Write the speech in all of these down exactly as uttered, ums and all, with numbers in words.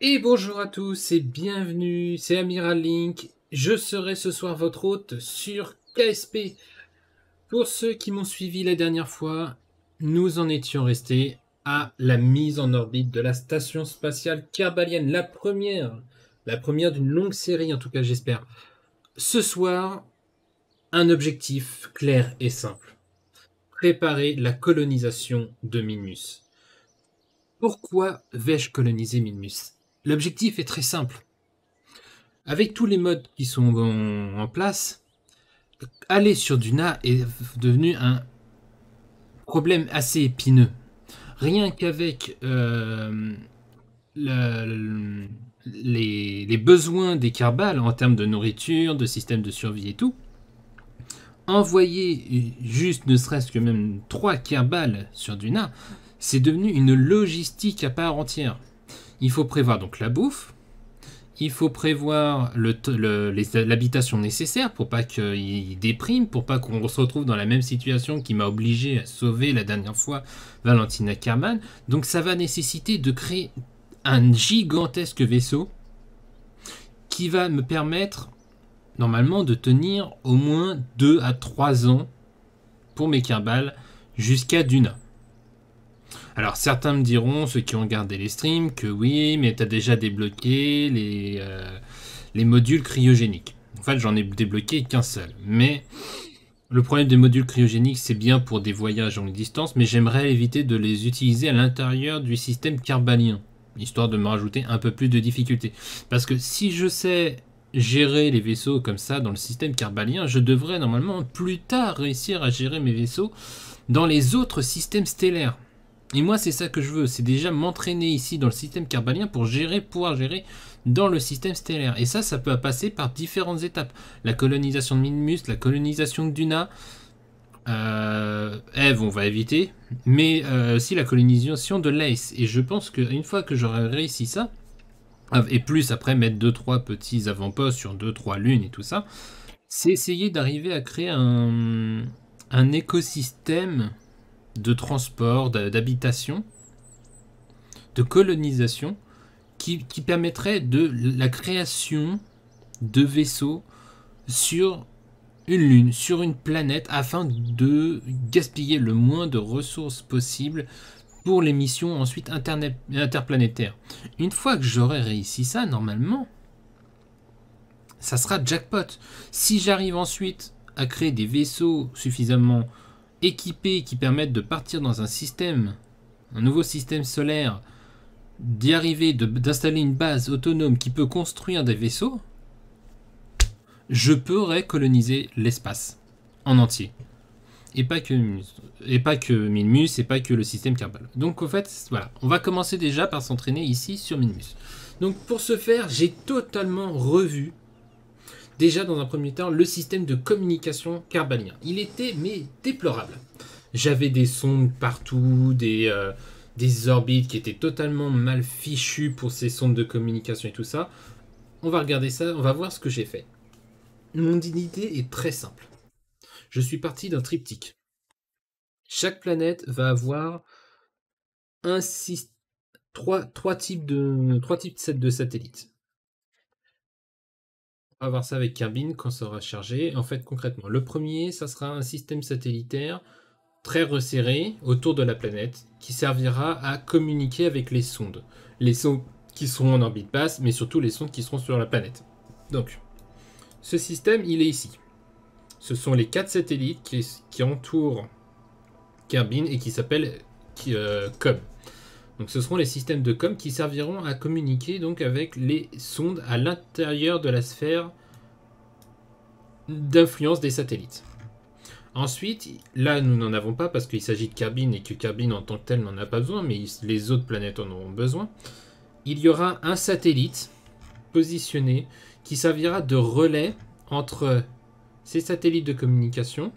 Et bonjour à tous et bienvenue, c'est Amiral Link. Je serai ce soir votre hôte sur K S P. Pour ceux qui m'ont suivi la dernière fois, nous en étions restés à la mise en orbite de la station spatiale Kerbalienne, la première, la première d'une longue série en tout cas j'espère. Ce soir, un objectif clair et simple. Préparer la colonisation de Minmus. Pourquoi vais-je coloniser Minmus? L'objectif est très simple. Avec tous les modes qui sont en, en place, aller sur Duna est devenu un problème assez épineux. Rien qu'avec euh, le, les, les besoins des Kerbal en termes de nourriture, de système de survie et tout, envoyer juste ne serait-ce que même trois Kerbal sur Duna, c'est devenu une logistique à part entière. Il faut prévoir donc la bouffe, il faut prévoir le, le, l'habitation nécessaire pour pas qu'il déprime, pour pas qu'on se retrouve dans la même situation qui m'a obligé à sauver la dernière fois Valentina Kerman. Donc ça va nécessiter de créer un gigantesque vaisseau qui va me permettre normalement de tenir au moins deux à trois ans pour mes Kerbal jusqu'à Duna. Alors certains me diront, ceux qui ont regardé les streams, que oui, mais tu as déjà débloqué les, euh, les modules cryogéniques. En fait, j'en ai débloqué qu'un seul. Mais le problème des modules cryogéniques, c'est bien pour des voyages en longue distance, mais j'aimerais éviter de les utiliser à l'intérieur du système kerbalien, histoire de me rajouter un peu plus de difficultés. Parce que si je sais gérer les vaisseaux comme ça dans le système kerbalien, je devrais normalement plus tard réussir à gérer mes vaisseaux dans les autres systèmes stellaires. Et moi, c'est ça que je veux, c'est déjà m'entraîner ici dans le système kerbalien pour gérer, pouvoir gérer dans le système stellaire. Et ça, ça peut passer par différentes étapes. La colonisation de Minmus, la colonisation de Duna, euh, Eve, on va éviter, mais euh, aussi la colonisation de l'Ace. Et je pense qu'une fois que j'aurai réussi ça, et plus après mettre deux trois petits avant-postes sur deux trois lunes et tout ça, c'est essayer d'arriver à créer un, un écosystème de transport, d'habitation, de colonisation, qui, qui permettrait de la création de vaisseaux sur une lune, sur une planète, afin de gaspiller le moins de ressources possible pour les missions ensuite interplanétaires. Une fois que j'aurai réussi ça, normalement, ça sera jackpot. Si j'arrive ensuite à créer des vaisseaux suffisamment équipés qui permettent de partir dans un système, un nouveau système solaire, d'y arriver, d'installer une base autonome qui peut construire des vaisseaux, je pourrais coloniser l'espace en entier. Et pas que et pas que Minmus, et pas que le système Kerbal. Donc en fait, voilà, on va commencer déjà par s'entraîner ici sur Minmus. Donc pour ce faire, j'ai totalement revu déjà dans un premier temps le système de communication kerbalien. Il était mais déplorable. J'avais des sondes partout, des, euh, des orbites qui étaient totalement mal fichues pour ces sondes de communication et tout ça. On va regarder ça, on va voir ce que j'ai fait. Mon idée est très simple. Je suis parti d'un triptyque. Chaque planète va avoir un six, trois, trois types de trois types de satellites. On va voir ça avec Kerbin quand ça sera chargé. En fait, concrètement, le premier, ça sera un système satellitaire très resserré autour de la planète qui servira à communiquer avec les sondes. Les sondes qui seront en orbite basse, mais surtout les sondes qui seront sur la planète. Donc, ce système, il est ici. Ce sont les quatre satellites qui, qui entourent Kerbin et qui s'appellent euh, com. Donc ce seront les systèmes de com qui serviront à communiquer donc avec les sondes à l'intérieur de la sphère d'influence des satellites. Ensuite, là nous n'en avons pas parce qu'il s'agit de Kerbin et que Kerbin en tant que tel n'en a pas besoin, mais les autres planètes en auront besoin. Il y aura un satellite positionné qui servira de relais entre ces satellites de communication,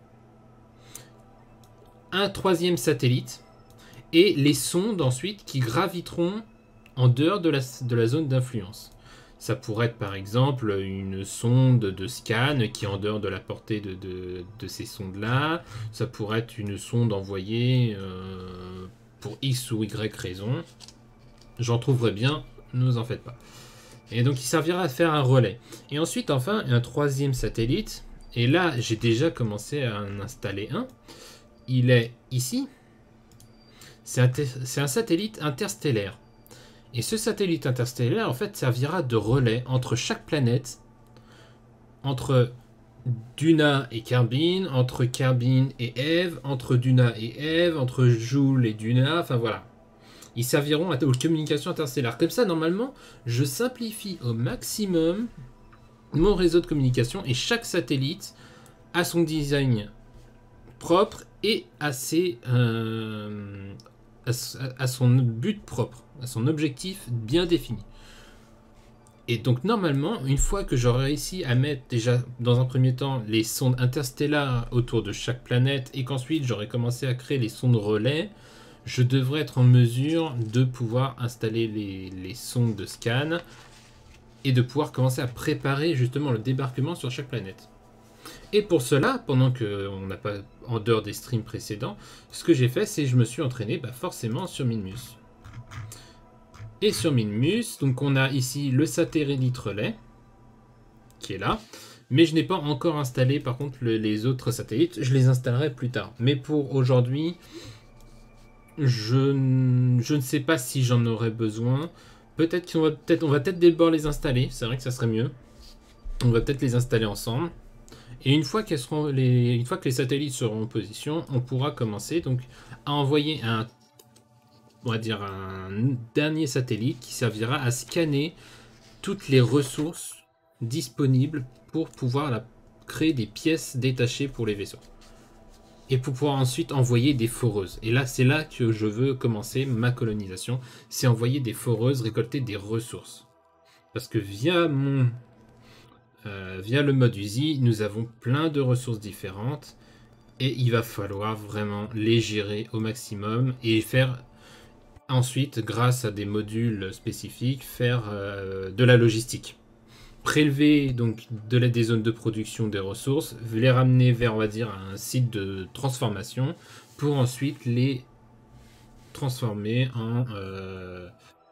un troisième satellite et les sondes ensuite qui graviteront en dehors de la, de la zone d'influence. Ça pourrait être par exemple une sonde de scan qui est en dehors de la portée de, de, de ces sondes-là. Ça pourrait être une sonde envoyée euh, pour X ou Y raison. J'en trouverai bien ne vous en faites pas. Et donc il servira à faire un relais. Et ensuite, enfin, un troisième satellite. Et là, j'ai déjà commencé à en installer un. Il est ici. C'est un, un satellite interstellaire. Et ce satellite interstellaire, en fait, servira de relais entre chaque planète, entre Duna et Kerbin, entre Kerbin et Eve, entre Duna et Eve, entre Joule et Duna, enfin voilà. Ils serviront à, aux communications interstellaires. Comme ça, normalement, je simplifie au maximum mon réseau de communication et chaque satellite a son design propre et à, ses, euh, à, à son but propre, à son objectif bien défini. Et donc normalement, une fois que j'aurai réussi à mettre déjà dans un premier temps les sondes interstellaires autour de chaque planète et qu'ensuite j'aurai commencé à créer les sondes relais, je devrais être en mesure de pouvoir installer les, les sondes de scan et de pouvoir commencer à préparer justement le débarquement sur chaque planète. Et pour cela, pendant qu'on n'a pas en dehors des streams précédents, ce que j'ai fait, c'est que je me suis entraîné bah, forcément sur Minmus. Et sur Minmus, donc on a ici le satellite relais, qui est là, mais je n'ai pas encore installé par contre le, les autres satellites, je les installerai plus tard. Mais pour aujourd'hui, je, je ne sais pas si j'en aurai besoin. Peut-être qu'on va peut-être on va peut-être d'abord les installer, c'est vrai que ça serait mieux. On va peut-être les installer ensemble. Et une fois, qu'elles seront les, une fois que les satellites seront en position, on pourra commencer donc à envoyer un on va dire un dernier satellite qui servira à scanner toutes les ressources disponibles pour pouvoir la, créer des pièces détachées pour les vaisseaux. Et pour pouvoir ensuite envoyer des foreuses. Et là, c'est là que je veux commencer ma colonisation. C'est envoyer des foreuses, récolter des ressources. Parce que via mon... Euh, via le mode U S I, nous avons plein de ressources différentes. Et il va falloir vraiment les gérer au maximum et faire... Ensuite, grâce à des modules spécifiques, faire euh, de la logistique. Prélever donc de la, des zones de production des ressources, les ramener vers, on va dire, un site de transformation pour ensuite les transformer en, euh,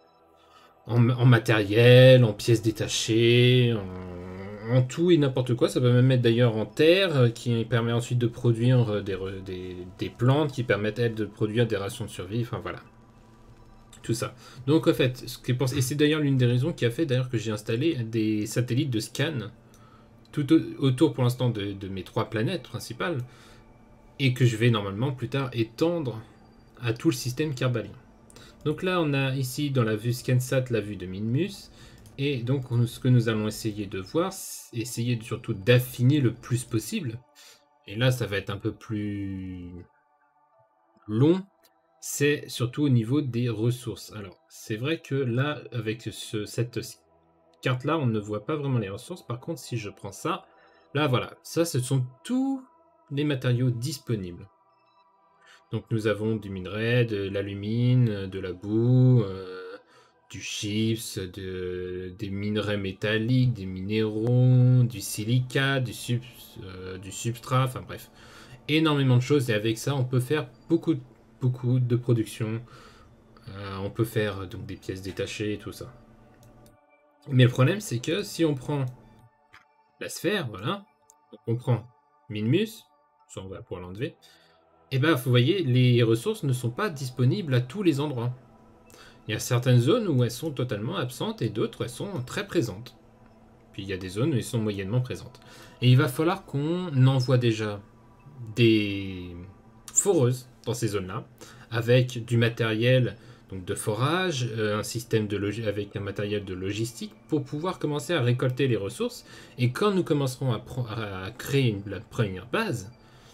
en, en matériel, en pièces détachées, en, en tout et n'importe quoi. Ça peut même mettre d'ailleurs en terre, qui permet ensuite de produire des, des, des plantes qui permettent elles de produire des rations de survie. Enfin voilà. Tout ça. Donc en fait, ce qui est pour... et c'est d'ailleurs l'une des raisons qui a fait d'ailleurs que j'ai installé des satellites de scan tout au... autour pour l'instant de... de mes trois planètes principales et que je vais normalement plus tard étendre à tout le système kerbalien. Donc là on a ici dans la vue ScanSat la vue de Minmus et donc ce que nous allons essayer de voir, c'est essayer de, surtout d'affiner le plus possible. Et là ça va être un peu plus long. C'est surtout au niveau des ressources. Alors, c'est vrai que là, avec ce, cette carte-là, on ne voit pas vraiment les ressources. Par contre, si je prends ça, là, voilà. Ça, ce sont tous les matériaux disponibles. Donc, nous avons du minerai, de l'alumine, de la boue, euh, du chips, de, des minerais métalliques, des minéraux, du silica, du, sub, euh, du substrat, enfin bref. Énormément de choses. Et avec ça, on peut faire beaucoup de beaucoup de production, euh, on peut faire donc des pièces détachées et tout ça. Mais le problème c'est que si on prend la sphère, voilà, donc on prend Minmus, soit on va pouvoir l'enlever, et ben vous voyez les ressources ne sont pas disponibles à tous les endroits. Il y a certaines zones où elles sont totalement absentes et d'autres elles sont très présentes. Puis il y a des zones où elles sont moyennement présentes. Et il va falloir qu'on envoie déjà des foreuses dans ces zones-là, avec du matériel donc de forage, euh, un système de logi- avec un matériel de logistique pour pouvoir commencer à récolter les ressources. Et quand nous commencerons à, à créer une, la première base,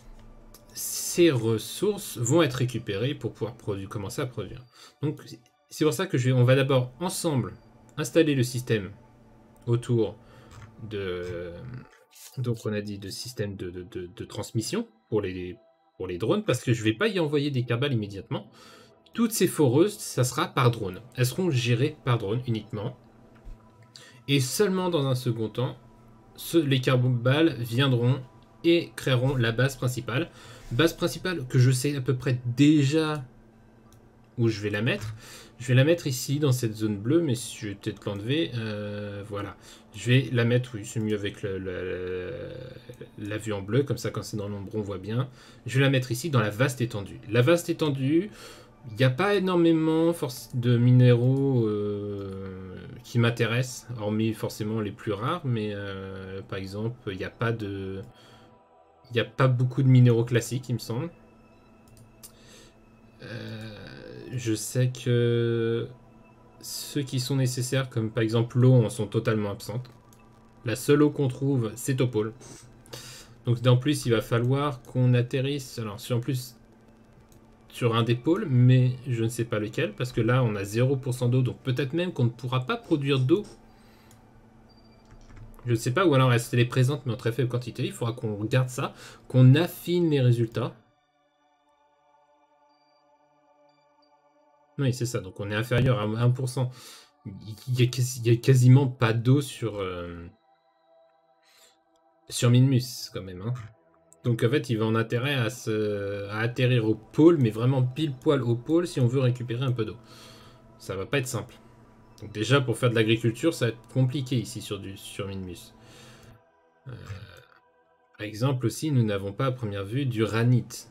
ces ressources vont être récupérées pour pouvoir commencer à produire. Donc c'est pour ça que je vais, on va d'abord ensemble installer le système autour de donc on a dit de système de, de, de, de transmission pour les pour les drones, parce que je ne vais pas y envoyer des kerbals immédiatement. Toutes ces foreuses, ça sera par drone. Elles seront gérées par drone uniquement. Et seulement dans un second temps, ce, les kerbals viendront et créeront la base principale. Base principale que je sais à peu près déjà où je vais la mettre. Je vais la mettre ici, dans cette zone bleue, mais je vais peut-être l'enlever. Euh, voilà. Je vais la mettre, oui, c'est mieux avec le, le, la vue en bleu, comme ça, quand c'est dans l'ombre, on voit bien. Je vais la mettre ici, dans la vaste étendue. La vaste étendue, il n'y a pas énormément de minéraux euh, qui m'intéressent, hormis forcément les plus rares, mais euh, par exemple, il n'y a pas de... Il n'y a pas beaucoup de minéraux classiques, il me semble. Euh, je sais que ceux qui sont nécessaires, comme par exemple l'eau, en sont totalement absentes. La seule eau qu'on trouve, c'est au pôle. Donc en plus, il va falloir qu'on atterrisse. Alors, en plus, sur un des pôles, mais je ne sais pas lequel, parce que là, on a zéro pour cent d'eau, donc peut-être même qu'on ne pourra pas produire d'eau. Je ne sais pas, ou alors elle est présente, mais en très faible quantité. Il faudra qu'on regarde ça, qu'on affine les résultats. Oui, c'est ça, donc on est inférieur à un pour cent. Il n'y a, quasi, a, quasiment pas d'eau sur, euh, sur Minmus, quand même. Hein. Donc en fait, il va en intérêt à, se, à atterrir au pôle, mais vraiment pile poil au pôle si on veut récupérer un peu d'eau. Ça va pas être simple. Donc déjà, pour faire de l'agriculture, ça va être compliqué ici sur, du, sur Minmus. Euh, par exemple aussi, nous n'avons pas à première vue du ranite.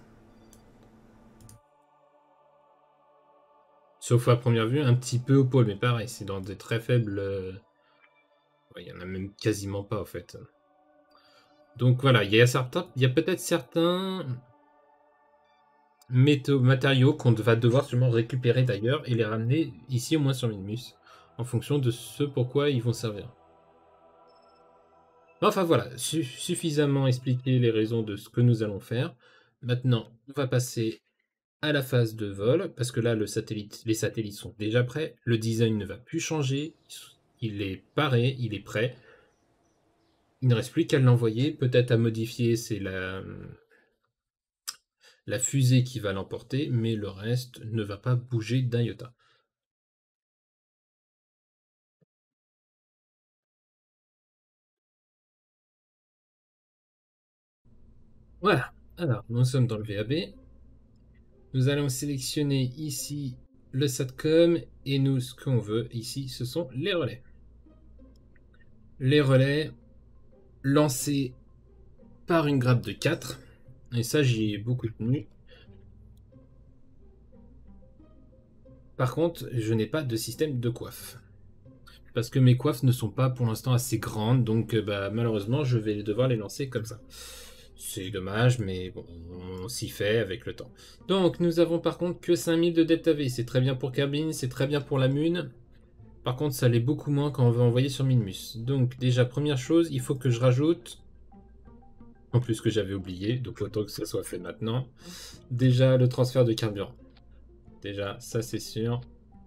Sauf à première vue, un petit peu au pôle, mais pareil, c'est dans des très faibles... Euh... Ouais, il n'y en a même quasiment pas, en fait. Donc voilà, il y a, certains, il y a peut-être certains métaux, matériaux qu'on va devoir sûrement récupérer d'ailleurs et les ramener ici au moins sur Minmus, en fonction de ce pourquoi ils vont servir. Enfin voilà, su suffisamment expliqué les raisons de ce que nous allons faire. Maintenant, on va passer à la phase de vol, parce que là, le satellite, les satellites sont déjà prêts. Le design ne va plus changer. Il est paré, il est prêt. Il ne reste plus qu'à l'envoyer. Peut-être à modifier, c'est la, la fusée qui va l'emporter, mais le reste ne va pas bouger d'un iota. Voilà. Alors, nous sommes dans le V A B. Nous allons sélectionner ici le SATCOM et nous, ce qu'on veut ici, ce sont les relais. Les relais lancés par une grappe de quatre. Et ça, j'y ai beaucoup tenu. Par contre, je n'ai pas de système de coiffe. Parce que mes coiffes ne sont pas pour l'instant assez grandes, donc bah, malheureusement, je vais devoir les lancer comme ça. C'est dommage, mais bon, on s'y fait avec le temps. Donc, nous avons par contre que cinq mille de Delta V. C'est très bien pour Kerbin, c'est très bien pour la Mune. Par contre, ça l'est beaucoup moins quand on veut envoyer sur Minmus. Donc, déjà, première chose, il faut que je rajoute... En plus que j'avais oublié, donc autant que ça soit fait maintenant. Déjà, le transfert de carburant. Déjà, ça c'est sûr.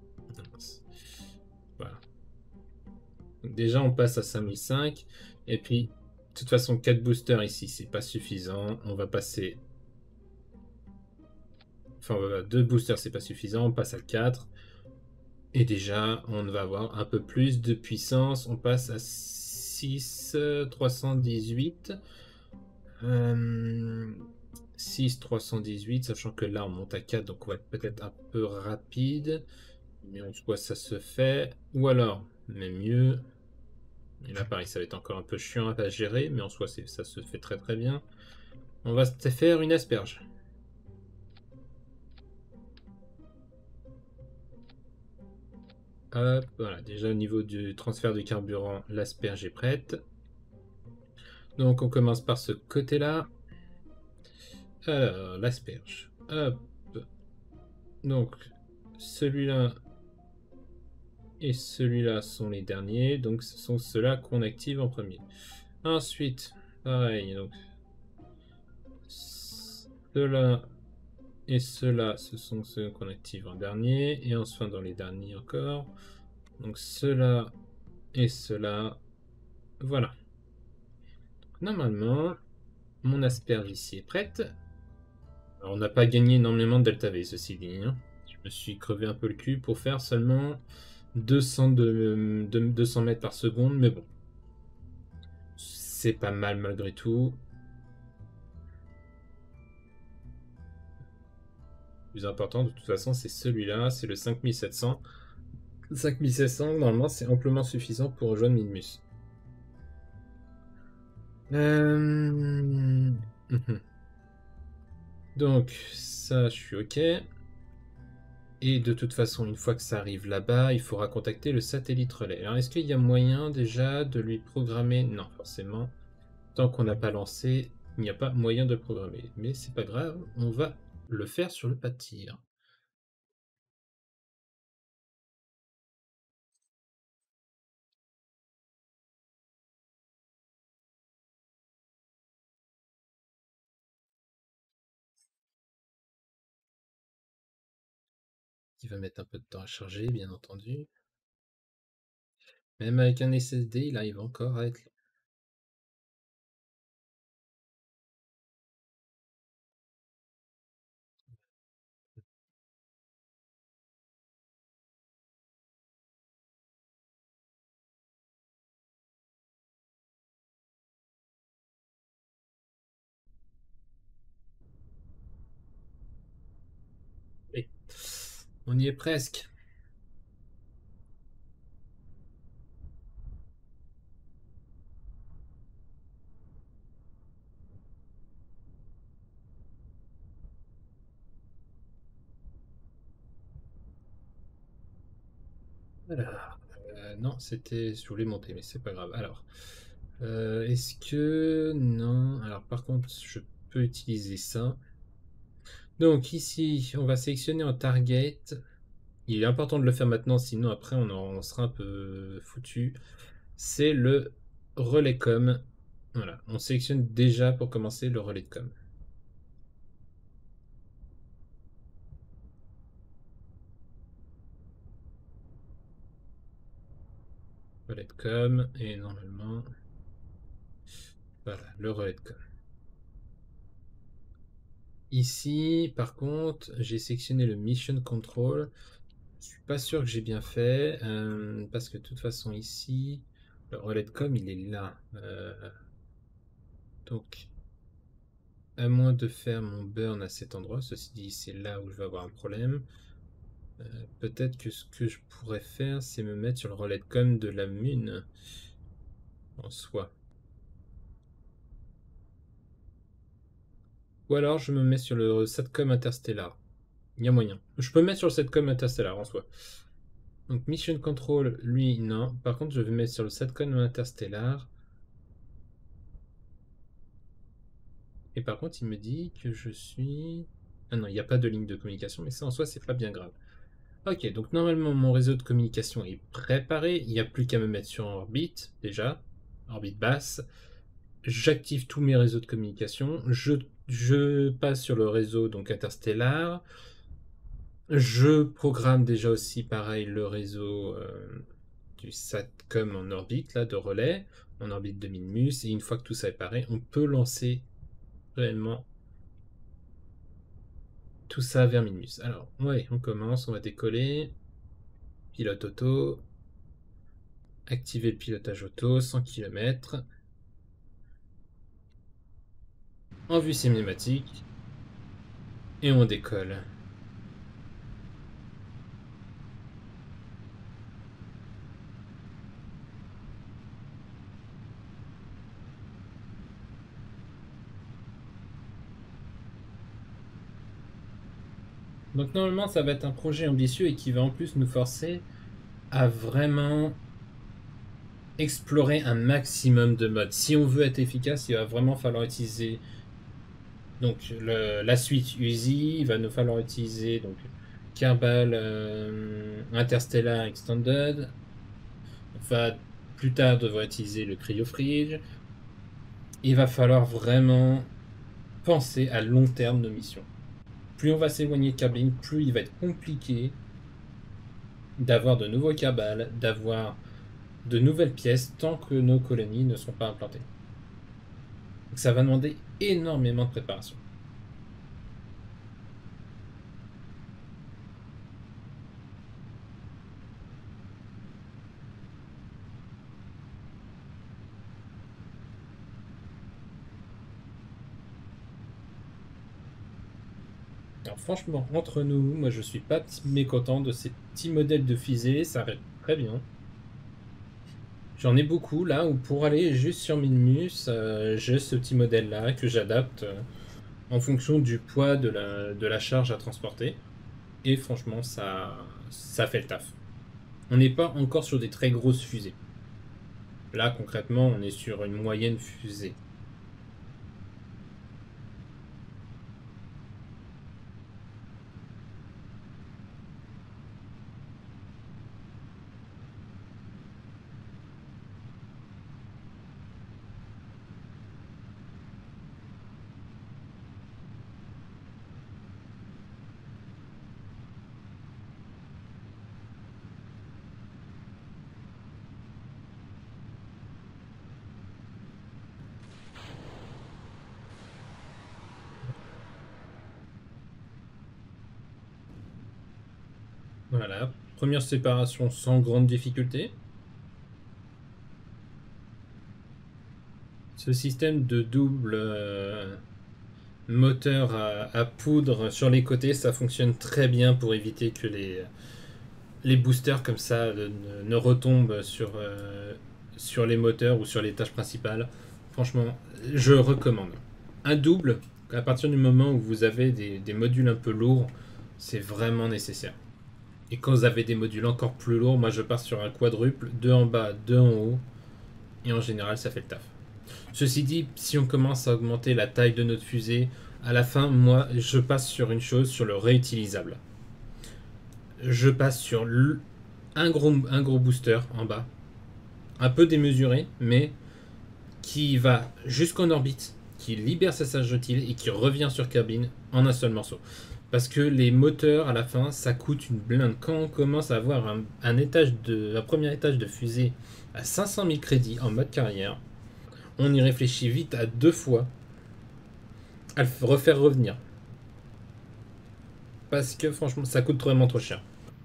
Voilà. Donc déjà, on passe à cinq mille cinq. Et puis, de toute façon, quatre boosters ici, c'est pas suffisant. On va passer... Enfin, voilà, deux boosters, c'est pas suffisant. On passe à quatre. Et déjà, on va avoir un peu plus de puissance. On passe à six trois cent dix-huit. Euh, six trois cent dix-huit, sachant que là, on monte à quatre, donc on va être peut-être un peu rapide. Mais on voit ça se fait. Ou alors, même mieux... Et là, pareil, ça va être encore un peu chiant à gérer, mais en soi, ça se fait très très bien. On va se faire une asperge. Hop, voilà, déjà au niveau du transfert de carburant, l'asperge est prête. Donc on commence par ce côté-là. Alors, l'asperge. Hop. Donc, celui-là et celui-là sont les derniers. Donc, ce sont ceux-là qu'on active en premier. Ensuite, pareil, donc ceux-là et ceux-là, ce sont ceux qu'on active en dernier. Et enfin, dans les derniers encore. Donc, ceux-là et ceux-là. Voilà. Donc, normalement, mon asperge ici est prête. Alors, on n'a pas gagné énormément de Delta V, ceci dit. Hein. Je me suis crevé un peu le cul pour faire seulement deux cents, de, de, deux cents mètres par seconde, mais bon. C'est pas mal malgré tout. Le plus important, de toute façon, c'est celui-là, c'est le cinq mille sept cents. cinq mille sept cents, normalement, c'est amplement suffisant pour rejoindre Minmus. Euh... Donc, ça, je suis OK. Et de toute façon, une fois que ça arrive là-bas, il faudra contacter le satellite relais. Alors, est-ce qu'il y a moyen déjà de lui programmer? Non, forcément. Tant qu'on n'a pas lancé, il n'y a pas moyen de programmer. Mais c'est pas grave, on va le faire sur le pas de tir. Il va mettre un peu de temps à charger, bien entendu. Même avec un S S D, il arrive encore à être... Et on y est presque. Alors, euh, non, c'était... Je voulais monter, mais c'est pas grave. Alors, euh, est-ce que... Non. Alors, par contre, je peux utiliser ça. Donc, ici, on va sélectionner un target. Il est important de le faire maintenant, sinon après, on, en, on sera un peu foutu. C'est le relais com. Voilà, on sélectionne déjà pour commencer le relais de com. Relais de com, et normalement, voilà, le relais de com. Ici, par contre, j'ai sélectionné le Mission Control. Je suis pas sûr que j'ai bien fait, euh, parce que de toute façon, ici, le relais de com, il est là. Euh, donc, à moins de faire mon burn à cet endroit, ceci dit, c'est là où je vais avoir un problème. Euh, peut-être que ce que je pourrais faire, c'est me mettre sur le relais de com de la Mune en soi. Ou alors je me mets sur le Satcom Interstellar. Il y a moyen. Je peux me mettre sur le Satcom Interstellar en soi. Donc Mission Control, lui, non. Par contre, je vais me mettre sur le Satcom Interstellar. Et par contre, il me dit que je suis... Ah non, il n'y a pas de ligne de communication, mais ça en soi, c'est pas bien grave. Ok, donc normalement, mon réseau de communication est préparé. Il n'y a plus qu'à me mettre sur orbite, déjà. Orbite basse. J'active tous mes réseaux de communication. Je, je passe sur le réseau donc interstellar. Je programme déjà aussi pareil le réseau euh, du SATCOM en orbite, là, de relais, en orbite de Minmus. Et une fois que tout ça est paré, on peut lancer réellement tout ça vers Minmus. Alors, ouais, on commence, on va décoller. Pilote auto. Activer le pilotage auto, cent kilomètres. En vue cinématique. Et on décolle. Donc normalement, ça va être un projet ambitieux et qui va en plus nous forcer à vraiment explorer un maximum de modes. Si on veut être efficace, il va vraiment falloir utiliser donc le, la suite U Z I, il va nous falloir utiliser donc Kerbal euh, Interstellar Extended. On va plus tard devoir utiliser le CryoFridge. Il va falloir vraiment penser à long terme nos missions. Plus on va s'éloigner de Kerbal, plus il va être compliqué d'avoir de nouveaux Kerbal, d'avoir de nouvelles pièces tant que nos colonies ne sont pas implantées. Donc ça va demander énormément de préparation. Alors, franchement, entre nous, moi je suis pas mécontent de ces petits modèles de fusée, ça reste très bien. J'en ai beaucoup là où pour aller juste sur Minmus, euh, j'ai ce petit modèle là que j'adapte euh, en fonction du poids de la, de la charge à transporter. Et franchement, ça, ça fait le taf. On n'est pas encore sur des très grosses fusées. Là, concrètement, on est sur une moyenne fusée. Voilà, première séparation sans grande difficulté. Ce système de double euh, moteur à, à poudre sur les côtés, ça fonctionne très bien pour éviter que les, les boosters comme ça euh, ne, ne retombent sur, euh, sur les moteurs ou sur les tâches principales. Franchement, je recommande. Un double, à partir du moment où vous avez des, des modules un peu lourds, c'est vraiment nécessaire. Et quand vous avez des modules encore plus lourds, moi je pars sur un quadruple, deux en bas, deux en haut, et en général ça fait le taf. Ceci dit, si on commence à augmenter la taille de notre fusée, à la fin, moi je passe sur une chose, sur le réutilisable. Je passe sur le, un, gros, un gros booster en bas, un peu démesuré, mais qui va jusqu'en orbite, qui libère sa charge utile et qui revient sur cabine en un seul morceau. Parce que les moteurs, à la fin, ça coûte une blinde. Quand on commence à avoir un, un étage de, un premier étage de fusée à cinq cent mille crédits en mode carrière, on y réfléchit vite à deux fois à le refaire revenir. Parce que franchement, ça coûte vraiment trop cher.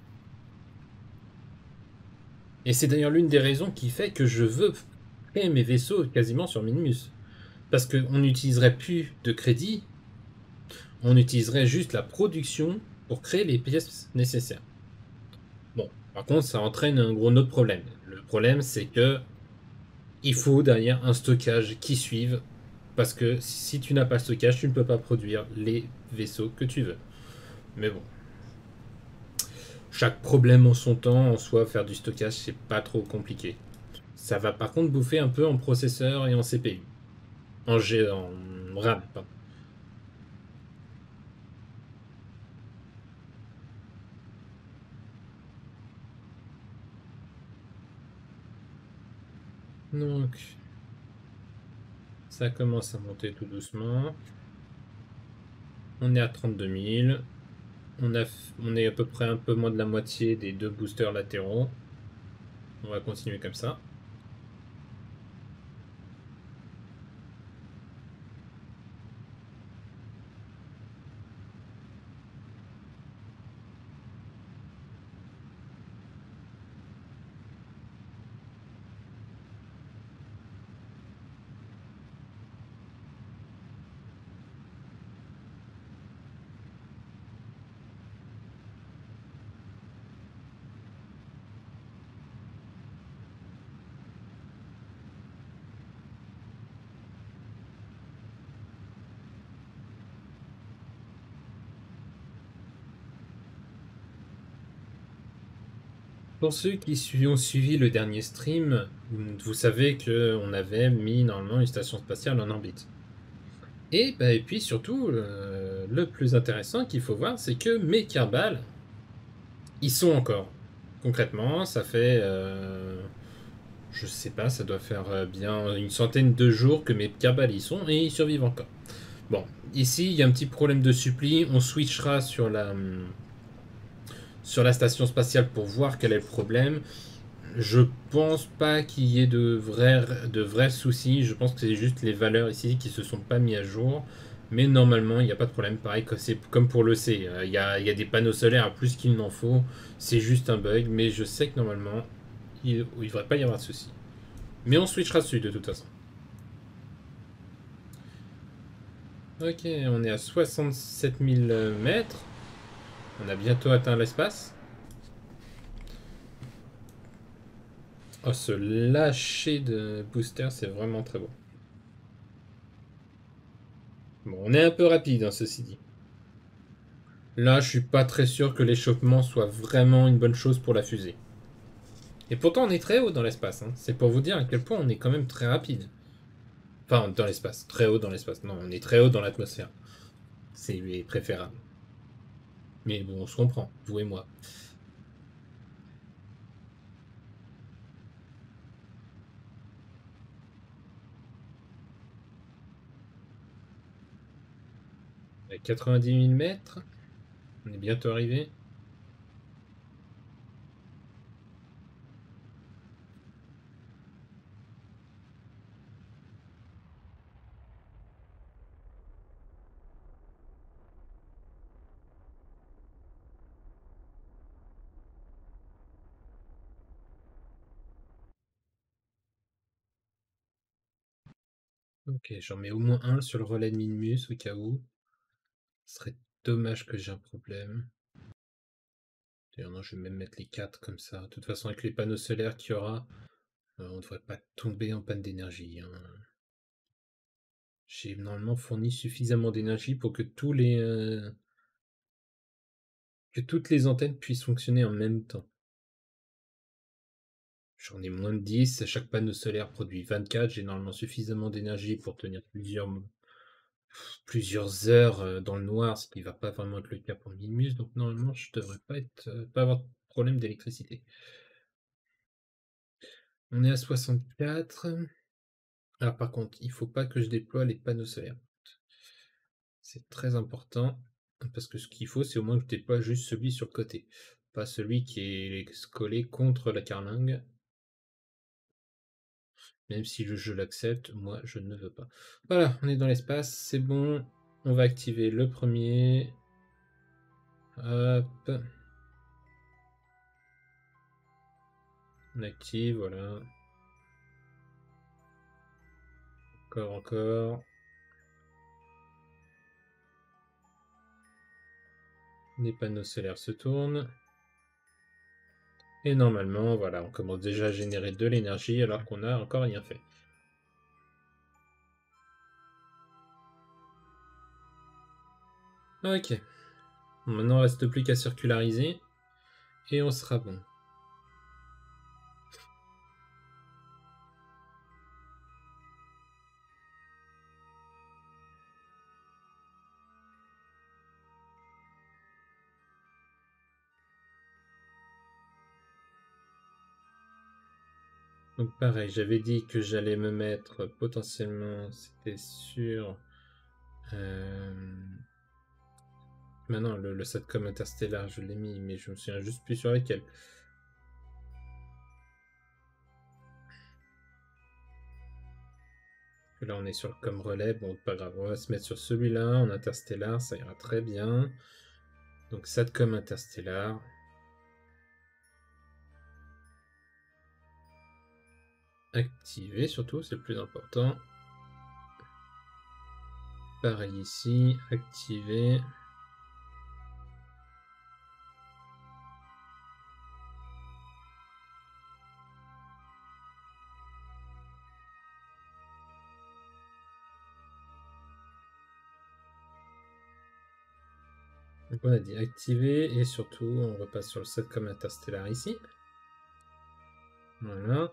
Et c'est d'ailleurs l'une des raisons qui fait que je veux créer mes vaisseaux quasiment sur Minimus. Parce qu'on n'utiliserait plus de crédit, on utiliserait juste la production pour créer les pièces nécessaires. Bon, par contre, ça entraîne un gros autre problème. Le problème, c'est que il faut derrière un stockage qui suive, parce que si tu n'as pas de stockage, tu ne peux pas produire les vaisseaux que tu veux. Mais bon, chaque problème en son temps, en soi, faire du stockage, c'est pas trop compliqué. Ça va par contre bouffer un peu en processeur et en C P U. En, G, en RAM, pardon. Donc, ça commence à monter tout doucement. On est à trente-deux mille. On, a, on est à peu près un peu moins de la moitié des deux boosters latéraux. On va continuer comme ça. Pour ceux qui ont suivi le dernier stream, vous savez qu'on avait mis normalement une station spatiale en orbite. Et, bah, et puis surtout, euh, le plus intéressant qu'il faut voir, c'est que mes Kerbal, ils sont encore. Concrètement, ça fait, euh, je sais pas, ça doit faire bien une centaine de jours que mes Kerbal y sont et ils survivent encore. Bon, ici, il y a un petit problème de suppli. On switchera sur la, sur la station spatiale pour voir quel est le problème. Je pense pas qu'il y ait de vrais, de vrais soucis. Je pense que c'est juste les valeurs ici qui se sont pas mis à jour. Mais normalement, il n'y a pas de problème. Pareil, c'est comme pour le C. Il y a, il y a des panneaux solaires à plus qu'il n'en faut. C'est juste un bug. Mais je sais que normalement, il ne devrait pas y avoir de soucis. Mais on switchera dessus de toute façon. Ok, on est à soixante-sept mille mètres. On a bientôt atteint l'espace. Oh, ce lâcher de booster, c'est vraiment très beau. Bon, on est un peu rapide, hein, ceci dit. Là, je suis pas très sûr que l'échauffement soit vraiment une bonne chose pour la fusée. Et pourtant, on est très haut dans l'espace. Hein. C'est pour vous dire à quel point on est quand même très rapide. Enfin, dans l'espace. Très haut dans l'espace. Non, on est très haut dans l'atmosphère. C'est préférable. Mais bon, on se comprend, vous et moi. À quatre-vingt-dix mille mètres. On est bientôt arrivé. Ok, j'en mets au moins un sur le relais de Minmus au cas où. Ce serait dommage que j'ai un problème. D'ailleurs, non, je vais même mettre les quatre comme ça. De toute façon, avec les panneaux solaires qu'il y aura, euh, on ne devrait pas tomber en panne d'énergie. Hein. J'ai normalement fourni suffisamment d'énergie pour que tous les euh, que toutes les antennes puissent fonctionner en même temps. J'en ai moins de dix. Chaque panneau solaire produit vingt-quatre. J'ai normalement suffisamment d'énergie pour tenir plusieurs plusieurs heures euh, dans le noir, ce qui va pas vraiment être le cas pour Minmus. Donc normalement, je devrais pas être euh, pas avoir de problème d'électricité. On est à soixante-quatre. Ah, par contre, il faut pas que je déploie les panneaux solaires. C'est très important, parce que ce qu'il faut, c'est au moins que je déploie juste celui sur le côté, pas celui qui est collé contre la carlingue. Même si le jeu l'accepte, moi je ne veux pas. Voilà, on est dans l'espace, c'est bon. On va activer le premier. Hop. On active, voilà. Encore, encore. Les panneaux solaires se tournent. Et normalement, voilà, on commence déjà à générer de l'énergie alors qu'on n'a encore rien fait. Ok. Bon, maintenant, il ne reste plus qu'à circulariser. Et on sera bon. Donc pareil, j'avais dit que j'allais me mettre potentiellement, c'était sûr. Euh... Maintenant, le, le Satcom Interstellar, je l'ai mis, mais je me souviens juste plus sur lequel. Là, on est sur le com relais, bon, pas grave, on va se mettre sur celui-là, en Interstellar, ça ira très bien. Donc Satcom Interstellar. Activé surtout, c'est le plus important. Pareil ici, activé. Donc on a dit activé et surtout on repasse sur le Satcom Interstellar ici. Voilà.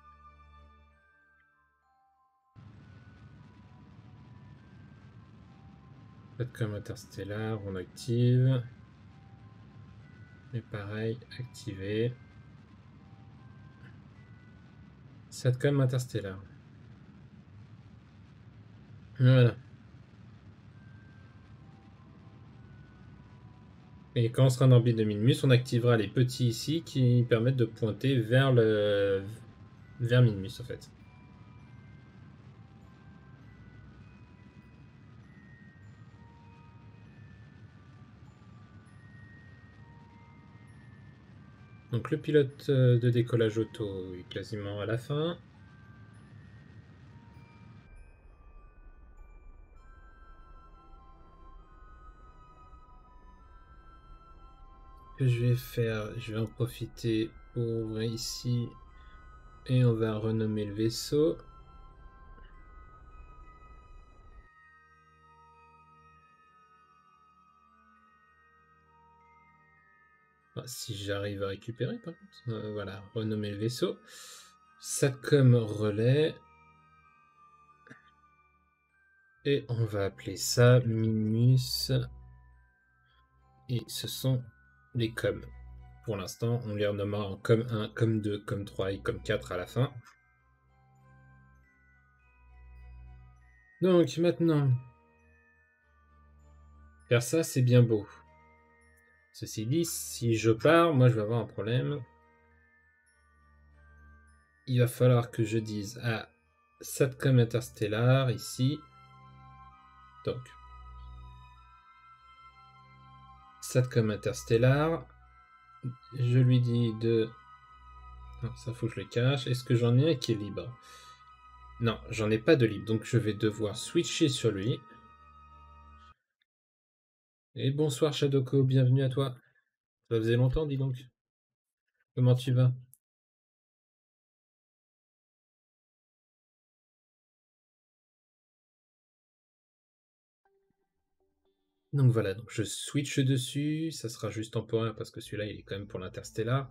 Satcom Interstellar, on active. Et pareil, activé. Satcom Interstellar. Voilà. Et quand on sera en orbite de Minmus, on activera les petits ici qui permettent de pointer vers le vers Minmus en fait. Donc le pilote de décollage auto est quasiment à la fin. que je vais faire, je vais en profiter pour ouvrir ici et on va renommer le vaisseau. Enfin, si j'arrive à récupérer par contre. Euh, voilà, renommer le vaisseau. Satcom relais. Et on va appeler ça Minmus. Et ce sont les coms. Pour l'instant, on les renommera en com un, com deux, com trois et com quatre à la fin. Donc maintenant, faire ça, c'est bien beau. Ceci dit, si je pars, moi je vais avoir un problème. Il va falloir que je dise à Satcom Interstellar ici. Donc, Satcom Interstellar. Je lui dis de... Non, ça faut que je le cache. Est-ce que j'en ai un qui est libre? Non, j'en ai pas de libre, donc je vais devoir switcher sur lui. Et bonsoir Shadoko, bienvenue à toi. Ça faisait longtemps, dis donc. Comment tu vas? Donc voilà, donc je switch dessus, ça sera juste temporaire parce que celui-là il est quand même pour l'Interstellar.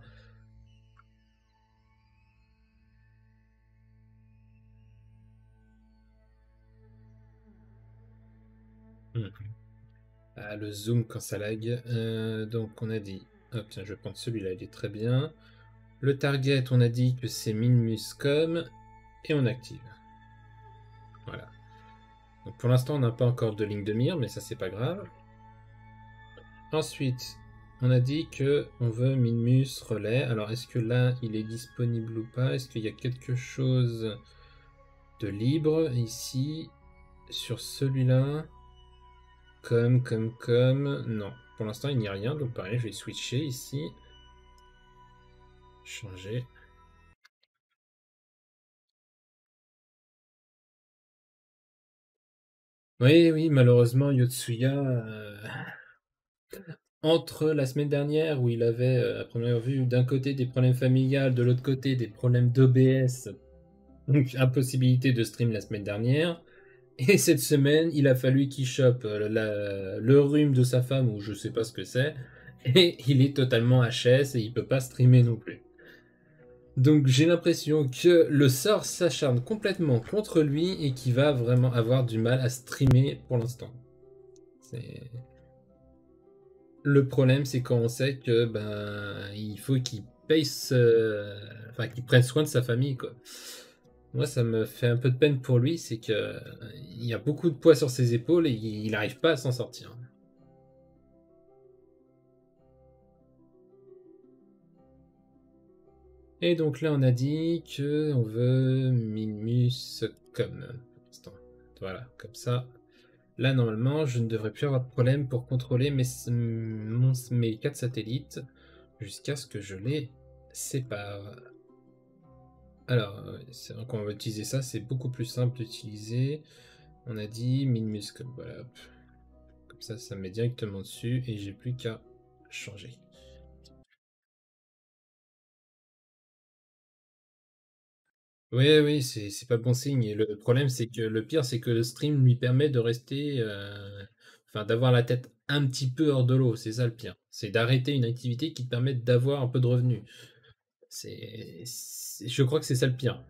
Mmh. Ah, le zoom quand ça lag. Euh, donc on a dit, hop, tiens, je vais prendre celui-là, il est très bien. Le target, on a dit que c'est Minmuscom et on active. Voilà. Donc pour l'instant, on n'a pas encore de ligne de mire, mais ça c'est pas grave. Ensuite, on a dit que on veut Minmus relais. Alors est-ce que là il est disponible ou pas? Est-ce qu'il y a quelque chose de libre ici sur celui-là? Comme, comme, comme. Non, pour l'instant il n'y a rien. Donc pareil, je vais switcher ici. Changer. Oui, oui, malheureusement, Yotsuya, euh, entre la semaine dernière où il avait, euh, à première vue, d'un côté des problèmes familiales, de l'autre côté des problèmes d'O B S, donc impossibilité de stream la semaine dernière, et cette semaine, il a fallu qu'il chope euh, la- le rhume de sa femme, ou je sais pas ce que c'est, et il est totalement H S et il peut pas streamer non plus. Donc j'ai l'impression que le sort s'acharne complètement contre lui et qu'il va vraiment avoir du mal à streamer pour l'instant. C'est... Le problème, c'est quand on sait que ben il faut qu'il paye, ce- enfin qu'il prenne soin de sa famille, quoi. Moi, ça me fait un peu de peine pour lui, c'est que il y a beaucoup de poids sur ses épaules et il n'arrive pas à s'en sortir. Et donc là, on a dit que on veut Minmus comme pour l'instant. Voilà, comme ça. Là, normalement, je ne devrais plus avoir de problème pour contrôler mes, mon- mes quatre satellites jusqu'à ce que je les sépare. Alors, euh, c'est vrai qu'on va utiliser ça, c'est beaucoup plus simple d'utiliser. On a dit Minmus comme voilà. Hop. Comme ça, ça me met directement dessus et j'ai plus qu'à changer. Oui, oui, c'est c'est pas bon signe. Et le problème, c'est que le pire, c'est que le stream lui permet de rester, euh, enfin, d'avoir la tête un petit peu hors de l'eau. C'est ça le pire. C'est d'arrêter une activité qui te permet d'avoir un peu de revenus. C'est, c'est- je crois que c'est ça le pire.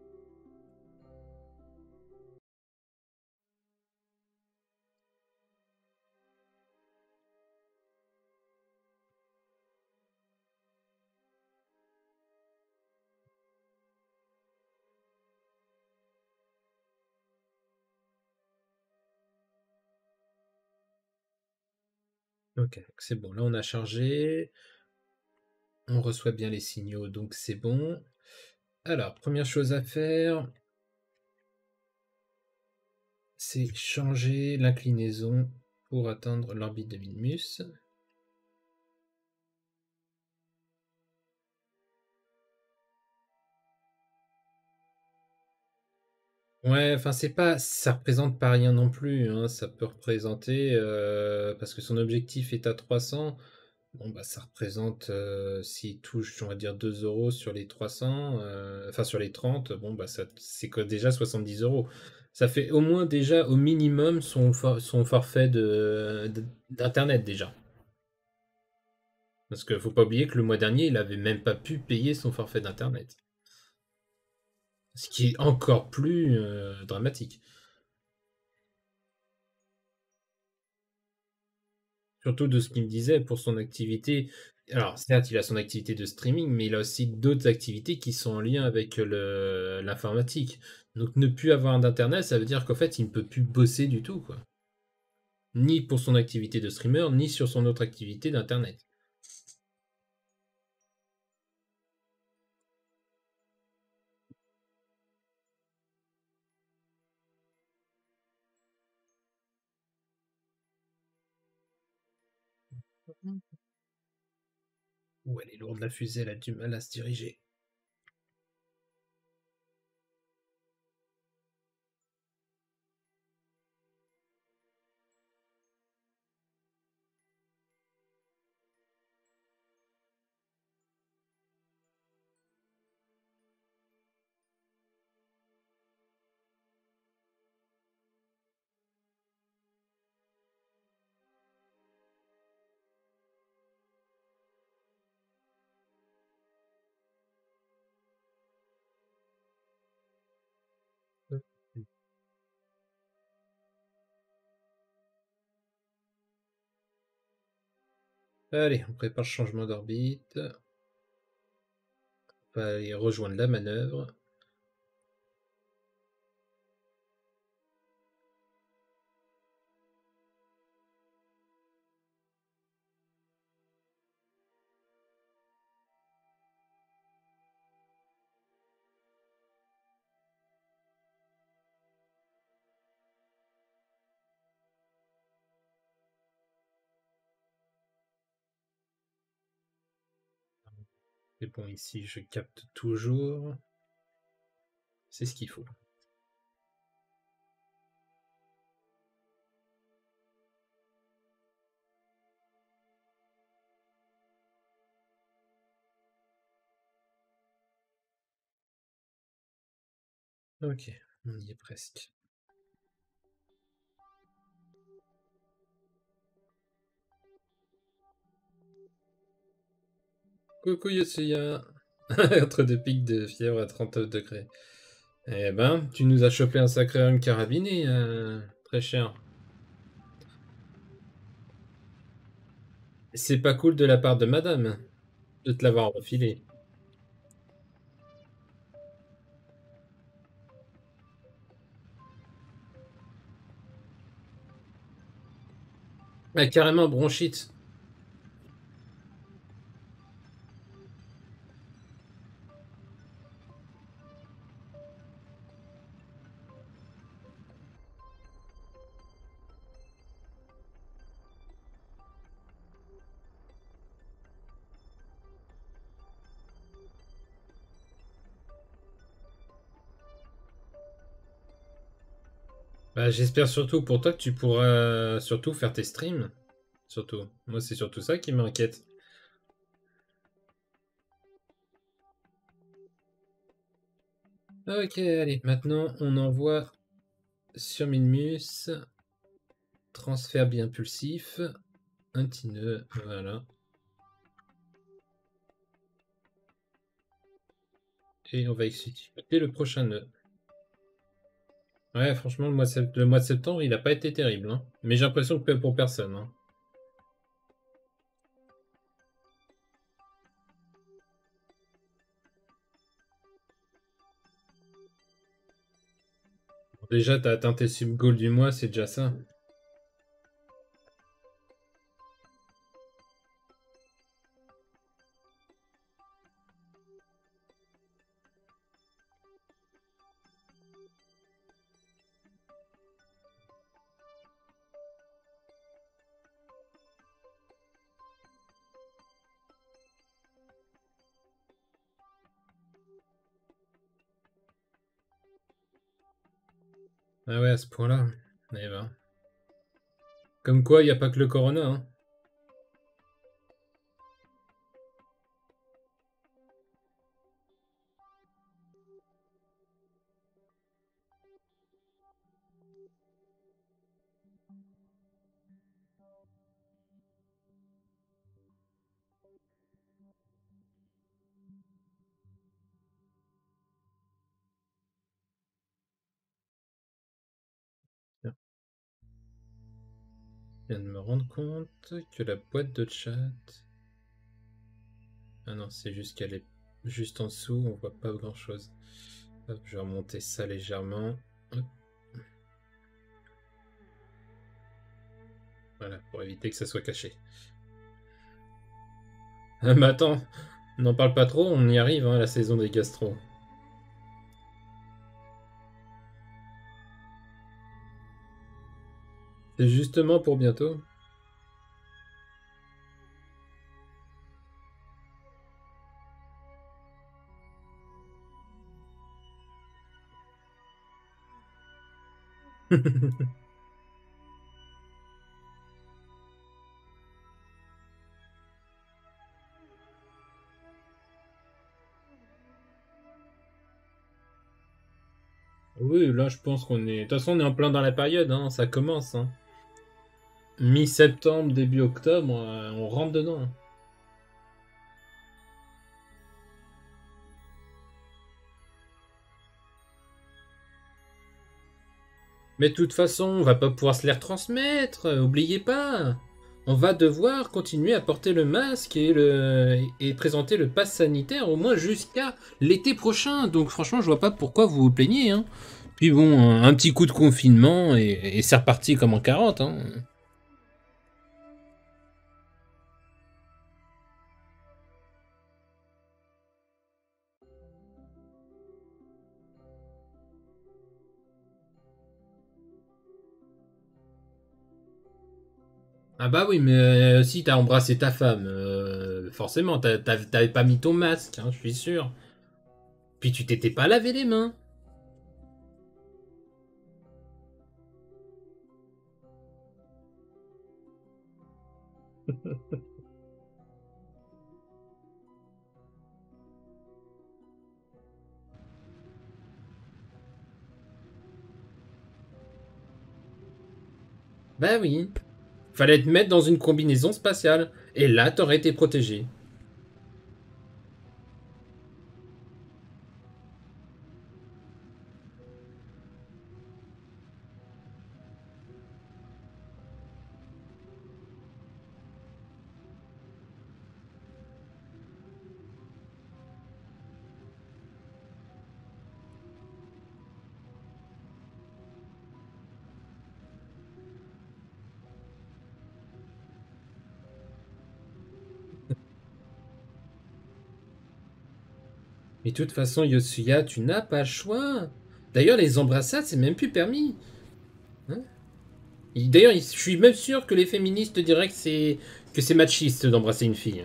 Ok, c'est bon. Là, on a chargé. On reçoit bien les signaux, donc c'est bon. Alors, première chose à faire, c'est changer l'inclinaison pour atteindre l'orbite de Minmus. Ouais, enfin c'est pas, ça représente pas rien non plus, hein. Ça peut représenter, euh, parce que son objectif est à trois cents, Bon, bah, ça représente, euh, s'il touche, on va dire, deux euros sur les trois cents, euh, enfin sur les trente, bon, bah, ça, c'est que déjà soixante-dix euros. Ça fait au moins déjà, au minimum, son, for- son forfait de, de- d'Internet déjà. Parce qu'il faut pas oublier que le mois dernier, il avait même pas pu payer son forfait d'Internet. Ce qui est encore plus euh, dramatique. Surtout de ce qu'il me disait pour son activité. Alors, certes, il a son activité de streaming, mais il a aussi d'autres activités qui sont en lien avec le, l'informatique. Donc, ne plus avoir d'internet, ça veut dire qu'en fait, il ne peut plus bosser du tout, quoi. Ni pour son activité de streamer, ni sur son autre activité d'internet. Ouh, elle est lourde la fusée, elle a du mal à se diriger. Allez, on prépare le changement d'orbite. On va aller rejoindre la manœuvre. Et bon, ici, je capte toujours. C'est ce qu'il faut. Ok, on y est presque. Coucou Yosuya. Entre deux pics de fièvre à trente-neuf degrés. Eh ben, tu nous as chopé un sacré rhume carabiné, euh, très cher. C'est pas cool de la part de madame de te l'avoir refilé. Ah, carrément bronchite. Bah, j'espère surtout pour toi que tu pourras surtout faire tes streams. Surtout. Moi, c'est surtout ça qui m'inquiète. Ok, allez, maintenant on envoie sur Minmus. Transfert biimpulsif. Un petit nœud, voilà. Et on va exécuter le prochain nœud. Ouais, franchement, le mois de, sept- le mois de septembre, il n'a pas été terrible, hein. Mais j'ai l'impression que pour personne, hein. Bon, déjà, t'as atteint tes sub-goals du mois, c'est déjà ça. Ah ouais, à ce point-là. Eh ben. Comme quoi, il n'y a pas que le corona, hein. Je viens de me rendre compte que la boîte de chat... Ah non, c'est juste qu'elle est juste en dessous, on voit pas grand chose. Hop, je vais remonter ça légèrement. Hop. Voilà, pour éviter que ça soit caché. Ah mais attends, n'en parle pas trop, on y arrive hein, à la saison des gastro. C'est justement pour bientôt. Oui, là je pense qu'on est... De toute façon on est en plein dans la période, hein, ça commence. Hein. Mi-septembre, début octobre, euh, on rentre dedans. Mais de toute façon, on va pas pouvoir se les retransmettre, euh, oubliez pas. On va devoir continuer à porter le masque et, le... et présenter le pass sanitaire au moins jusqu'à l'été prochain. Donc franchement, je vois pas pourquoi vous vous plaignez. Hein. Puis bon, un petit coup de confinement et, et c'est reparti comme en quarante. Hein. Ah bah oui, mais euh, si t'as embrassé ta femme, euh, forcément, t'as- t'as- t'avais pas mis ton masque, hein, je suis sûr. Puis tu t'étais pas lavé les mains. Bah oui. Fallait te mettre dans une combinaison spatiale. Et là, t'aurais été protégé. Mais de toute façon, Yosuya, tu n'as pas le choix. D'ailleurs, les embrassades, c'est même plus permis. Hein. Et D'ailleurs, je suis même sûr que les féministes diraient que c'est que c'est machiste d'embrasser une fille.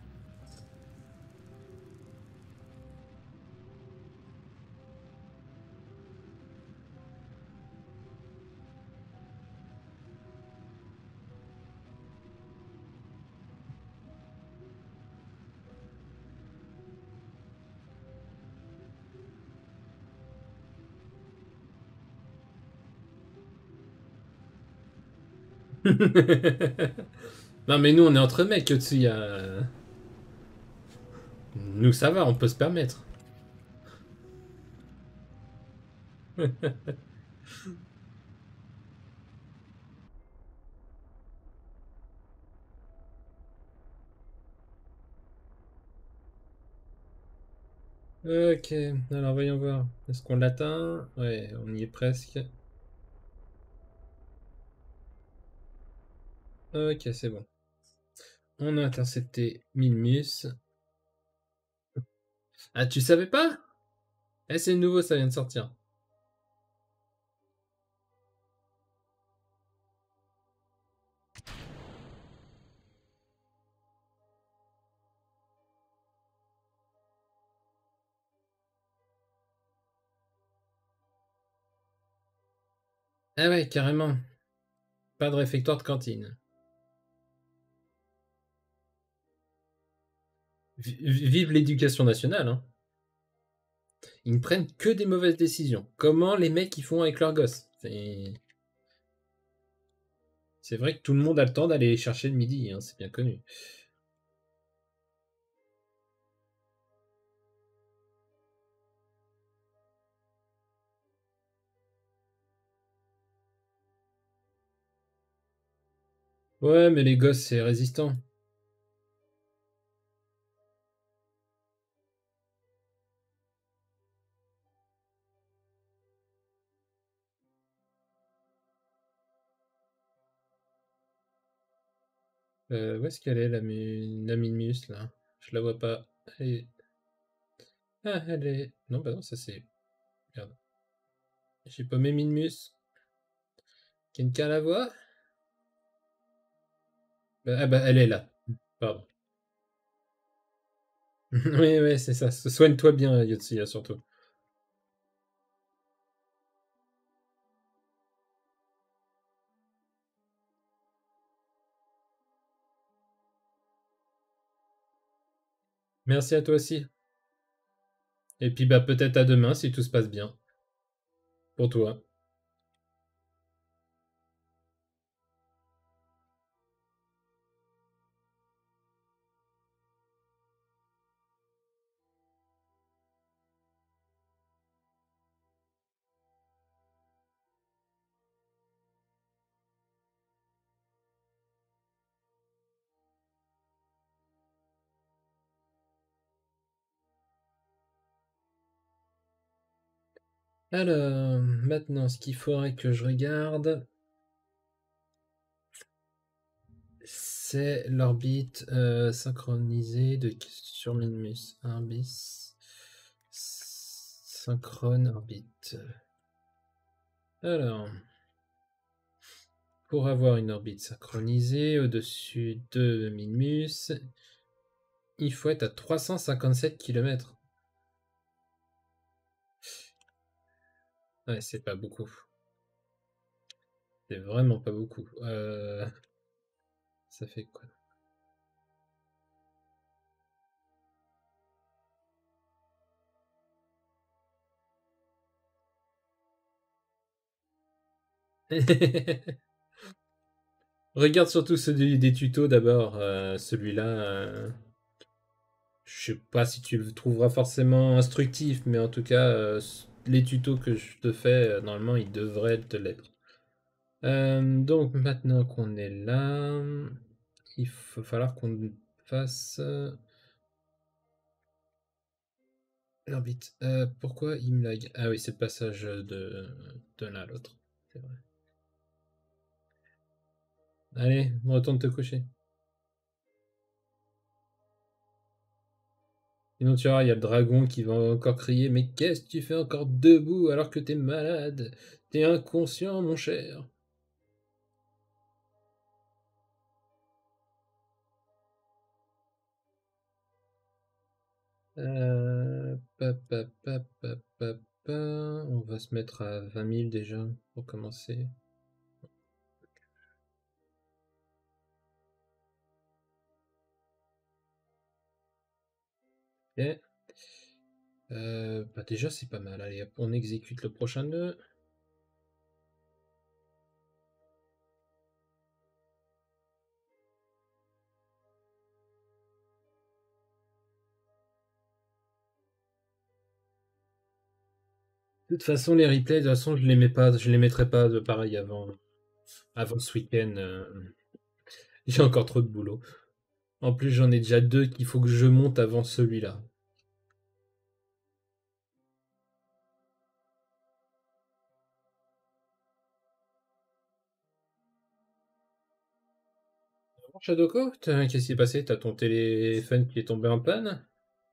Non, mais nous, on est entre mecs, Yosuya. Nous, ça va, on peut se permettre. Ok, alors voyons voir. Est-ce qu'on l'atteint? Ouais, on y est presque. Ok, c'est bon. On a intercepté Minmus. Ah, tu savais pas? Eh, c'est nouveau, ça vient de sortir. Ah ouais, carrément. Pas de réfectoire de cantine. Vi- Vive l'éducation nationale, hein. Ils ne prennent que des mauvaises décisions. Comment les mecs ils font avec leurs gosses? C'est c'est vrai que tout le monde a le temps d'aller les chercher le midi, hein, c'est bien connu. Ouais, mais les gosses, c'est résistant. Euh, où est-ce qu'elle est, la, mu... la Minmus, là? Je la vois pas. Elle est... Ah, elle est... Non, bah non, ça c'est... Merde. J'ai pas mes Minmus. Quelqu'un la voit? Bah, ah bah, elle est là. Pardon. Oui, oui, c'est ça. Soigne-toi bien, Yotsuya, surtout. Merci à toi aussi. Et puis, bah, peut-être à demain, si tout se passe bien. Pour toi. Alors, maintenant, ce qu'il faudrait que je regarde, c'est l'orbite euh, synchronisée de sur Minmus. Un bis. Synchrone orbite. Alors, pour avoir une orbite synchronisée au-dessus de Minmus, il faut être à trois cent cinquante-sept kilomètres. Ouais, c'est pas beaucoup. C'est vraiment pas beaucoup. Euh, Ça fait quoi? Regarde surtout ceux des, des tutos d'abord. Euh, celui-là, euh, je sais pas si tu le trouveras forcément instructif, mais en tout cas, euh, les tutos que je te fais, euh, normalement, ils devraient te l'être. Euh, donc maintenant qu'on est là, il va falloir qu'on fasse euh, l'orbite. Euh, pourquoi il me lag? Ah oui, c'est le passage de, de l'un à l'autre. C'est vrai. Allez, retourne te coucher. Sinon, tu vois, il y a le dragon qui va encore crier: mais qu'est-ce que tu fais encore debout alors que t'es malade? T'es inconscient, mon cher. Euh, pa, pa, pa, pa, pa, pa. On va se mettre à vingt mille déjà pour commencer. Ok. Euh, bah déjà, c'est pas mal. Allez, hop, on exécute le prochain nœud. De toute façon, les replays, de toute façon, je les mets pas, je les mettrai pas de pareil avant, avant ce week-end. euh, J'ai encore trop de boulot. En plus, j'en ai déjà deux qu'il faut que je monte avant celui-là. Bon, Shadoko, t'as- qu'est-ce qui s'est passé? T'as ton téléphone qui est tombé en panne?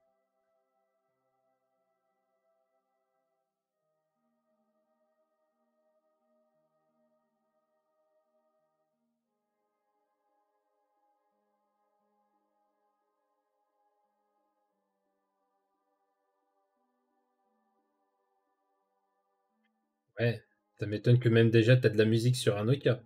Ouais, ça m'étonne que même déjà t'as de la musique sur un Nokia.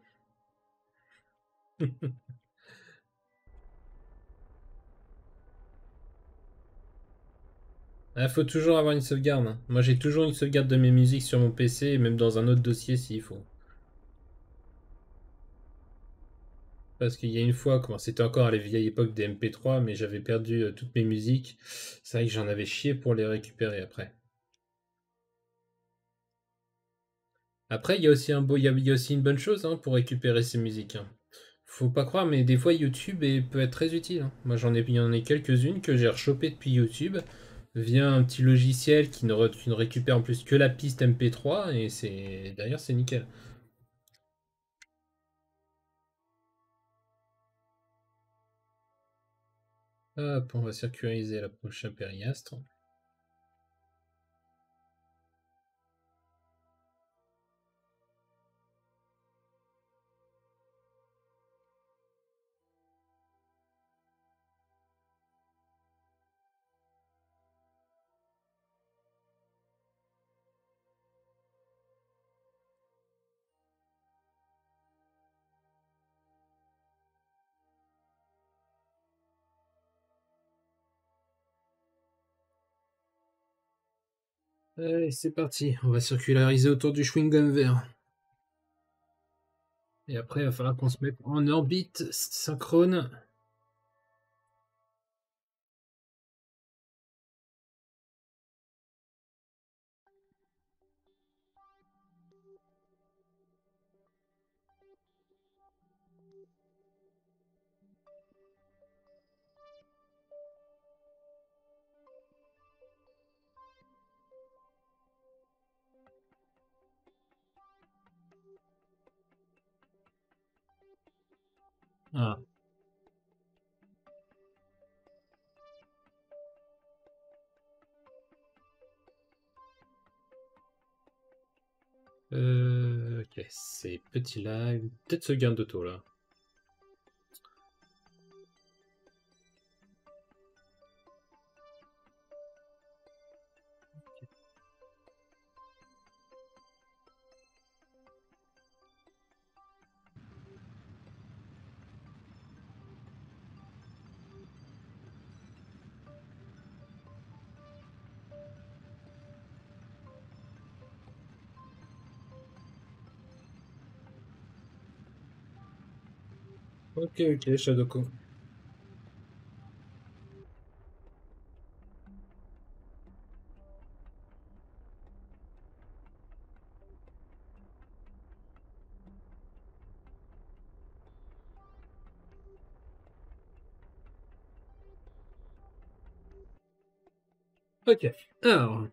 Il faut toujours avoir une sauvegarde, hein. Moi j'ai toujours une sauvegarde de mes musiques sur mon P C et même dans un autre dossier s'il faut. Parce qu'il y a une fois, comment c'était encore à la vieille époque des M P trois, mais j'avais perdu euh, toutes mes musiques. C'est vrai que j'en avais chié pour les récupérer après. Après, il y a aussi un beau, il y a, il y a aussi une bonne chose hein, pour récupérer ces musiques, hein. Faut pas croire, mais des fois YouTube est- peut être très utile, hein. Moi j'en ai, il y en a quelques-unes que j'ai rechopées depuis YouTube via un petit logiciel qui ne, re- qui ne récupère en plus que la piste M P trois et c'est d'ailleurs c'est nickel. Hop, on va circulariser la prochaine périastre. Allez, c'est parti, on va circulariser autour du chewing-gum vert. Et après, il va falloir qu'on se mette en orbite synchrone. Ah. Euh, ok, c'est petit là, peut-être ce gain d'auto là. Ok, ok, Shadoko. Ok, alors,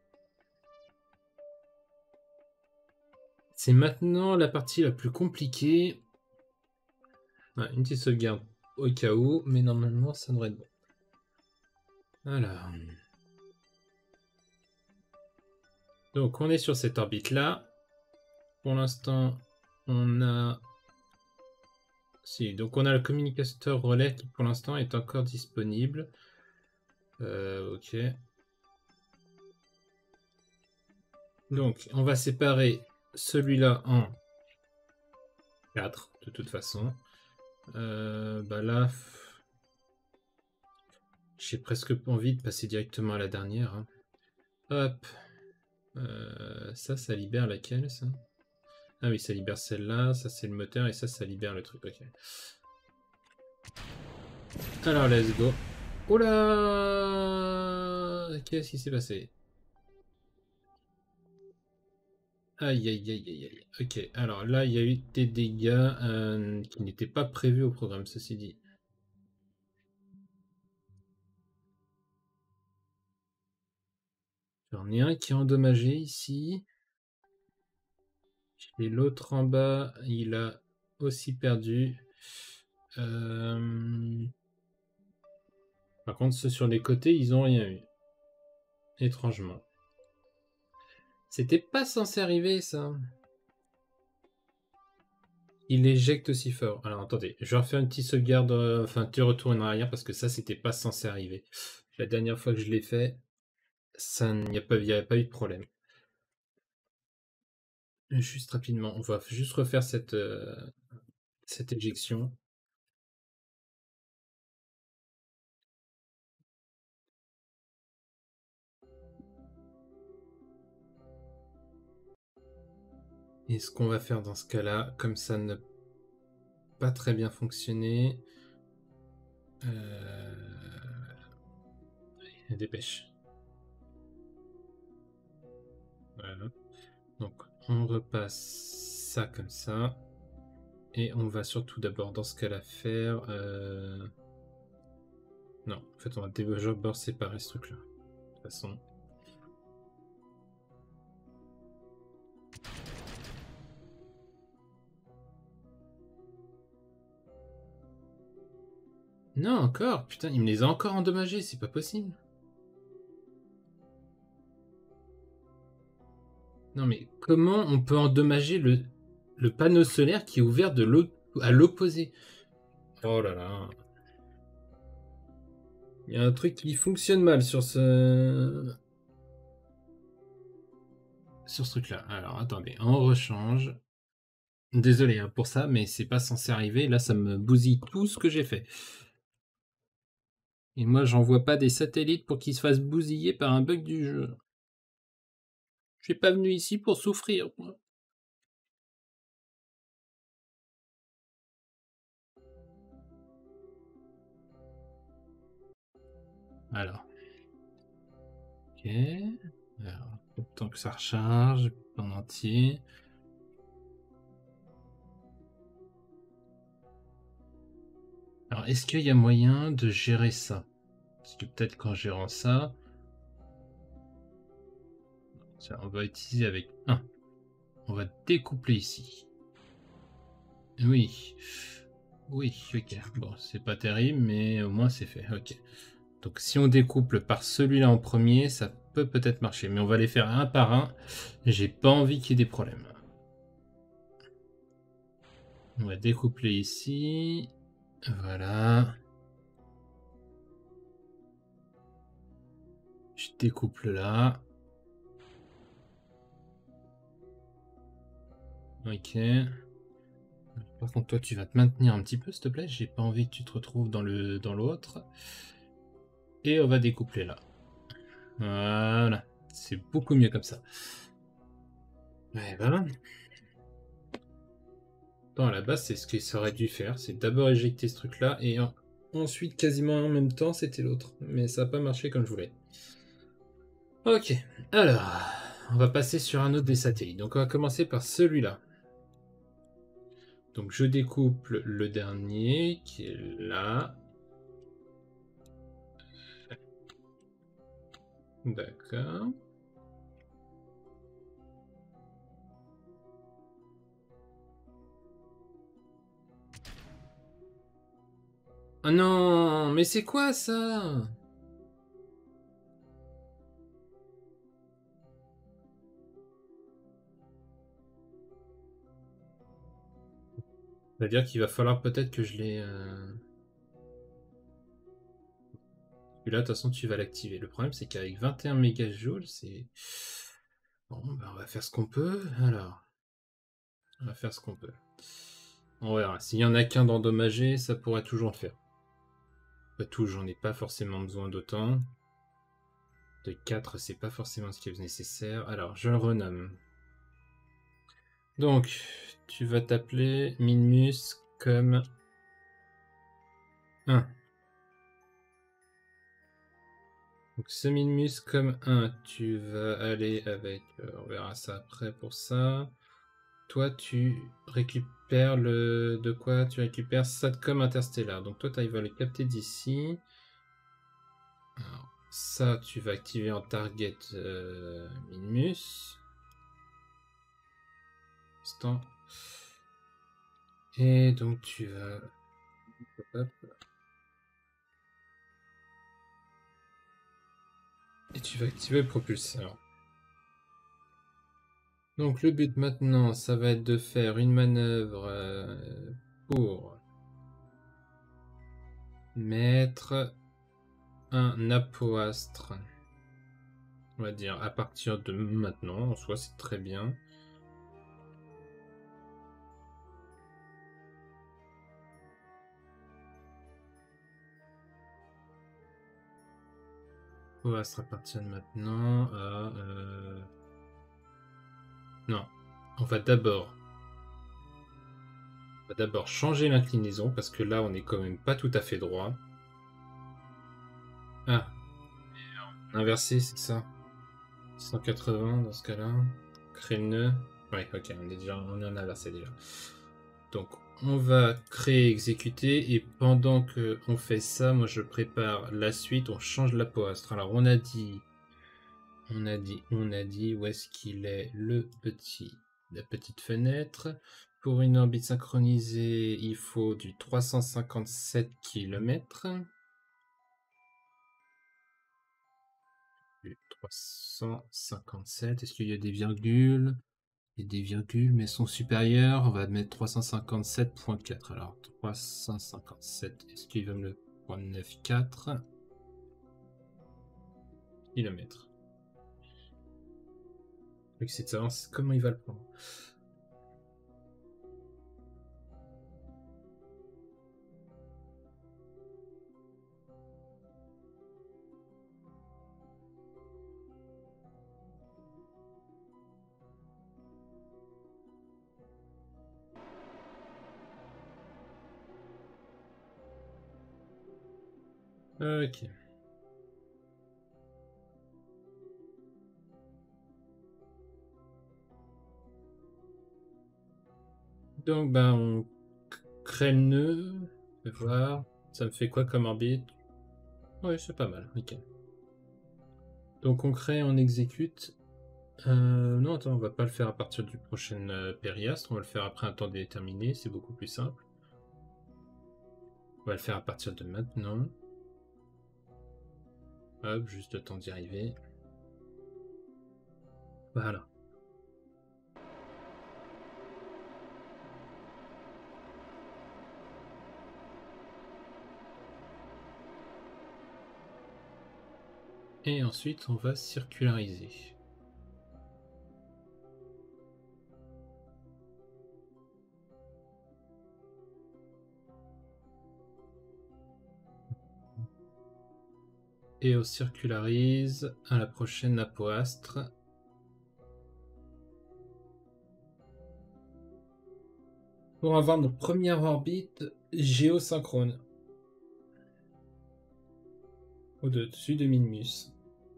c'est maintenant la partie la plus compliquée. Ouais, une petite sauvegarde au cas où, mais normalement ça devrait être bon. Alors. Donc on est sur cette orbite là. Pour l'instant, on a. Si, donc on a le communicateur relais qui pour l'instant est encore disponible. Euh, ok. Donc on va séparer celui-là en quatre de toute façon. Euh, bah là, j'ai presque envie de passer directement à la dernière, hein. Hop. Euh, ça, ça libère laquelle, ça? Ah oui, ça libère celle-là, ça c'est le moteur, et ça, ça libère le truc, ok. Alors, let's go. Oh là! Qu'est-ce qui s'est passé? Aïe, aïe, aïe, aïe, aïe. Ok, alors là, il y a eu des dégâts euh, qui n'étaient pas prévus au programme, ceci dit. J'en ai un qui est endommagé ici. Et l'autre en bas, il a aussi perdu. Euh... Par contre, ceux sur les côtés, ils ont rien eu. Étrangement. C'était pas censé arriver, ça. Il éjecte aussi fort. Alors, attendez, je vais refaire une petite sauvegarde, euh, enfin, tu retournes en arrière, parce que ça, c'était pas censé arriver. La dernière fois que je l'ai fait, ça n'y a pas, il n'y avait pas eu de problème. Juste rapidement, on va juste refaire cette, euh, cette éjection. Et ce qu'on va faire dans ce cas-là, comme ça n'a pas très bien fonctionné, euh... dépêche. Voilà. Donc on repasse ça comme ça. Et on va surtout d'abord dans ce cas-là faire... Euh... Non, en fait on va d'abord séparer ce truc-là. De toute façon... Non, encore. Putain, il me les a encore endommagés, c'est pas possible. Non mais comment on peut endommager le, le panneau solaire qui est ouvert de l'autre à l'opposé? Oh là là. Il y a un truc qui fonctionne mal sur ce... Sur ce truc-là. Alors, attendez, on rechange. Désolé hein, pour ça, mais c'est pas censé arriver. Là, ça me bousille tout ce que j'ai fait. Et moi, j'envoie pas des satellites pour qu'ils se fassent bousiller par un bug du jeu. Je suis pas venu ici pour souffrir, moi. Alors. Ok. Alors, autant que ça recharge en entier. Alors, est-ce qu'il y a moyen de gérer ça? Parce que peut-être qu'en gérant ça... Tiens, on va utiliser avec un. On va découpler ici. Oui. Oui, ok. Bon, c'est pas terrible, mais au moins c'est fait. Ok. Donc si on découple par celui-là en premier, ça peut peut-être marcher. Mais on va les faire un par un. J'ai pas envie qu'il y ait des problèmes. On va découpler ici. Voilà. Je découple là. Ok. Par contre, toi, tu vas te maintenir un petit peu, s'il te plaît. J'ai pas envie que tu te retrouves dans le dans l'autre. Et on va découpler là. Voilà. C'est beaucoup mieux comme ça. Ouais, voilà. Attends, à la base, c'est ce qu'il aurait dû faire. C'est d'abord éjecter ce truc-là et en... ensuite, quasiment en même temps, c'était l'autre. Mais ça n'a pas marché comme je voulais. Ok. Alors, on va passer sur un autre des satellites. Donc, on va commencer par celui-là. Donc, je découple le dernier qui est là. D'accord. Oh non, mais c'est quoi ça? C'est-à-dire qu'il va falloir peut-être que je les... Euh... Et là, de toute façon, tu vas l'activer. Le problème, c'est qu'avec vingt et un mégajoules, c'est... Bon, ben, on va faire ce qu'on peut. Alors, on va faire ce qu'on peut. On verra. S'il y en a qu'un d'endommagé, ça pourrait toujours le faire. Pas tout, j'en ai pas forcément besoin d'autant. De quatre, c'est pas forcément ce qui est nécessaire. Alors, je le renomme. Donc, tu vas t'appeler Minmus comme un. Donc, ce Minmus comme un, tu vas aller avec... Euh, on verra ça après pour ça. Toi, tu récupères le... De quoi? Tu récupères Satcom Interstellar. Donc, toi, tu arrives à le capter d'ici. Alors, ça, tu vas activer en target euh, Minmus. Instant. Et donc, tu vas... Hop. Et tu vas activer le propulseur. Donc, le but maintenant, ça va être de faire une manœuvre euh, pour mettre un apoastre. On va dire à partir de maintenant. En soi, c'est très bien. Apoastre à partir de maintenant. À, euh... Non, on va d'abord On va d'abord changer l'inclinaison parce que là on est quand même pas tout à fait droit. Ah, inversé c'est ça. cent quatre-vingts dans ce cas-là. Créer le nœud. Ouais, ok, on est déjà on est en inversé déjà. Donc on va créer, exécuter, et pendant que on fait ça, moi je prépare la suite, on change l'apoastre. Alors on a dit, on a dit, on a dit, où est-ce qu'il est le petit, la petite fenêtre. Pour une orbite synchronisée, il faut du trois cent cinquante-sept kilomètres. trois cent cinquante-sept, est-ce qu'il y a des virgules? Il y a des virgules, mais sont supérieures. On va mettre trois cent cinquante-sept virgule quatre. Alors, trois cent cinquante-sept, est-ce qu'il va me le prendre neuf virgule quatre kilomètres. Le truc, c'est de savoir comment il va le prendre. Ok. Donc, ben, on crée le nœud. Je vais voir. Ça me fait quoi comme orbite? Oui, c'est pas mal. Ok. Donc, on crée, on exécute. Euh, non, attends, on va pas le faire à partir du prochain euh, périastre. On va le faire après un temps déterminé. C'est beaucoup plus simple. On va le faire à partir de maintenant. Hop, juste le temps d'y arriver. Voilà. Et ensuite, on va circulariser. Et on circularise à la prochaine apoastre. Pour avoir notre première orbite géosynchrone. Au-dessus de Minmus.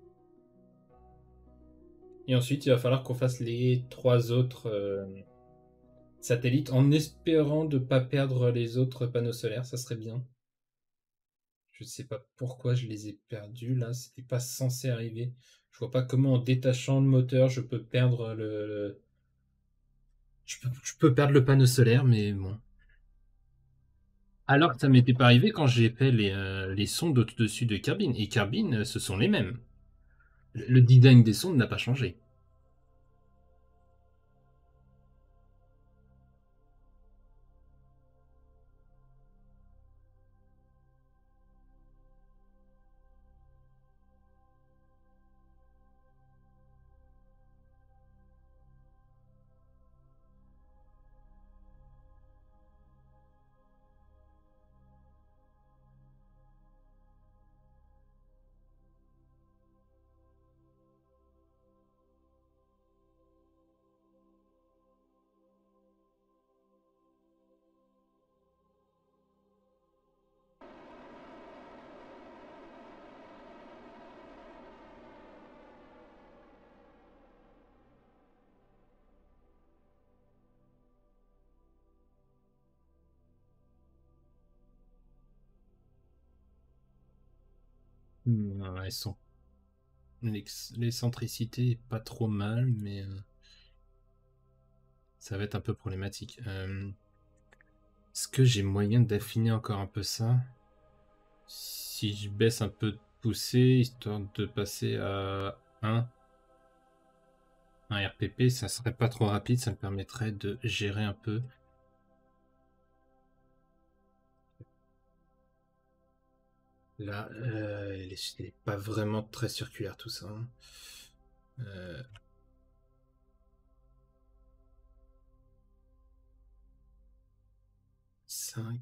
Et ensuite, il va falloir qu'on fasse les trois autres euh, satellites en espérant de ne pas perdre les autres panneaux solaires. Ça serait bien. Je ne sais pas pourquoi je les ai perdus là. C'était pas censé arriver. Je vois pas comment en détachant le moteur je peux perdre le. le... Je, peux, je peux perdre le panneau solaire, mais bon. Alors que ça m'était pas arrivé quand j'ai fait les, euh, les sondes au-dessus de Kerbin. Et Kerbin, euh, ce sont les mêmes. Le design des sondes n'a pas changé. Hmm, elles sont... L'excentricité est pas trop mal, mais euh, ça va être un peu problématique. Euh, Est-ce que j'ai moyen d'affiner encore un peu ça? Si je baisse un peu de poussée, histoire de passer à un, un R P P, ça serait pas trop rapide, ça me permettrait de gérer un peu. Là, euh, il est pas vraiment très circulaire tout ça. Hein. Euh, cinq.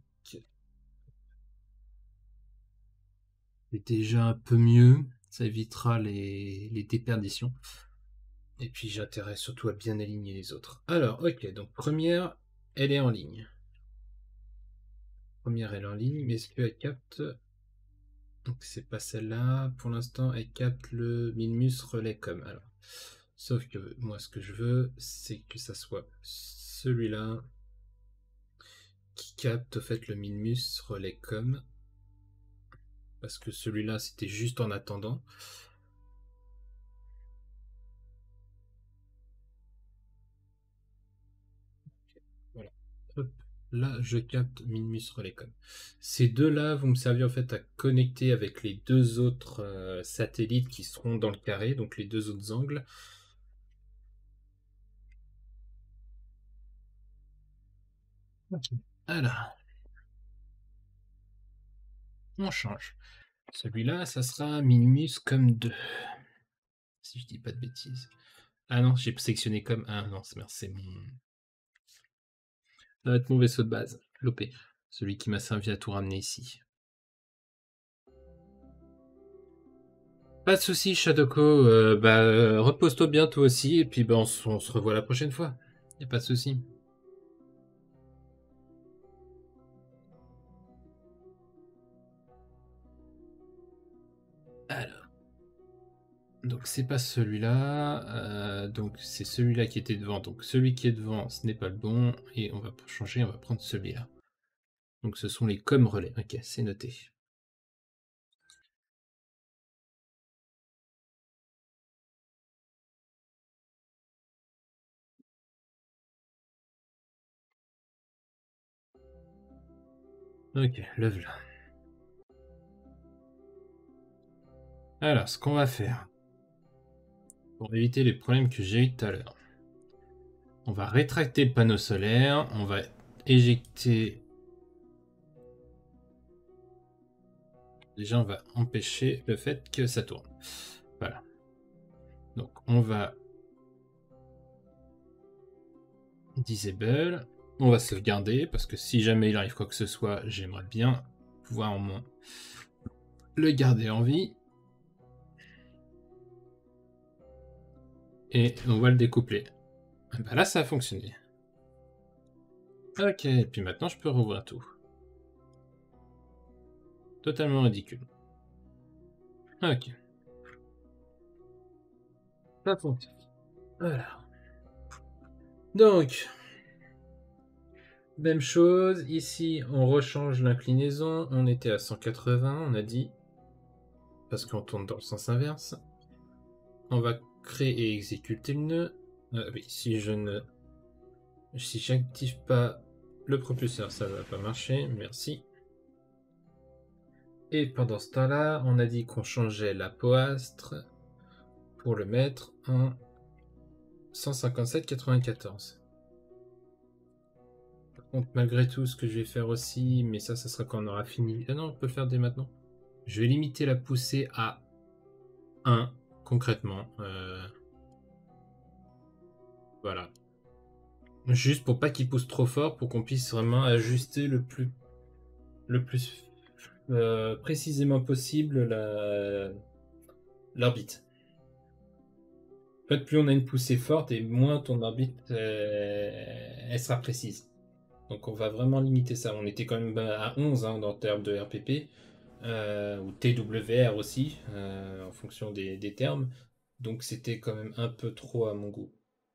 C'est déjà un peu mieux. Ça évitera les, les déperditions. Et puis j'ai intérêt surtout à bien aligner les autres. Alors, ok, donc première, elle est en ligne. Première, elle est en ligne, mais est-ce qu'elle capte... Donc c'est pas celle-là. Pour l'instant, elle capte le Minmus relais com. Alors, sauf que moi, ce que je veux, c'est que ça soit celui-là qui capte au fait le Minmus relais com. Parce que celui-là, c'était juste en attendant. Voilà. Hop. Là, je capte Minmus Relaycom. Ces deux-là vont me servir en fait à connecter avec les deux autres euh, satellites qui seront dans le carré, donc les deux autres angles. Alors, on change. Celui-là, ça sera Minmus comme deux. Si je dis pas de bêtises. Ah non, j'ai sélectionné comme un. Non, c'est mon... Ça va être mon vaisseau de base, l'O P. Celui qui m'a servi à tout ramener ici. Pas de soucis, Shadoko. Euh, bah, euh, repose-toi bien toi aussi, et puis bah, on, on se revoit la prochaine fois. Y a pas de soucis. Alors. Donc c'est pas celui-là. Euh, donc c'est celui-là qui était devant. Donc celui qui est devant, ce n'est pas le bon. Et on va changer, on va prendre celui-là. Donc ce sont les com relais. Ok, c'est noté. Ok, lève là. Alors, ce qu'on va faire, pour éviter les problèmes que j'ai eu tout à l'heure, on va rétracter le panneau solaire, on va éjecter... Déjà, on va empêcher le fait que ça tourne. Voilà. Donc, on va... Disable. On va sauvegarder, parce que si jamais il arrive quoi que ce soit, j'aimerais bien pouvoir au moins le garder en vie. Et on va le découpler. Bah là, ça a fonctionné. Ok, et puis maintenant, je peux rouvrir tout. Totalement ridicule. Ok. Ça fonctionne. Voilà. Donc, même chose. Ici, on rechange l'inclinaison. On était à cent quatre-vingts, on a dit. Parce qu'on tourne dans le sens inverse. On va créer et exécuter le nœud. Ah oui, si je ne... Si j'active pas le propulseur, ça ne va pas marcher. Merci. Et pendant ce temps-là, on a dit qu'on changeait la poastre pour le mettre en cent cinquante-sept quatre-vingt-quatorze. Par contre, malgré tout, ce que je vais faire aussi, mais ça, ça sera quand on aura fini. Ah non, on peut le faire dès maintenant. Je vais limiter la poussée à un, concrètement. Euh... Voilà. Juste pour pas qu'il pousse trop fort, pour qu'on puisse vraiment ajuster le plus, le plus euh, précisément possible la l'orbite. En fait, plus on a une poussée forte et moins ton orbite euh, elle sera précise. Donc on va vraiment limiter ça. On était quand même à onze hein, en termes de R P P, euh, ou T W R aussi, euh, en fonction des, des termes. Donc c'était quand même un peu trop à mon goût.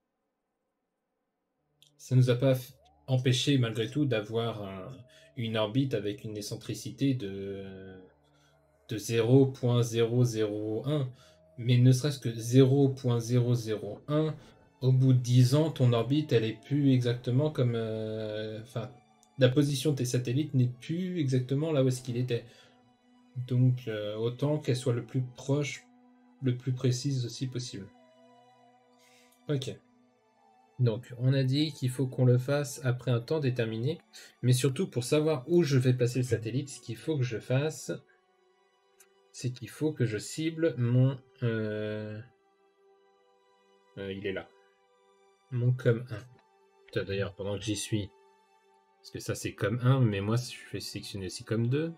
Ça nous a pas empêché malgré tout d'avoir un, une orbite avec une excentricité de, de zéro virgule zéro zéro un. Mais ne serait-ce que zéro virgule zéro zéro un, au bout de dix ans, ton orbite, elle est plus exactement comme... euh, Enfin, la position de tes satellites n'est plus exactement là où est-ce qu'il était. Donc, euh, autant qu'elle soit le plus proche, le plus précise aussi possible. Ok. Donc, on a dit qu'il faut qu'on le fasse après un temps déterminé, mais surtout pour savoir où je vais placer le satellite, ce qu'il faut que je fasse, c'est qu'il faut que je cible mon... Euh... Euh, il est là. Mon com un. D'ailleurs, pendant que j'y suis, parce que ça c'est com un, mais moi je vais sélectionner aussi com deux.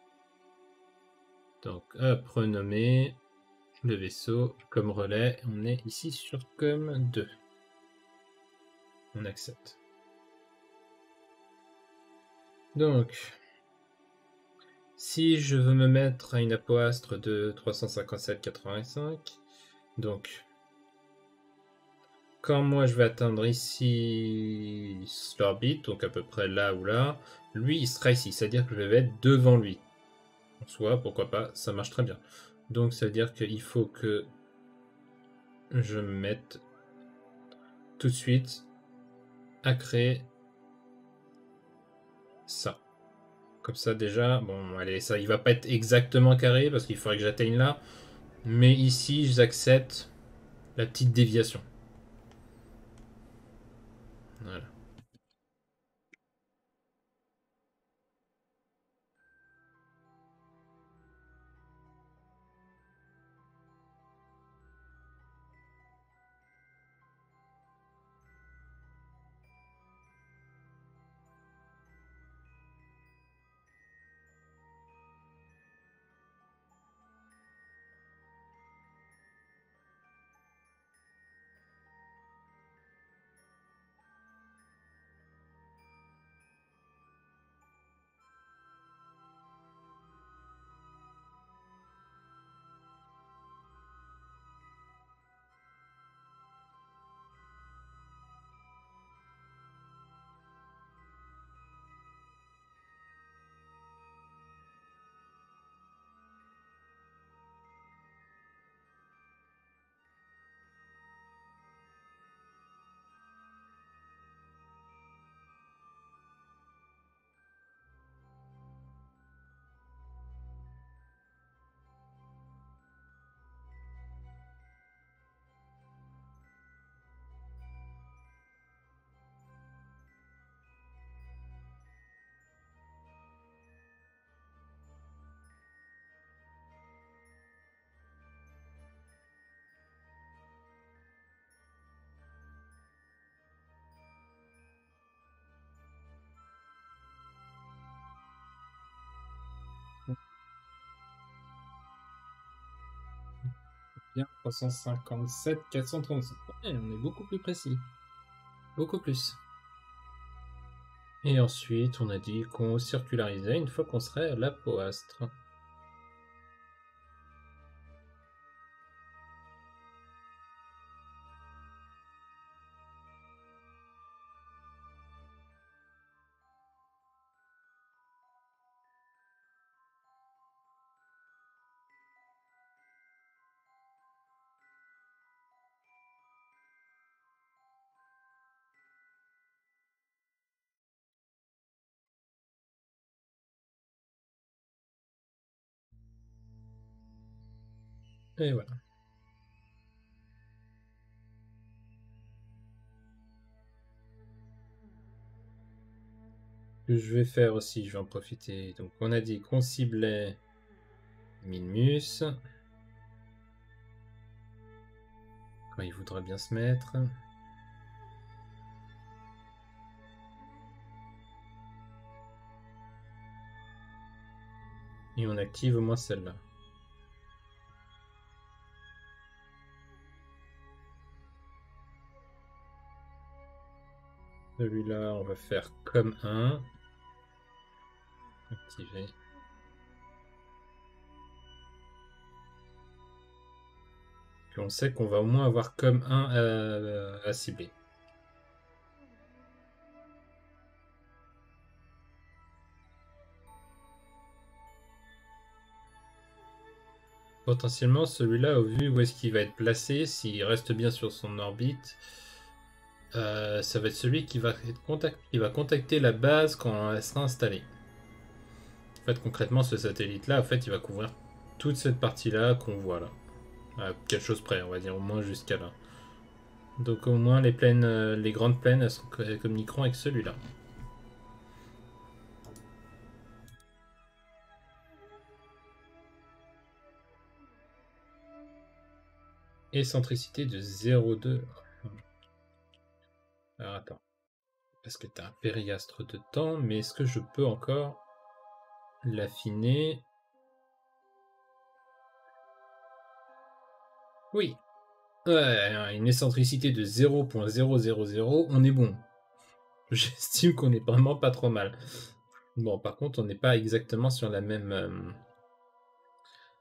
Donc, hop, renommer le vaisseau comme relais. On est ici sur com deux. On accepte. Donc, si je veux me mettre à une apoastre de trois cent cinquante-sept virgule quatre-vingt-cinq, donc quand moi je vais atteindre ici l'orbite, donc à peu près là ou là, lui il sera ici, c'est-à-dire que je vais être devant lui. En soi, pourquoi pas, ça marche très bien. Donc ça veut dire qu'il faut que je me mette tout de suite à créer ça. Comme ça déjà, bon allez, ça il va pas être exactement carré parce qu'il faudrait que j'atteigne là. Mais ici j'accepte la petite déviation. Voilà. Bien, trois cent cinquante-sept, quatre cent trente-cinq. Ouais, on est beaucoup plus précis. Beaucoup plus. Et ensuite, on a dit qu'on circularisait une fois qu'on serait à l'apoastre. Et voilà. Ce que je vais faire aussi, je vais en profiter. Donc on a dit qu'on ciblait Minmus. Quand il voudra bien se mettre. Et on active au moins celle-là. Celui-là, on va faire comme un. Activer. Puis on sait qu'on va au moins avoir comme un à, à cibler. Potentiellement, celui-là, au vu où est-ce qu'il va être placé, s'il reste bien sur son orbite, euh, ça va être celui qui va, être contact... qui va contacter la base quand elle sera installée. En fait, concrètement, ce satellite-là, en fait, il va couvrir toute cette partie-là qu'on voit là. À quelque chose près, on va dire, au moins jusqu'à là. Donc au moins, les plaines, euh, les grandes plaines, elles, sont, elles communiqueront avec celui-là. Et centricité de zéro virgule deux. Alors attends. Parce que tu as un périastre de temps, mais est-ce que je peux encore l'affiner? Oui. Ouais, une excentricité de zéro virgule zéro zéro zéro, on est bon. J'estime qu'on est vraiment pas trop mal. Bon, par contre, on n'est pas exactement sur la même... Euh,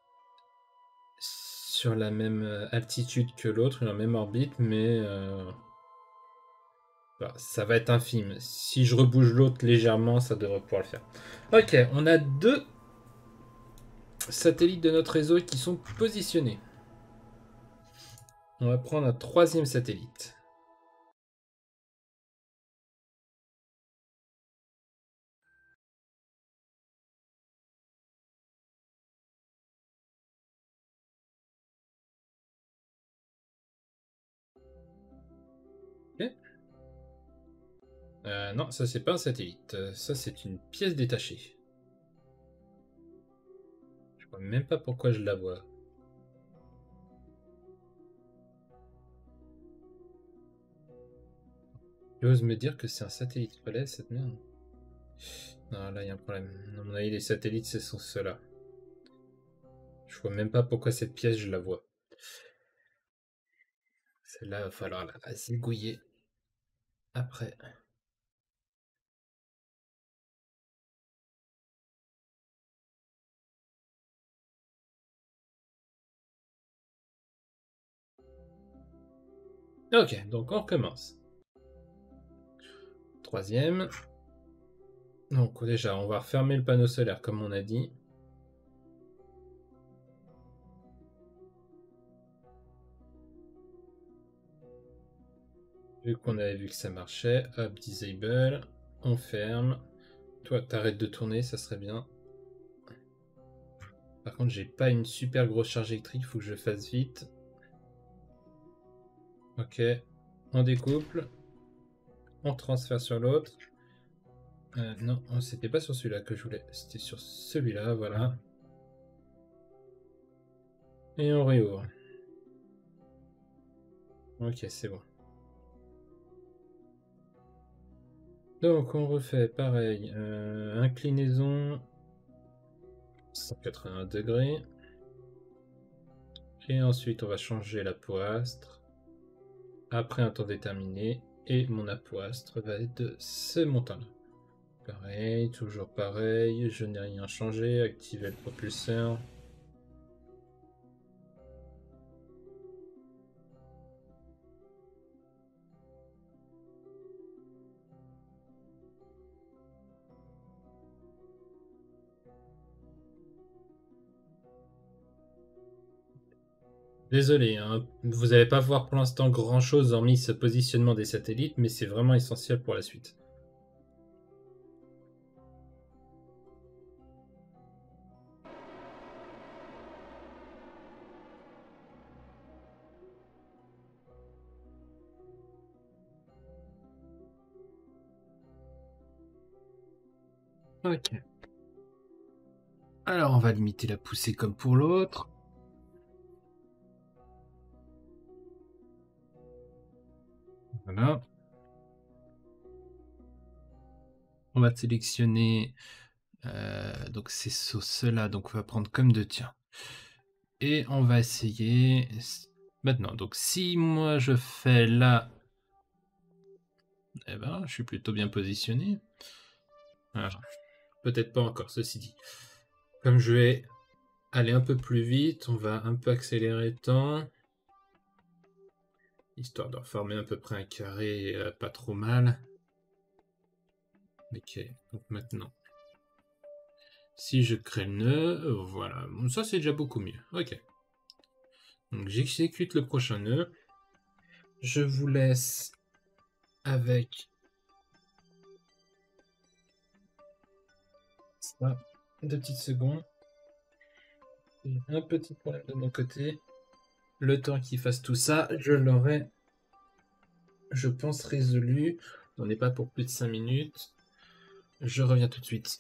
sur la même altitude que l'autre, la même orbite, mais... Euh, Bah, ça va être infime. Si je rebouge l'autre légèrement, ça devrait pouvoir le faire. Ok, on a deux satellites de notre réseau qui sont positionnés. On va prendre un troisième satellite. Ok. Euh, non, ça c'est pas un satellite. Euh, Ça c'est une pièce détachée. Je vois même pas pourquoi je la vois. J'ose me dire que c'est un satellite relais cette merde. Non, là il y a un problème. À mon avis, les satellites, ce sont ceux-là. Je vois même pas pourquoi cette pièce, je la vois. Celle-là, il va falloir la zigouiller après. Ok, donc on recommence. Troisième. Donc déjà, on va refermer le panneau solaire comme on a dit. Vu qu'on avait vu que ça marchait, hop, disable, on ferme. Toi, t'arrêtes de tourner, ça serait bien. Par contre, j'ai pas une super grosse charge électrique, faut que je fasse vite. Ok, on découple. On transfère sur l'autre. Euh, non, c'était pas sur celui-là que je voulais, c'était sur celui-là, voilà. Et on réouvre. Ok, c'est bon. Donc on refait pareil, euh, inclinaison cent quatre-vingts degrés. Et ensuite on va changer la poistre. Après un temps déterminé. Et mon apoastre va être de ce montant-là. Pareil, toujours pareil, je n'ai rien changé, activer le propulseur. Désolé, hein, vous n'allez pas voir pour l'instant grand chose hormis ce positionnement des satellites, mais c'est vraiment essentiel pour la suite. Ok. Alors on va limiter la poussée comme pour l'autre. Voilà. On va sélectionner. Euh, donc c'est sur cela, donc on va prendre comme deux tiens. Et on va essayer maintenant. Donc si moi je fais là, eh ben je suis plutôt bien positionné. Alors, peut-être pas encore, ceci dit. Comme je vais aller un peu plus vite, on va un peu accélérer le temps. Histoire de reformer à peu près un carré euh, pas trop mal. Ok, donc maintenant, si je crée le nœud, euh, voilà, bon, ça c'est déjà beaucoup mieux. Ok. Donc j'exécute le prochain nœud. Je vous laisse avec ça. Deux petites secondes. J'ai un petit problème de mon côté. Le temps qu'il fasse tout ça, je l'aurai, je pense, résolu. On n'est pas pour plus de cinq minutes. Je reviens tout de suite.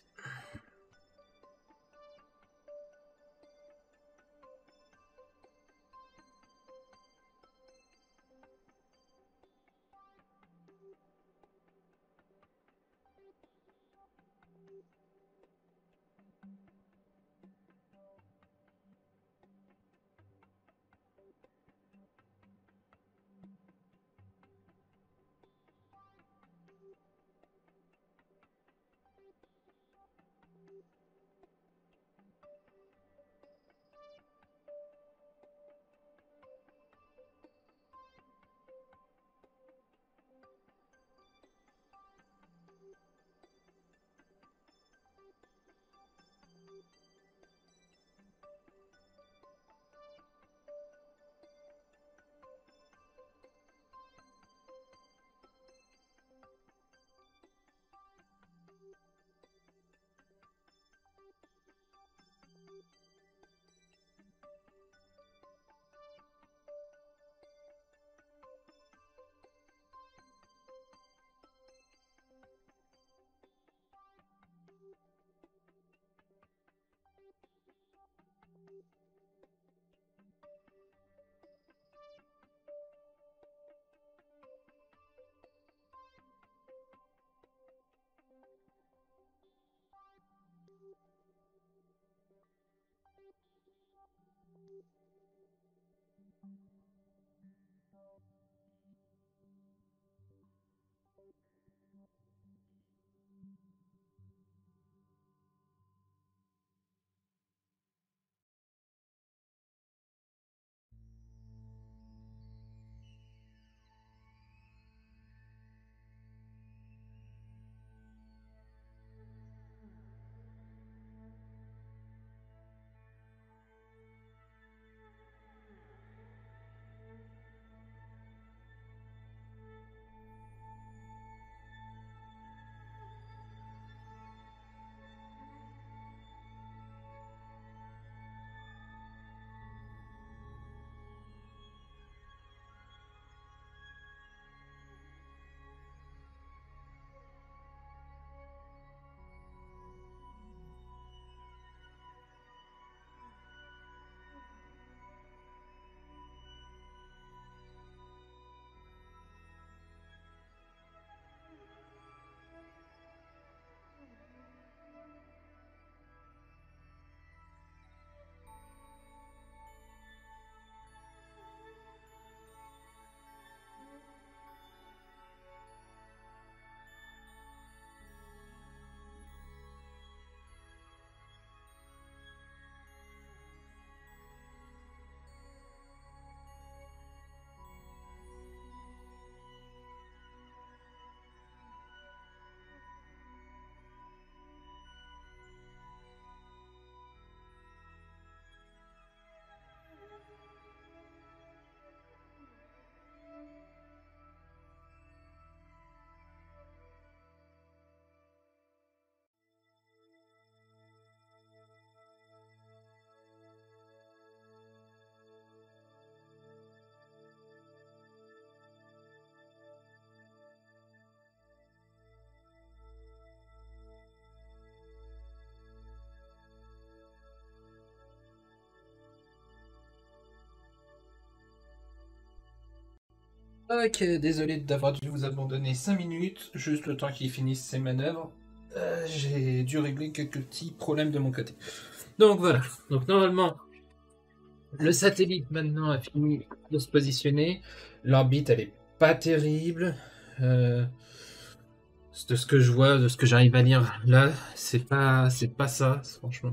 Ok, désolé d'avoir dû vous abandonner cinq minutes, juste le temps qu'il finisse ses manœuvres. Euh, j'ai dû régler quelques petits problèmes de mon côté. Donc voilà, donc normalement, le satellite maintenant a fini de se positionner. L'orbite, elle est pas terrible. Euh, de ce que je vois, de ce que j'arrive à lire là, c'est pas, c'est pas ça, franchement.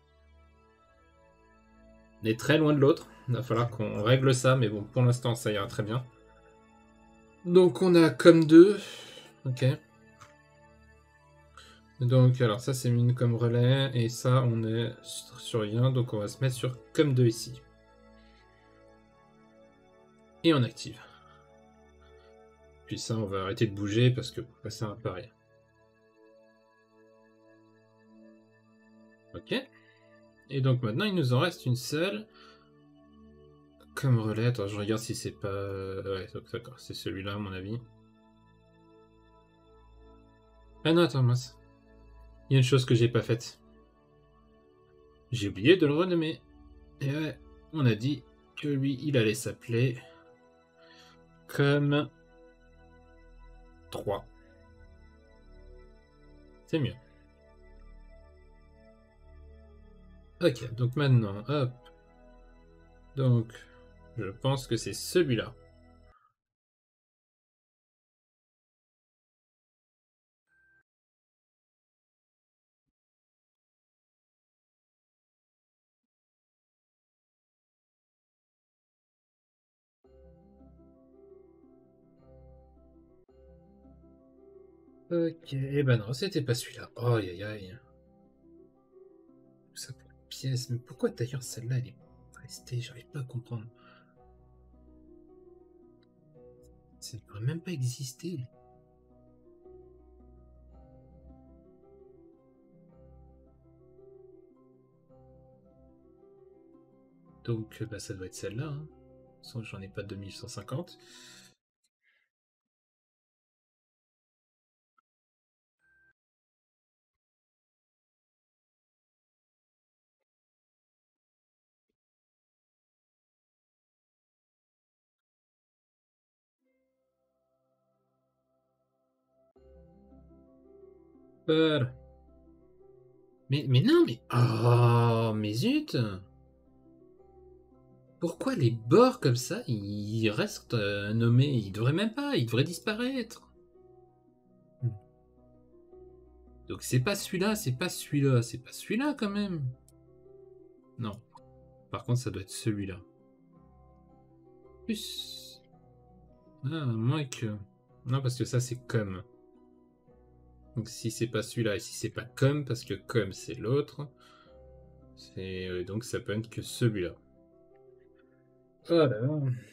On est très loin de l'autre. Il va falloir qu'on règle ça, mais bon, pour l'instant, ça ira très bien. Donc on a comme deux. Ok. Donc alors ça c'est mine comme relais et ça on est sur rien, donc on va se mettre sur comme deux ici. Et on active. Puis ça on va arrêter de bouger parce que ça sert à rien. Ok. Et donc maintenant il nous en reste une seule. Comme relais, attends je regarde si c'est pas... Ouais d'accord, c'est celui-là à mon avis. Ah non attends mince. Il y a une chose que j'ai pas faite. J'ai oublié de le renommer. Et ouais, on a dit que lui il allait s'appeler... Comme... trois. C'est mieux. Ok, donc maintenant, hop. Donc, je pense que c'est celui-là. Ok, et ben non, c'était pas celui-là. Oh, aïe aïe aïe. Ça pour une pièce. Mais pourquoi d'ailleurs celle-là, elle est restée? J'arrive pas à comprendre. Ça ne devrait même pas exister. Donc, bah, ça doit être celle-là. Hein. J'en ai pas deux mille cent cinquante. Voilà. Mais, mais non, mais... Oh, mais zut! Pourquoi les bords comme ça, ils restent euh, nommés? Ils devraient même pas, ils devraient disparaître. Donc c'est pas celui-là, c'est pas celui-là, c'est pas celui-là quand même. Non. Par contre, ça doit être celui-là. Plus. Ah, moins que... Non, parce que ça, c'est comme. Donc si c'est pas celui-là, et si c'est pas comme, parce que comme, c'est l'autre. C'est... euh, Donc ça peut être que celui-là. Oh là là.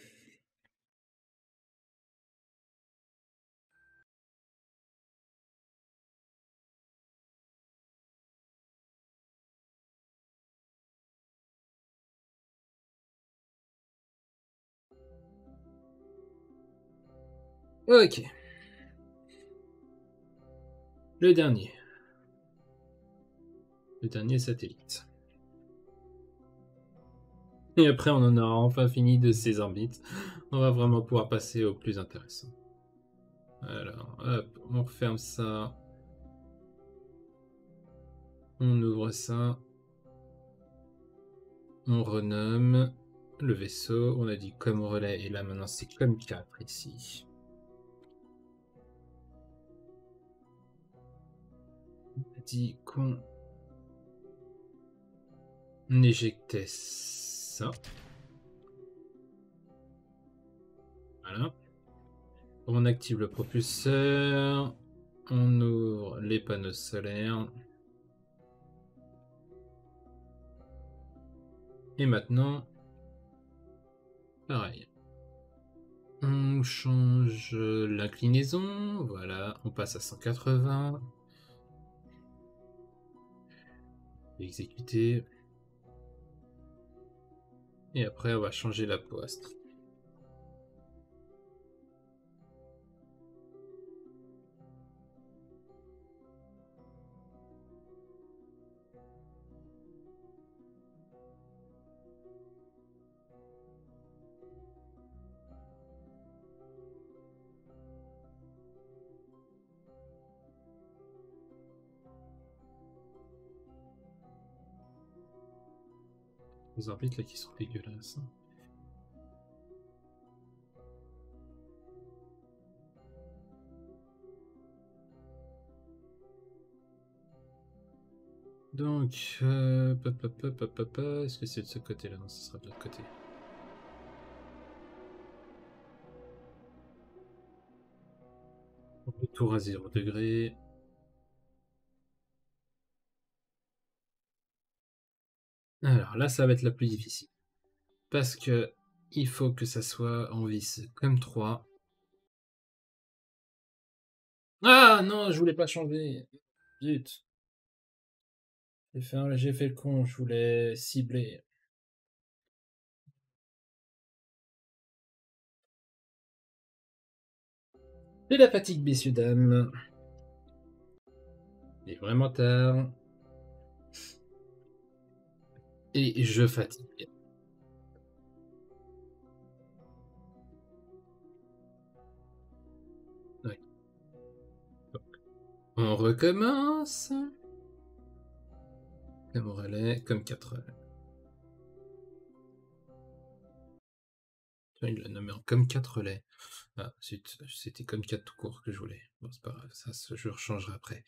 Ok. Le dernier. Le dernier satellite. Et après, on en aura enfin fini de ces orbites. On va vraiment pouvoir passer au plus intéressant. Alors, hop, on referme ça. On ouvre ça. On renomme le vaisseau. On a dit comme relais et là maintenant c'est comme quatre ici. On a dit qu'on éjectait ça. Voilà. On active le propulseur. On ouvre les panneaux solaires. Et maintenant, pareil. On change l'inclinaison. Voilà, on passe à cent quatre-vingts. Exécuter. Et après, on va changer la poste. Les arbitres là qui sont dégueulasses. Donc, euh, est-ce que c'est de ce côté-là? Non, ce sera de l'autre côté. On peut tour à zéro degré. Alors là, ça va être la plus difficile. Parce que il faut que ça soit en vis comme trois. Ah non, je voulais pas changer. Zut. J'ai fait, un- j'ai fait le con, je voulais cibler. C'est la fatigue, messieurs, dames. Il est vraiment tard. Et je fatigue. Ouais. On recommence. Comme relais, comme quatre relais. Il l'a nommé en comme quatre relais. Ah, zut, c'était comme quatre tout court que je voulais. Bon, c'est pas grave, ça, je rechangerai après.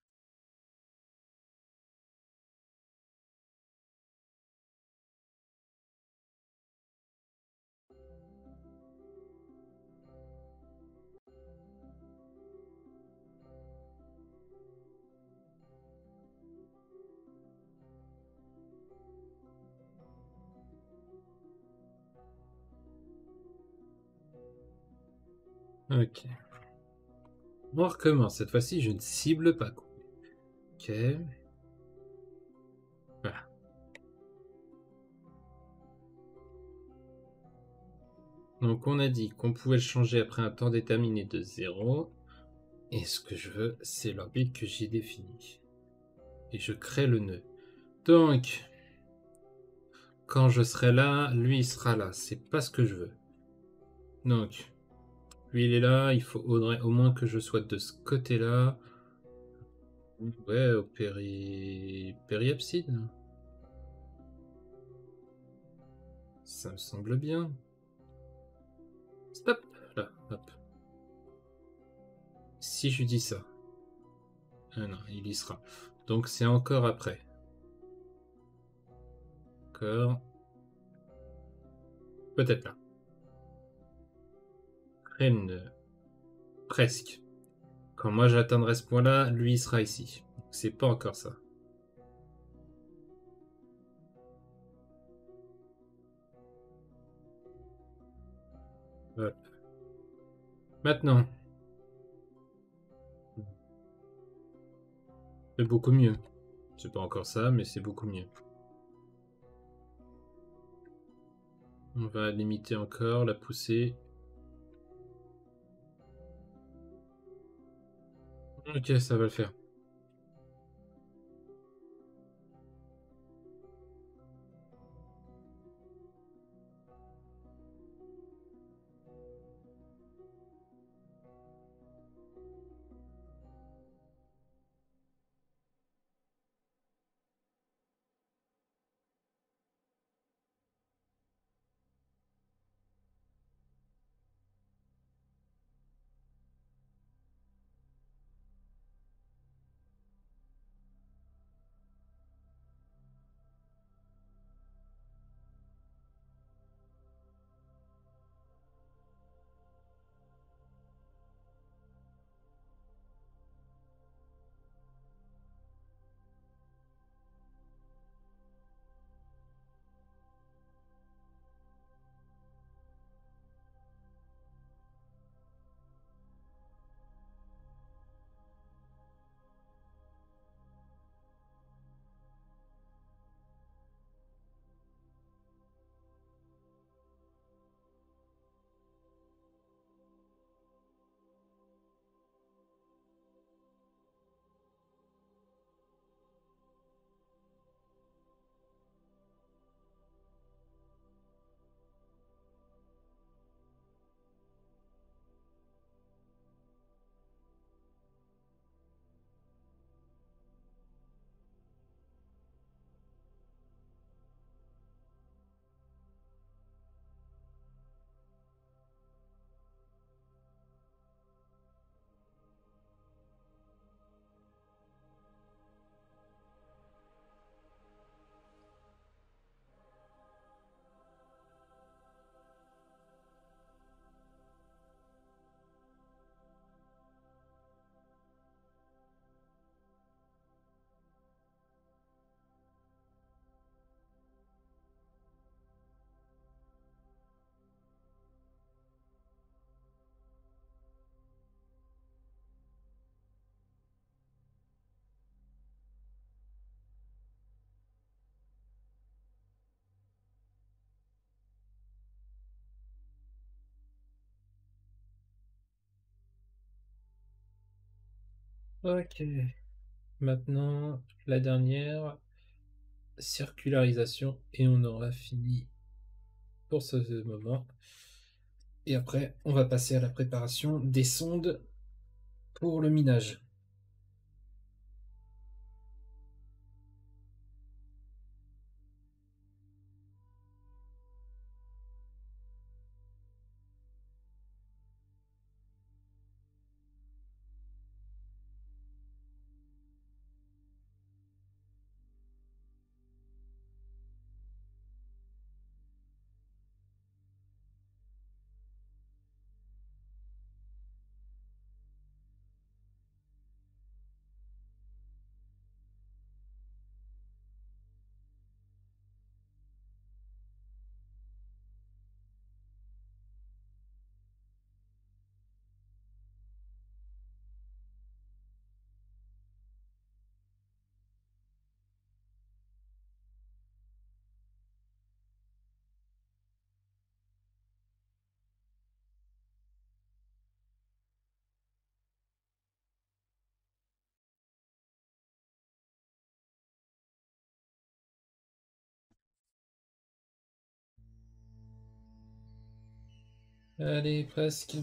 Ok. On recommence. Cette fois-ci, je ne cible pas. Ok. Voilà. Donc, on a dit qu'on pouvait le changer après un temps déterminé de zéro. Et ce que je veux, c'est l'orbite que j'ai définie. Et je crée le nœud. Donc, quand je serai là, lui, il sera là. C'est pas ce que je veux. Donc, lui, il est là. Il faudrait au moins que je sois de ce côté-là. Ouais, au péri... périapside. Ça me semble bien. Stop. Là, hop. Si je dis ça. Ah non, il y sera. Donc c'est encore après. Encore. Peut-être là. Une... Presque. Quand moi j'atteindrai ce point-là, lui il sera ici. C'est pas encore ça. Hop. Maintenant. C'est beaucoup mieux. C'est pas encore ça, mais c'est beaucoup mieux. On va limiter encore la poussée. Ok, ça va le faire. Ok. Maintenant, la dernière, circularisation, et on aura fini pour ce moment. Et après, on va passer à la préparation des sondes pour le minage. Allez, presque.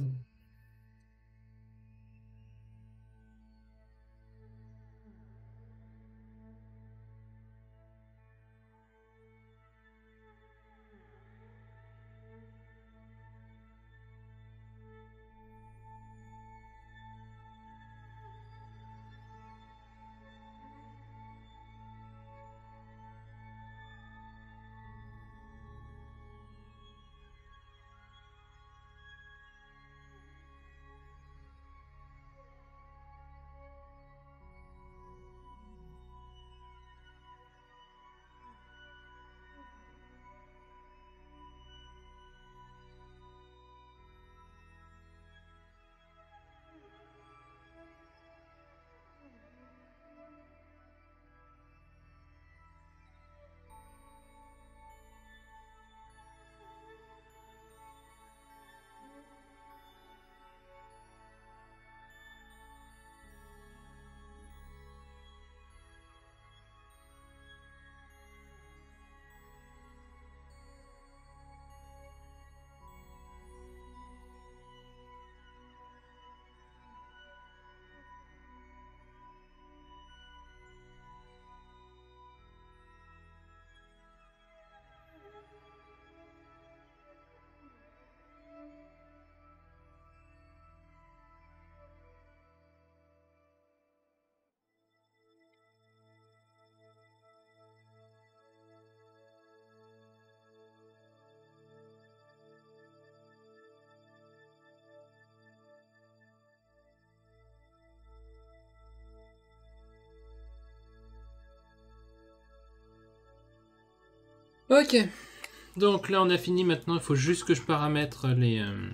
Ok. Donc là, on a fini. Maintenant, il faut juste que je paramètre les, euh,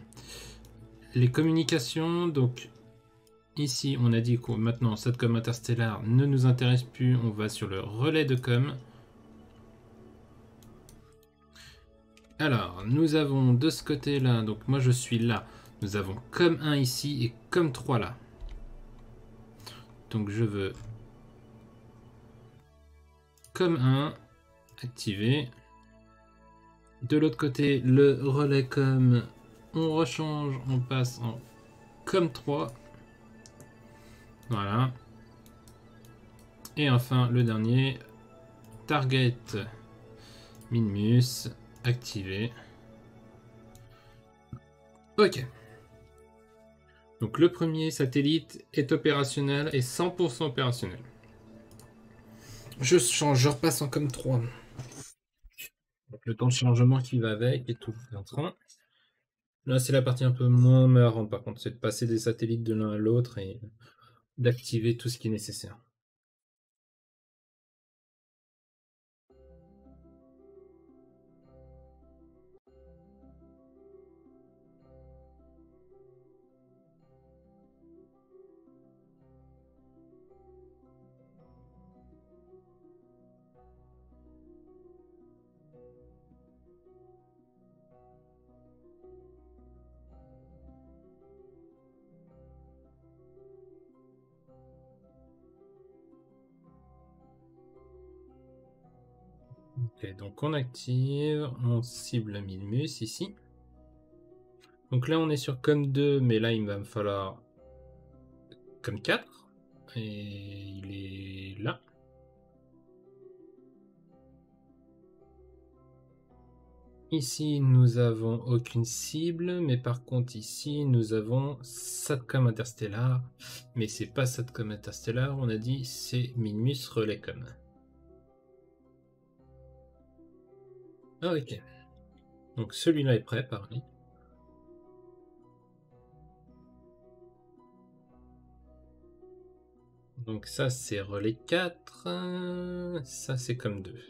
les communications. Donc ici, on a dit que maintenant, cette com interstellar ne nous intéresse plus. On va sur le relais de com. Alors, nous avons de ce côté-là, donc moi je suis là. Nous avons com un ici et com trois là. Donc je veux com un activé. De l'autre côté, le relais com, on rechange, on passe en com trois. Voilà. Et enfin, le dernier, target Minmus activé. Ok. Donc le premier satellite est opérationnel et cent pour cent opérationnel. Je change, je repasse en com trois. Donc le temps de chargement qui va avec et tout est en train. Là, c'est la partie un peu moins marrante par contre, c'est de passer des satellites de l'un à l'autre et d'activer tout ce qui est nécessaire. Ok, donc on active, on cible Minmus ici. Donc là, on est sur com deux, mais là, il va me falloir com quatre. Et il est là. Ici, nous avons aucune cible, mais par contre, ici, nous avons Satcom Interstellar. Mais c'est pas Satcom Interstellar, on a dit, c'est Minmus Relaycom. Ah, ok. Donc celui-là est prêt, pareil. Donc ça, c'est relais quatre. Ça, c'est comme deux.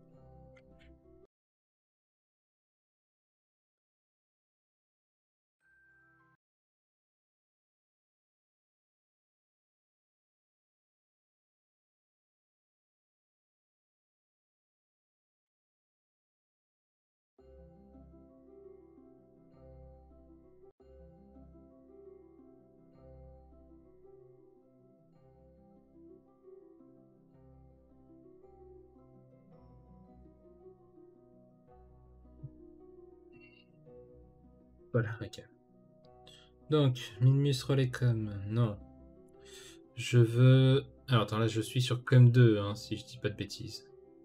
Voilà, ok. Donc, Minmus Relaycom, non. Je veux... Alors, attends, là, je suis sur com deux, hein, si je dis pas de bêtises.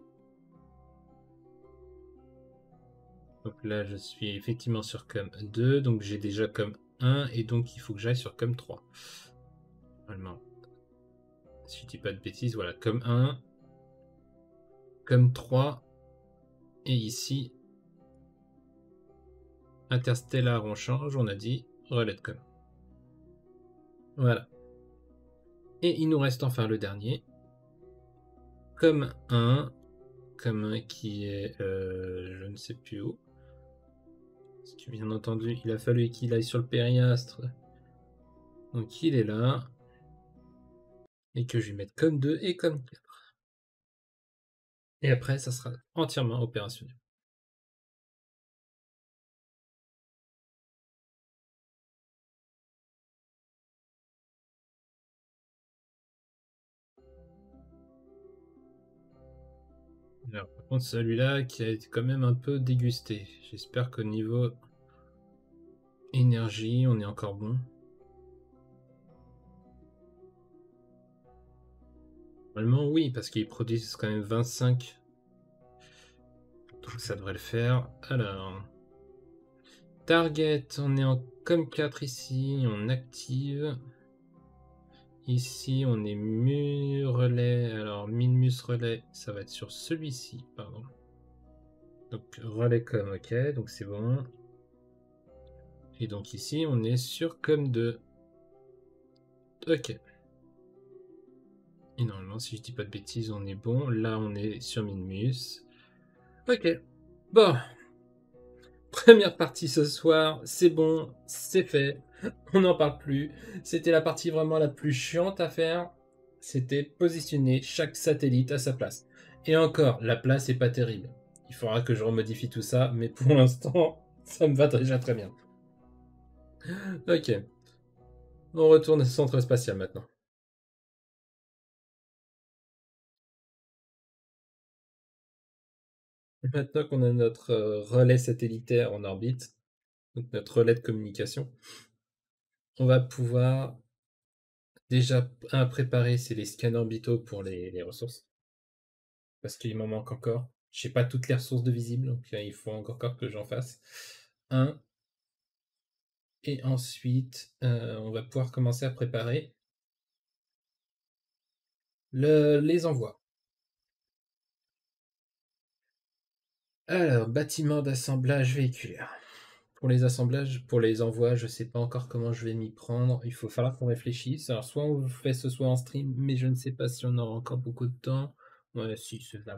Donc là, je suis effectivement sur com deux, donc j'ai déjà com un, et donc il faut que j'aille sur com trois. Normalement. Si je dis pas de bêtises, voilà, com un, com trois, et ici, Interstellar, on change, on a dit relais de com. Voilà. Et il nous reste enfin le dernier. com un, com un qui est, euh, je ne sais plus où. Parce que bien entendu, il a fallu qu'il aille sur le périastre. Donc il est là. Et que je vais mettre com deux et com quatre. Et après, ça sera entièrement opérationnel. Alors, par contre, celui-là qui a été quand même un peu dégusté. J'espère qu'au niveau énergie, on est encore bon. Normalement, oui, parce qu'ils produisent quand même vingt-cinq. Donc ça devrait le faire. Alors, target, on est en com quatre ici, on active. Ici, on est mu relais. Alors, Minmus relais, ça va être sur celui-ci, pardon. Donc, relais com, ok, donc c'est bon. Et donc ici, on est sur com deux. Ok. Et normalement, si je dis pas de bêtises, on est bon. Là, on est sur Minmus. Ok. Bon. Première partie ce soir, c'est bon, c'est fait. On n'en parle plus. C'était la partie vraiment la plus chiante à faire. C'était positionner chaque satellite à sa place. Et encore, la place est pas terrible. Il faudra que je remodifie tout ça, mais pour l'instant, ça me va déjà très bien. Ok. On retourne au centre spatial maintenant. Maintenant qu'on a notre euh, relais satellitaire en orbite, donc notre relais de communication, on va pouvoir déjà un préparer, c'est les scanners orbitaux pour les, les ressources. Parce qu'il m'en manque encore. Je n'ai pas toutes les ressources de visibles, donc euh, il faut encore que j'en fasse un. Et ensuite, euh, on va pouvoir commencer à préparer le, les envois. Alors, bâtiment d'assemblage véhiculaire. Pour les assemblages, pour les envois, je ne sais pas encore comment je vais m'y prendre. Il faut falloir qu'on réfléchisse. Alors, soit on fait ce soir en stream, mais je ne sais pas si on aura encore beaucoup de temps. Ouais, si, c'est faisable.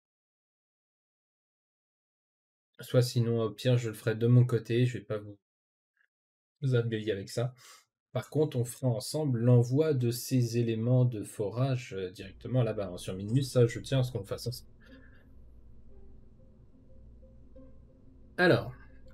Soit sinon, au pire, je le ferai de mon côté. Je ne vais pas vous, vous embêter avec ça. Par contre, on fera ensemble l'envoi de ces éléments de forage euh, directement là-bas. Sur Minus, ça, je tiens à ce qu'on le fasse ensemble. Alors,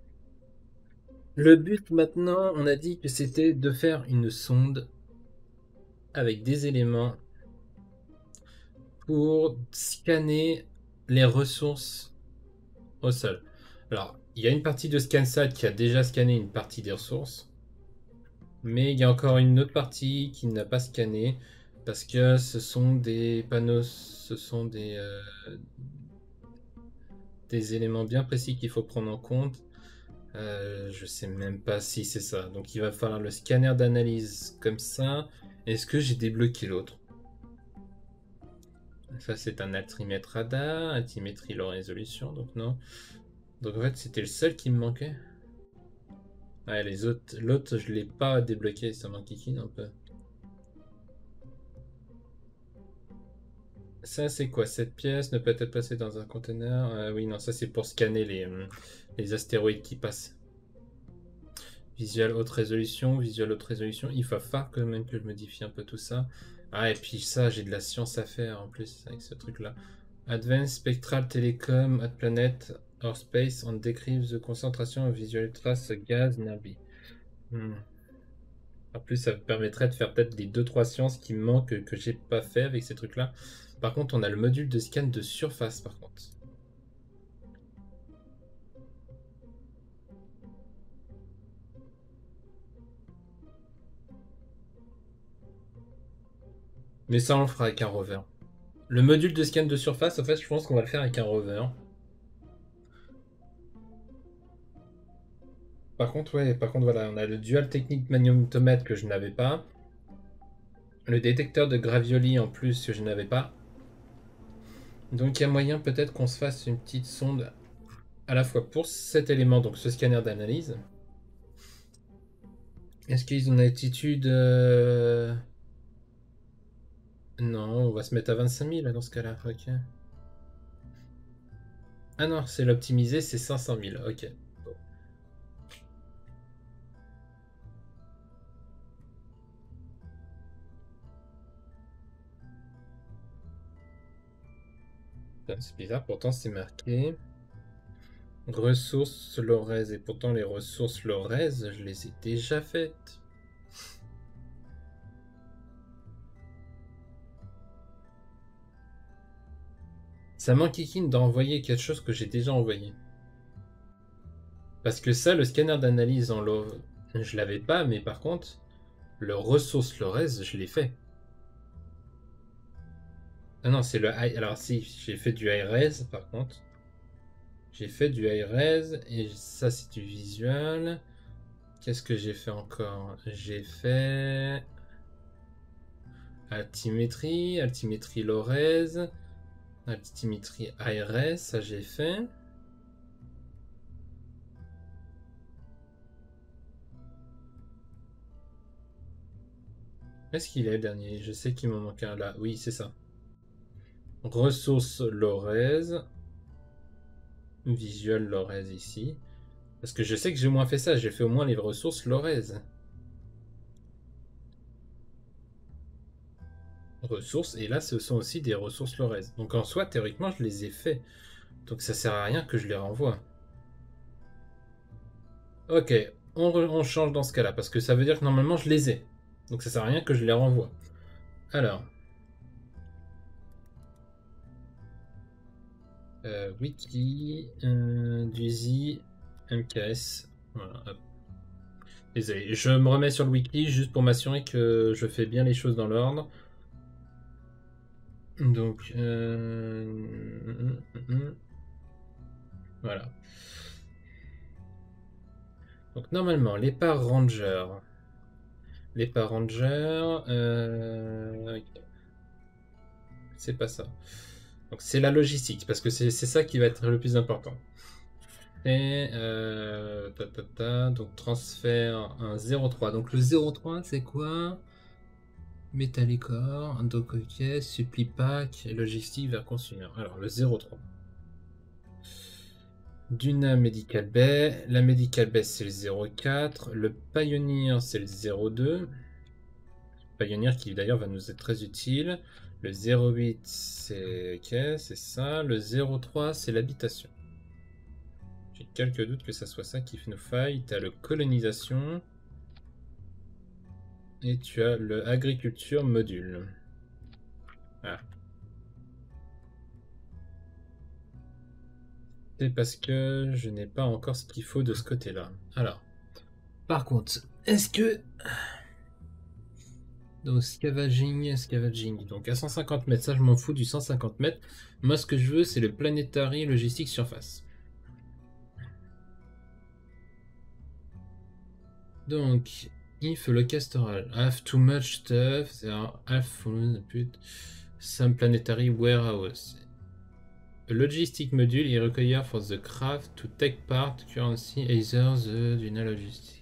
le but maintenant, on a dit que c'était de faire une sonde avec des éléments pour scanner les ressources au sol. Alors, il y a une partie de ScanSat qui a déjà scanné une partie des ressources. Mais il y a encore une autre partie qui n'a pas scanné. Parce que ce sont des panneaux, ce sont des, euh, des éléments bien précis qu'il faut prendre en compte. Euh, je sais même pas si c'est ça. Donc il va falloir le scanner d'analyse comme ça. Est-ce que j'ai débloqué l'autre? Ça c'est un altimètre radar, altimétrie low résolution, donc non. Donc en fait c'était le seul qui me manquait. Ouais, les autres, l'autre je l'ai pas débloqué, ça m'enquiquine un peu. Ça c'est quoi? Cette pièce ne peut être passée dans un conteneur. Euh, oui, non, ça c'est pour scanner les, hum, les astéroïdes qui passent. Visual haute résolution, visual haute résolution. Il va falloir quand même que je modifie un peu tout ça. Ah, et puis ça, j'ai de la science à faire en plus avec ce truc-là. Advanced Spectral Telecom at Planet or Space on decrease the concentration of visual trace gas Nabi. Hmm. En plus, ça me permettrait de faire peut-être les deux trois sciences qui me manquent que j'ai pas fait avec ces trucs-là. Par contre, on a le module de scan de surface par contre. Mais ça, on le fera avec un rover. Le module de scan de surface, en fait, je pense qu'on va le faire avec un rover. Par contre, ouais, par contre, voilà, on a le dual technique magnétomètre que je n'avais pas. Le détecteur de gravioli en plus que je n'avais pas. Donc il y a moyen peut-être qu'on se fasse une petite sonde à la fois pour cet élément, donc ce scanner d'analyse. Est-ce qu'ils ont une attitude... euh, Non, on va se mettre à vingt-cinq mille dans ce cas-là, ok. Ah non, c'est l'optimiser, c'est cinq cent mille, ok. C'est bizarre, pourtant c'est marqué. Ressources Lorez, et pourtant les ressources Lorez, je les ai déjà faites. Ça m'enquiquine d'envoyer quelque chose que j'ai déjà envoyé. Parce que ça, le scanner d'analyse en Lorez, je l'avais pas, mais par contre, le ressource Lorez, je l'ai fait. Ah non, c'est le high. Alors si, j'ai fait du high-res par contre. J'ai fait du high-res et ça c'est du visual. Qu'est-ce que j'ai fait encore? J'ai fait altimétrie, altimétrie low-res, altimétrie high-res, ça j'ai fait. Est-ce qu'il est le dernier? Je sais qu'il m'en manque un là. Oui, c'est ça. Ressources low-res. Visual low-res ici. Parce que je sais que j'ai au moins fait ça. J'ai fait au moins les ressources low-res. Ressources, et là ce sont aussi des ressources low-res. Donc en soi, théoriquement, je les ai fait. Donc ça sert à rien que je les renvoie. Ok, on, on change dans ce cas-là, parce que ça veut dire que normalement je les ai. Donc ça sert à rien que je les renvoie. Alors. Euh, wiki, euh, Duzi, M K S. Voilà, hop. Désolé, je me remets sur le wiki juste pour m'assurer que je fais bien les choses dans l'ordre. Donc, euh... hum, hum, hum. Voilà. Donc normalement, les par Ranger. Les par Ranger. Euh... ok. C'est pas ça. Donc c'est la logistique, parce que c'est ça qui va être le plus important. Et euh, ta, ta, ta, donc transfert un zéro trois. Donc le zéro trois c'est quoi? Metallicore, donc ok, supply pack, logistique vers consumer. Alors le zéro trois. Duna Medical Bay, la Medical Bay c'est le zéro quatre, le Pioneer c'est le zéro deux. Pioneer qui d'ailleurs va nous être très utile. Le zéro huit c'est ok, c'est ça. Le zéro trois c'est l'habitation. J'ai quelques doutes que ça soit ça qui nous faille. Tu as le colonisation. Et tu as le agriculture module. Ah. C'est parce que je n'ai pas encore ce qu'il faut de ce côté-là. Alors, par contre, est-ce que... Donc, scavenging, scavenging. Donc, à cent cinquante mètres, ça, je m'en fous du cent cinquante mètres. Moi, ce que je veux, c'est le planetary logistique surface. Donc, if locastoral have too much stuff, they are half full, put some planetary warehouse. A logistic module is required for the craft to take part currency either the d'une logistique.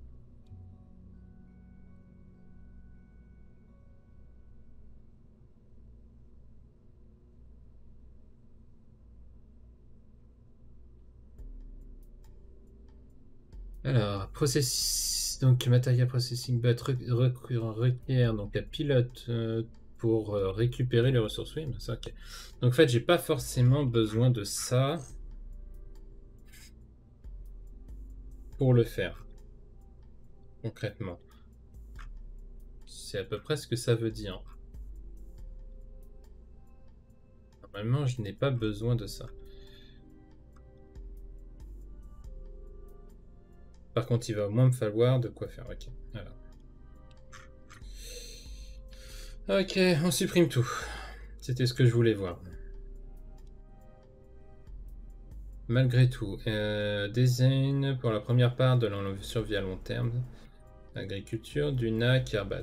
Alors, process... donc Material Processing But requiert donc la pilote euh, pour euh, récupérer les ressources. Oui, mais ça, ok. Donc en fait, j'ai pas forcément besoin de ça pour le faire. Concrètement. C'est à peu près ce que ça veut dire. Normalement, je n'ai pas besoin de ça. Par contre, il va au moins me falloir de quoi faire. Ok. Alors. Ok, on supprime tout. C'était ce que je voulais voir. Malgré tout, euh, design pour la première part de la survie à long terme. Agriculture, Duna, Kerbat.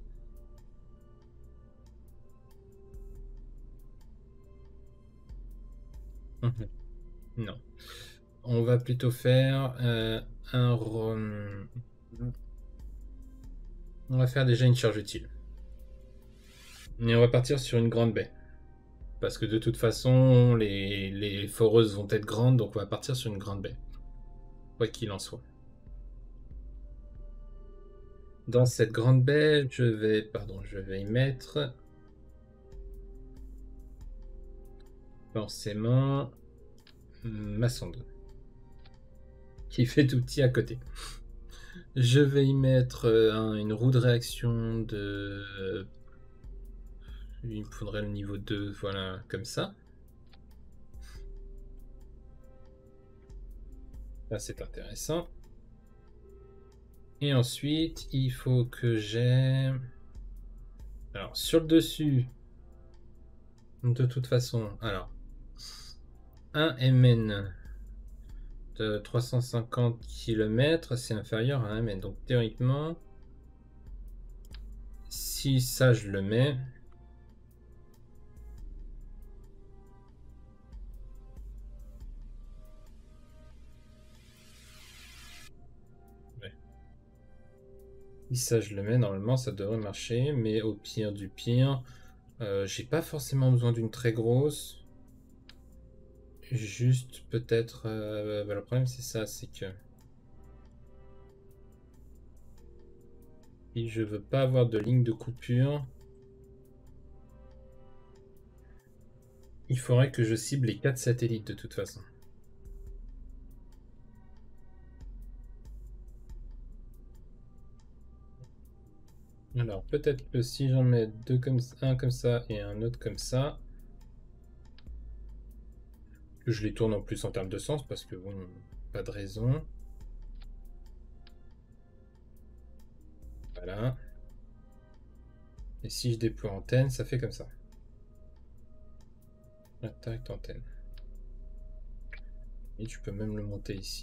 Non. On va plutôt faire euh, un... On va faire déjà une charge utile. Et on va partir sur une grande baie. Parce que de toute façon, les, les foreuses vont être grandes, donc on va partir sur une grande baie. Quoi qu'il en soit. Dans cette grande baie, je vais, pardon, je vais y mettre forcément ma sonde qui fait tout petit à côté. Je vais y mettre un, une roue de réaction de... Il me faudrait le niveau deux, voilà, comme ça. Là, c'est intéressant. Et ensuite, il faut que j'ai... Alors, sur le dessus, de toute façon, alors, un M N de trois cent cinquante kilomètres, c'est inférieur à un M N. Donc, théoriquement, si ça, je le mets... Ouais. Si ça, je le mets, normalement, ça devrait marcher. Mais au pire du pire, euh, j'ai pas forcément besoin d'une très grosse. Juste peut-être... Euh, bah, le problème, c'est ça, c'est que... Si je veux pas avoir de ligne de coupure... Il faudrait que je cible les quatre satellites de toute façon. Alors peut-être que si j'en mets deux comme un comme ça et un autre comme ça, que je les tourne en plus en termes de sens parce que bon, pas de raison. Voilà. Et si je déploie antenne, ça fait comme ça. Attaque antenne. Et tu peux même le monter ici.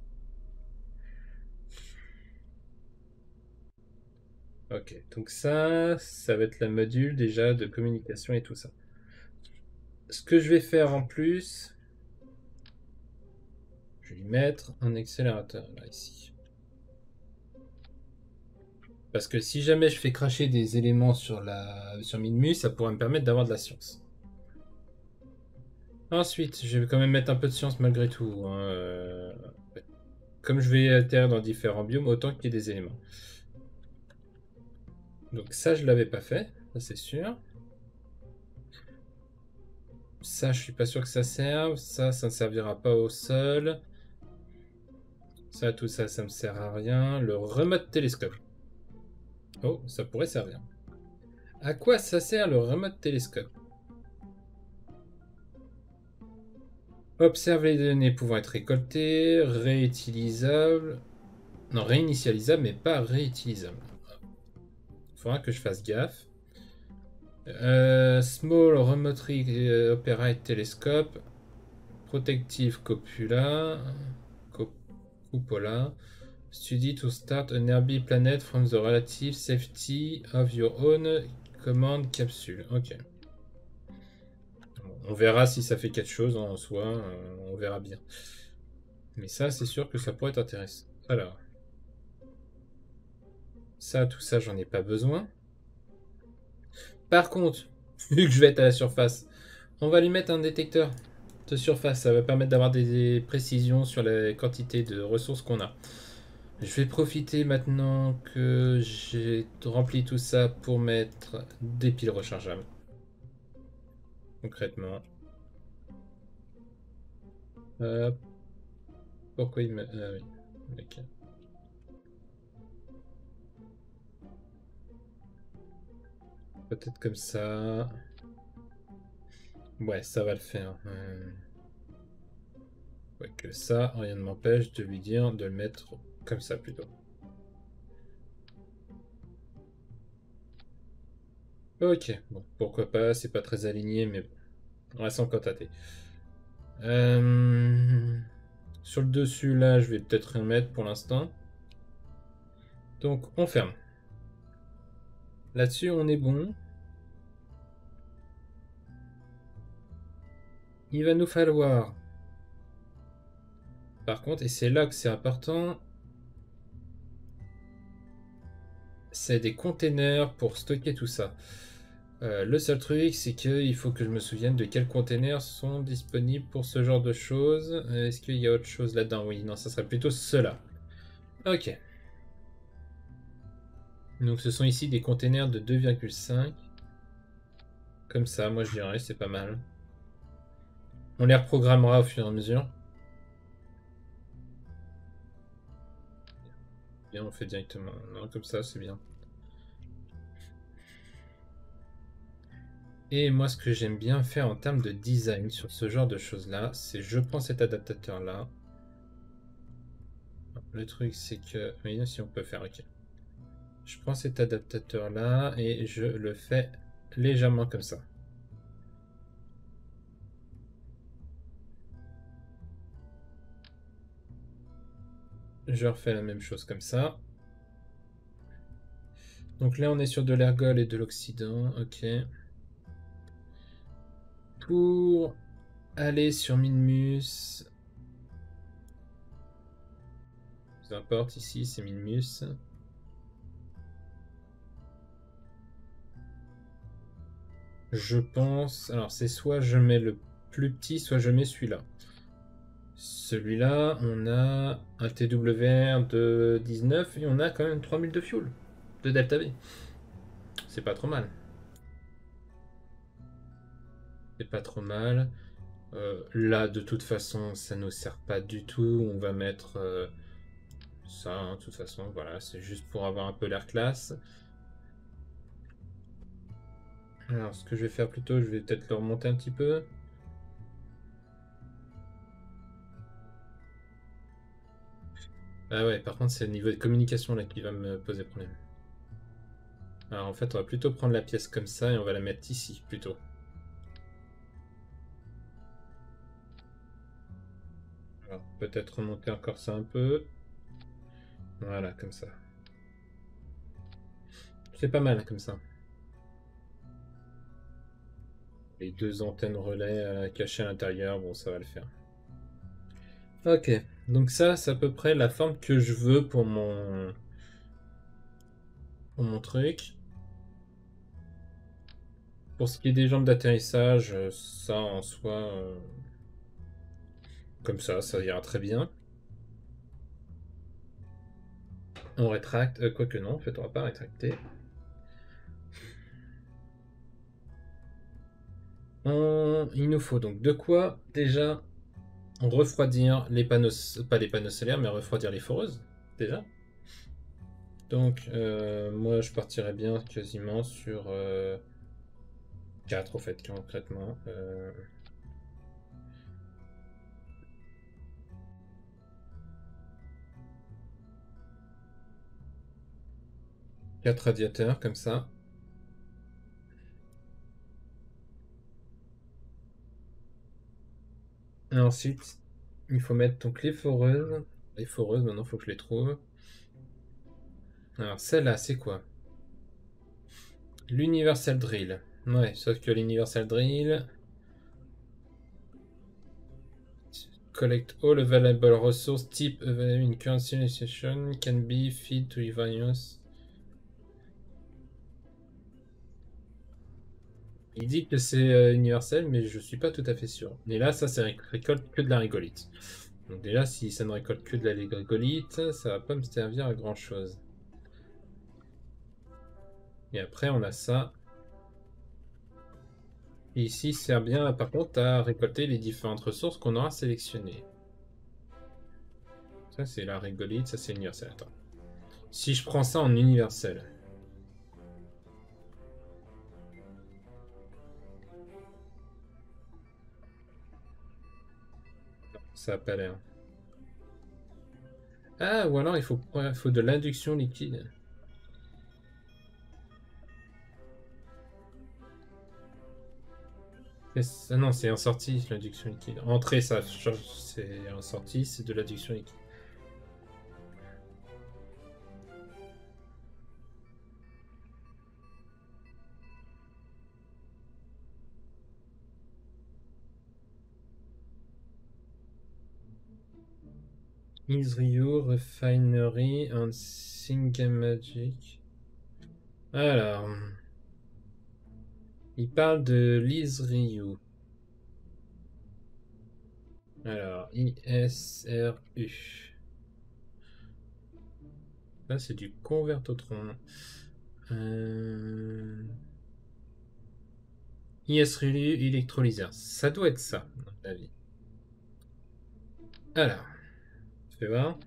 Ok, donc ça, ça va être la module déjà de communication et tout ça. Ce que je vais faire en plus, je vais lui mettre un accélérateur là ici. Parce que si jamais je fais cracher des éléments sur la sur Minmus, ça pourrait me permettre d'avoir de la science. Ensuite, je vais quand même mettre un peu de science malgré tout. Hein. Euh, Comme je vais atterrir dans différents biomes, autant qu'il y ait des éléments. Donc ça, je l'avais pas fait, ça c'est sûr. Ça, je suis pas sûr que ça serve. Ça, ça ne servira pas au sol. Ça, tout ça, ça me sert à rien. Le remote télescope. Oh, ça pourrait servir. À quoi ça sert le remote télescope? Observe les données pouvant être récoltées, réutilisables. Non, réinitialisable, mais pas réutilisable. Il faudra que je fasse gaffe. Euh, small Remote euh, Operate Telescope. Protective Copula. Cop Cupola. Study to start a nearby planet from the relative safety of your own command capsule. Ok. On verra si ça fait quelque chose en soi. On verra bien. Mais ça, c'est sûr que ça pourrait être intéressant. Alors. Ça, tout ça, j'en ai pas besoin. Par contre, vu que je vais être à la surface, on va lui mettre un détecteur de surface. Ça va permettre d'avoir des précisions sur la quantité de ressources qu'on a. Je vais profiter maintenant que j'ai rempli tout ça pour mettre des piles rechargeables. Concrètement. Euh, pourquoi il me... Ah oui. Ok. Peut-être comme ça. Ouais, ça va le faire. Euh... Ouais, que ça, rien ne m'empêche de lui dire de le mettre comme ça plutôt. Ok, bon, pourquoi pas, c'est pas très aligné, mais bon, on reste encore tâter. Euh... Sur le dessus, là, je vais peut-être rien mettre pour l'instant. Donc, on ferme. Là-dessus, on est bon. Il va nous falloir... Par contre, et c'est là que c'est important, c'est des containers pour stocker tout ça. Euh, le seul truc, c'est qu'il faut que je me souvienne de quels containers sont disponibles pour ce genre de choses. Est-ce qu'il y a autre chose là-dedans? Oui, non, ça serait plutôt cela. Ok. Donc ce sont ici des containers de deux virgule cinq. Comme ça, moi je dirais, c'est pas mal. On les reprogrammera au fur et à mesure. Bien, on fait directement. Non, comme ça, c'est bien. Et moi, ce que j'aime bien faire en termes de design sur ce genre de choses-là, c'est je prends cet adaptateur-là. Le truc, c'est que... Oui, si on peut faire, ok. Je prends cet adaptateur-là et je le fais légèrement comme ça. Je refais la même chose comme ça. Donc là, on est sur de l'ergol et de l'oxydant. Ok. Pour aller sur Minmus... Peu importe, ici, c'est Minmus. Je pense... Alors, c'est soit je mets le plus petit, soit je mets celui-là. Celui-là, on a un T W R de dix-neuf et on a quand même trois mille de fuel de Delta V. C'est pas trop mal. C'est pas trop mal. Euh, là, de toute façon, ça nous sert pas du tout. On va mettre euh, ça, hein, de toute façon. Voilà, c'est juste pour avoir un peu l'air classe. Alors, ce que je vais faire plutôt, je vais peut-être le remonter un petit peu. Ah ouais, par contre, c'est le niveau de communication là qui va me poser problème. Alors en fait, on va plutôt prendre la pièce comme ça et on va la mettre ici plutôt. Alors peut-être remonter encore ça un peu. Voilà, comme ça. C'est pas mal comme ça. Les deux antennes relais euh, cachées à l'intérieur, bon, ça va le faire. Ok, donc ça, c'est à peu près la forme que je veux pour mon, pour mon truc. Pour ce qui est des jambes d'atterrissage, ça en soi, euh, comme ça, ça ira très bien. On rétracte, euh, quoique non, en fait, on va pas rétracter. On... Il nous faut donc de quoi déjà refroidir les panneaux, pas les panneaux solaires, mais refroidir les foreuses, déjà. Donc, euh, moi, je partirais bien quasiment sur euh, quatre, au fait, concrètement. Euh, quatre radiateurs comme ça. Et ensuite, il faut mettre donc les foreuses. Les foreuses, maintenant, il faut que je les trouve. Alors, celle-là, c'est quoi? L'Universal Drill. Ouais, sauf que l'Universal Drill... Collect all available resources type available in current situation can be feed to various. Il dit que c'est euh, universel, mais je suis pas tout à fait sûr. Et là, ça, c'est récolte que de la rigolite. Donc déjà, si ça ne récolte que de la rigolite, ça va pas me servir à grand chose. Et après, on a ça. Et ici, ça sert bien, par contre, à récolter les différentes ressources qu'on aura sélectionnées. Ça, c'est la rigolite, ça, c'est universel. Attends. Si je prends ça en universel... Ça a pas l'air. Ah, ou alors il faut, ouais, il faut de l'induction liquide. Ah non, c'est en sortie, l'induction liquide. Entrée, ça change, c'est en sortie, c'est de l'induction liquide. Israel Refinery and Singamagic. Alors, il parle de l'Isryu. Alors, I S R U. Là, c'est du convertotron. Euh... I S R U électrolyseur. Ça doit être ça, à mon avis. Alors, je vais voir.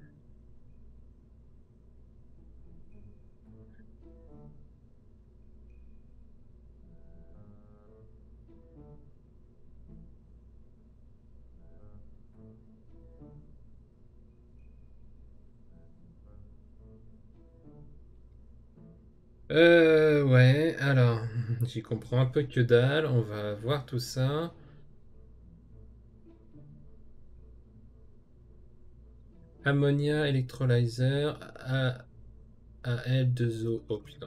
Euh, ouais, alors, j'y comprends un peu que dalle, on va voir tout ça. Ammonia, électrolyzer, A, Al deux O, oh putain.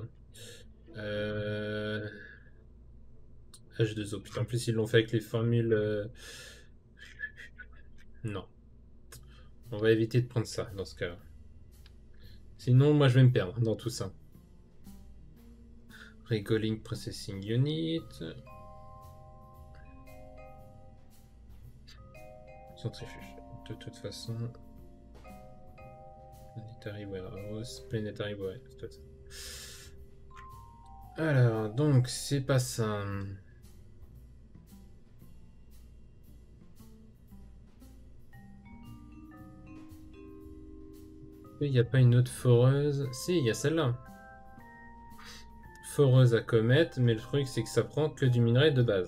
Euh, H deux O, putain, en plus ils l'ont fait avec les formules... euh, Non. On va éviter de prendre ça, dans ce cas-là. Sinon, moi je vais me perdre dans tout ça. Regoling Processing Unit... Centrifuge. De toute façon... Planetary Warehouse... Planetary Warehouse... Alors, donc, c'est pas ça. Il n'y a pas une autre foreuse. Si, il y a celle-là. Foreuse à comète, mais le truc, c'est que ça prend que du minerai de base.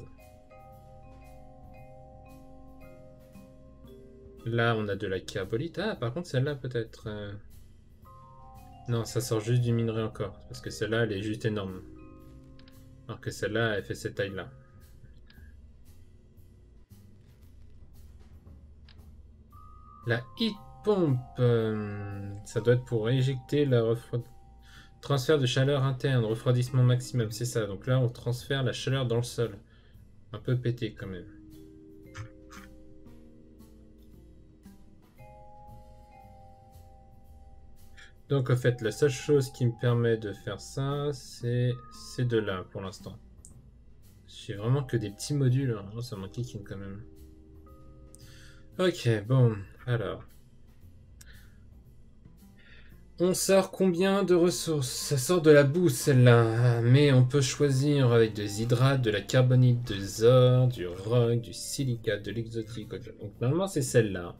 Là, on a de la carbonite. Ah, par contre, celle-là, peut-être... Euh... Non, ça sort juste du minerai encore. Parce que celle-là, elle est juste énorme. Alors que celle-là, elle fait cette taille-là. La heat pump, euh, ça doit être pour éjecter la refroid... transfert de chaleur interne, refroidissement maximum, c'est ça. Donc là, on transfère la chaleur dans le sol. Un peu pété quand même. Donc en fait, la seule chose qui me permet de faire ça, c'est ces deux-là pour l'instant. J'ai vraiment que des petits modules. Oh, ça m'en kikine quand même. Ok, bon, alors. On sort combien de ressources? Ça sort de la boue celle-là, mais on peut choisir avec des hydrates, de la carbonite de zor, du rock, du silicate, de l'exotique. Donc normalement c'est celle-là.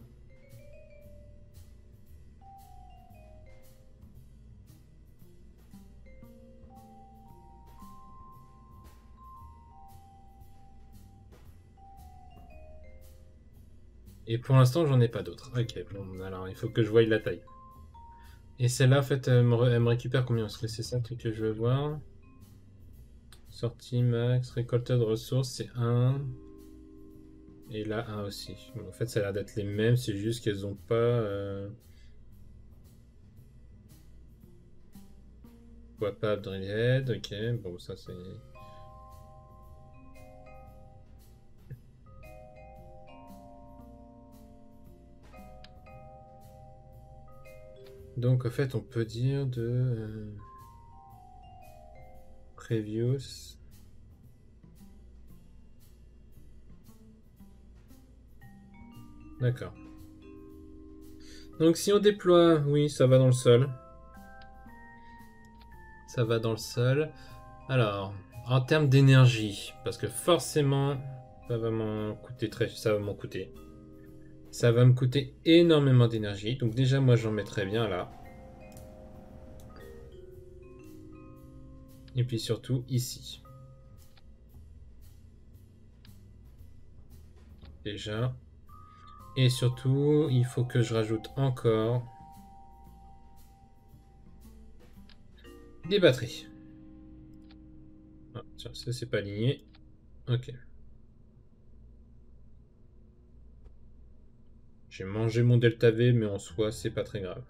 Et pour l'instant j'en ai pas d'autres. Ok, bon alors il faut que je voie la taille. Et celle-là, en fait, elle me, elle me récupère combien? Parce que c'est ça le truc que je veux voir. Sortie max, récolteur de ressources, c'est un. Et là, un aussi. Bon, en fait, ça a l'air d'être les mêmes, c'est juste qu'elles ont pas. Euh... Pourquoi pas Drillhead, ok. Bon, ça c'est. Donc, en fait, on peut dire de. Euh... Previous. D'accord. Donc, si on déploie, oui, ça va dans le sol. Ça va dans le sol. Alors, en termes d'énergie, parce que forcément, ça va m'en coûter très, ça va m'en coûter. Ça va me coûter énormément d'énergie. Donc déjà, moi, j'en mettrai bien là. Et puis surtout ici. Déjà. Et surtout, il faut que je rajoute encore des batteries. Ah, tiens, ça c'est pas aligné. Ok. J'ai mangé mon delta V, mais en soi, c'est pas très grave.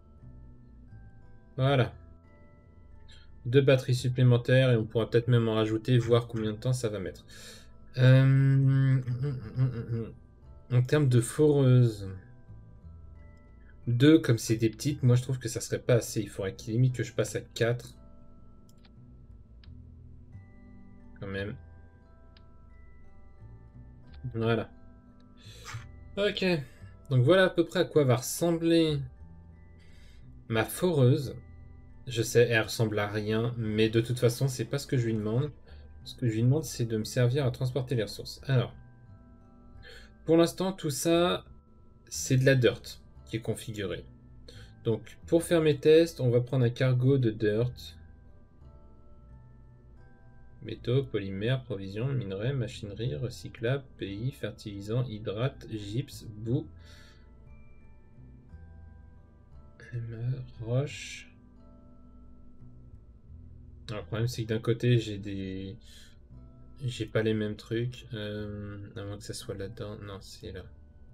Voilà. Deux batteries supplémentaires et on pourra peut-être même en rajouter, voir combien de temps ça va mettre. Euh... En termes de foreuse, deux, comme c'est des petites, moi je trouve que ça serait pas assez. Il faudrait qu'il limite que je passe à quatre. Quand même. Voilà. Ok. Donc voilà à peu près à quoi va ressembler ma foreuse. Je sais, elle ressemble à rien, mais de toute façon, c'est pas ce que je lui demande. Ce que je lui demande, c'est de me servir à transporter les ressources. Alors, pour l'instant, tout ça, c'est de la dirt qui est configurée. Donc, pour faire mes tests, on va prendre un cargo de dirt. Métaux, polymères, provisions, minerais, machinerie, recyclable, pays, fertilisants, hydrates, gypse, boue, roche. Alors, le problème, c'est que d'un côté, j'ai des. J'ai pas les mêmes trucs. Euh, à moins que ça soit là-dedans. Non, c'est là.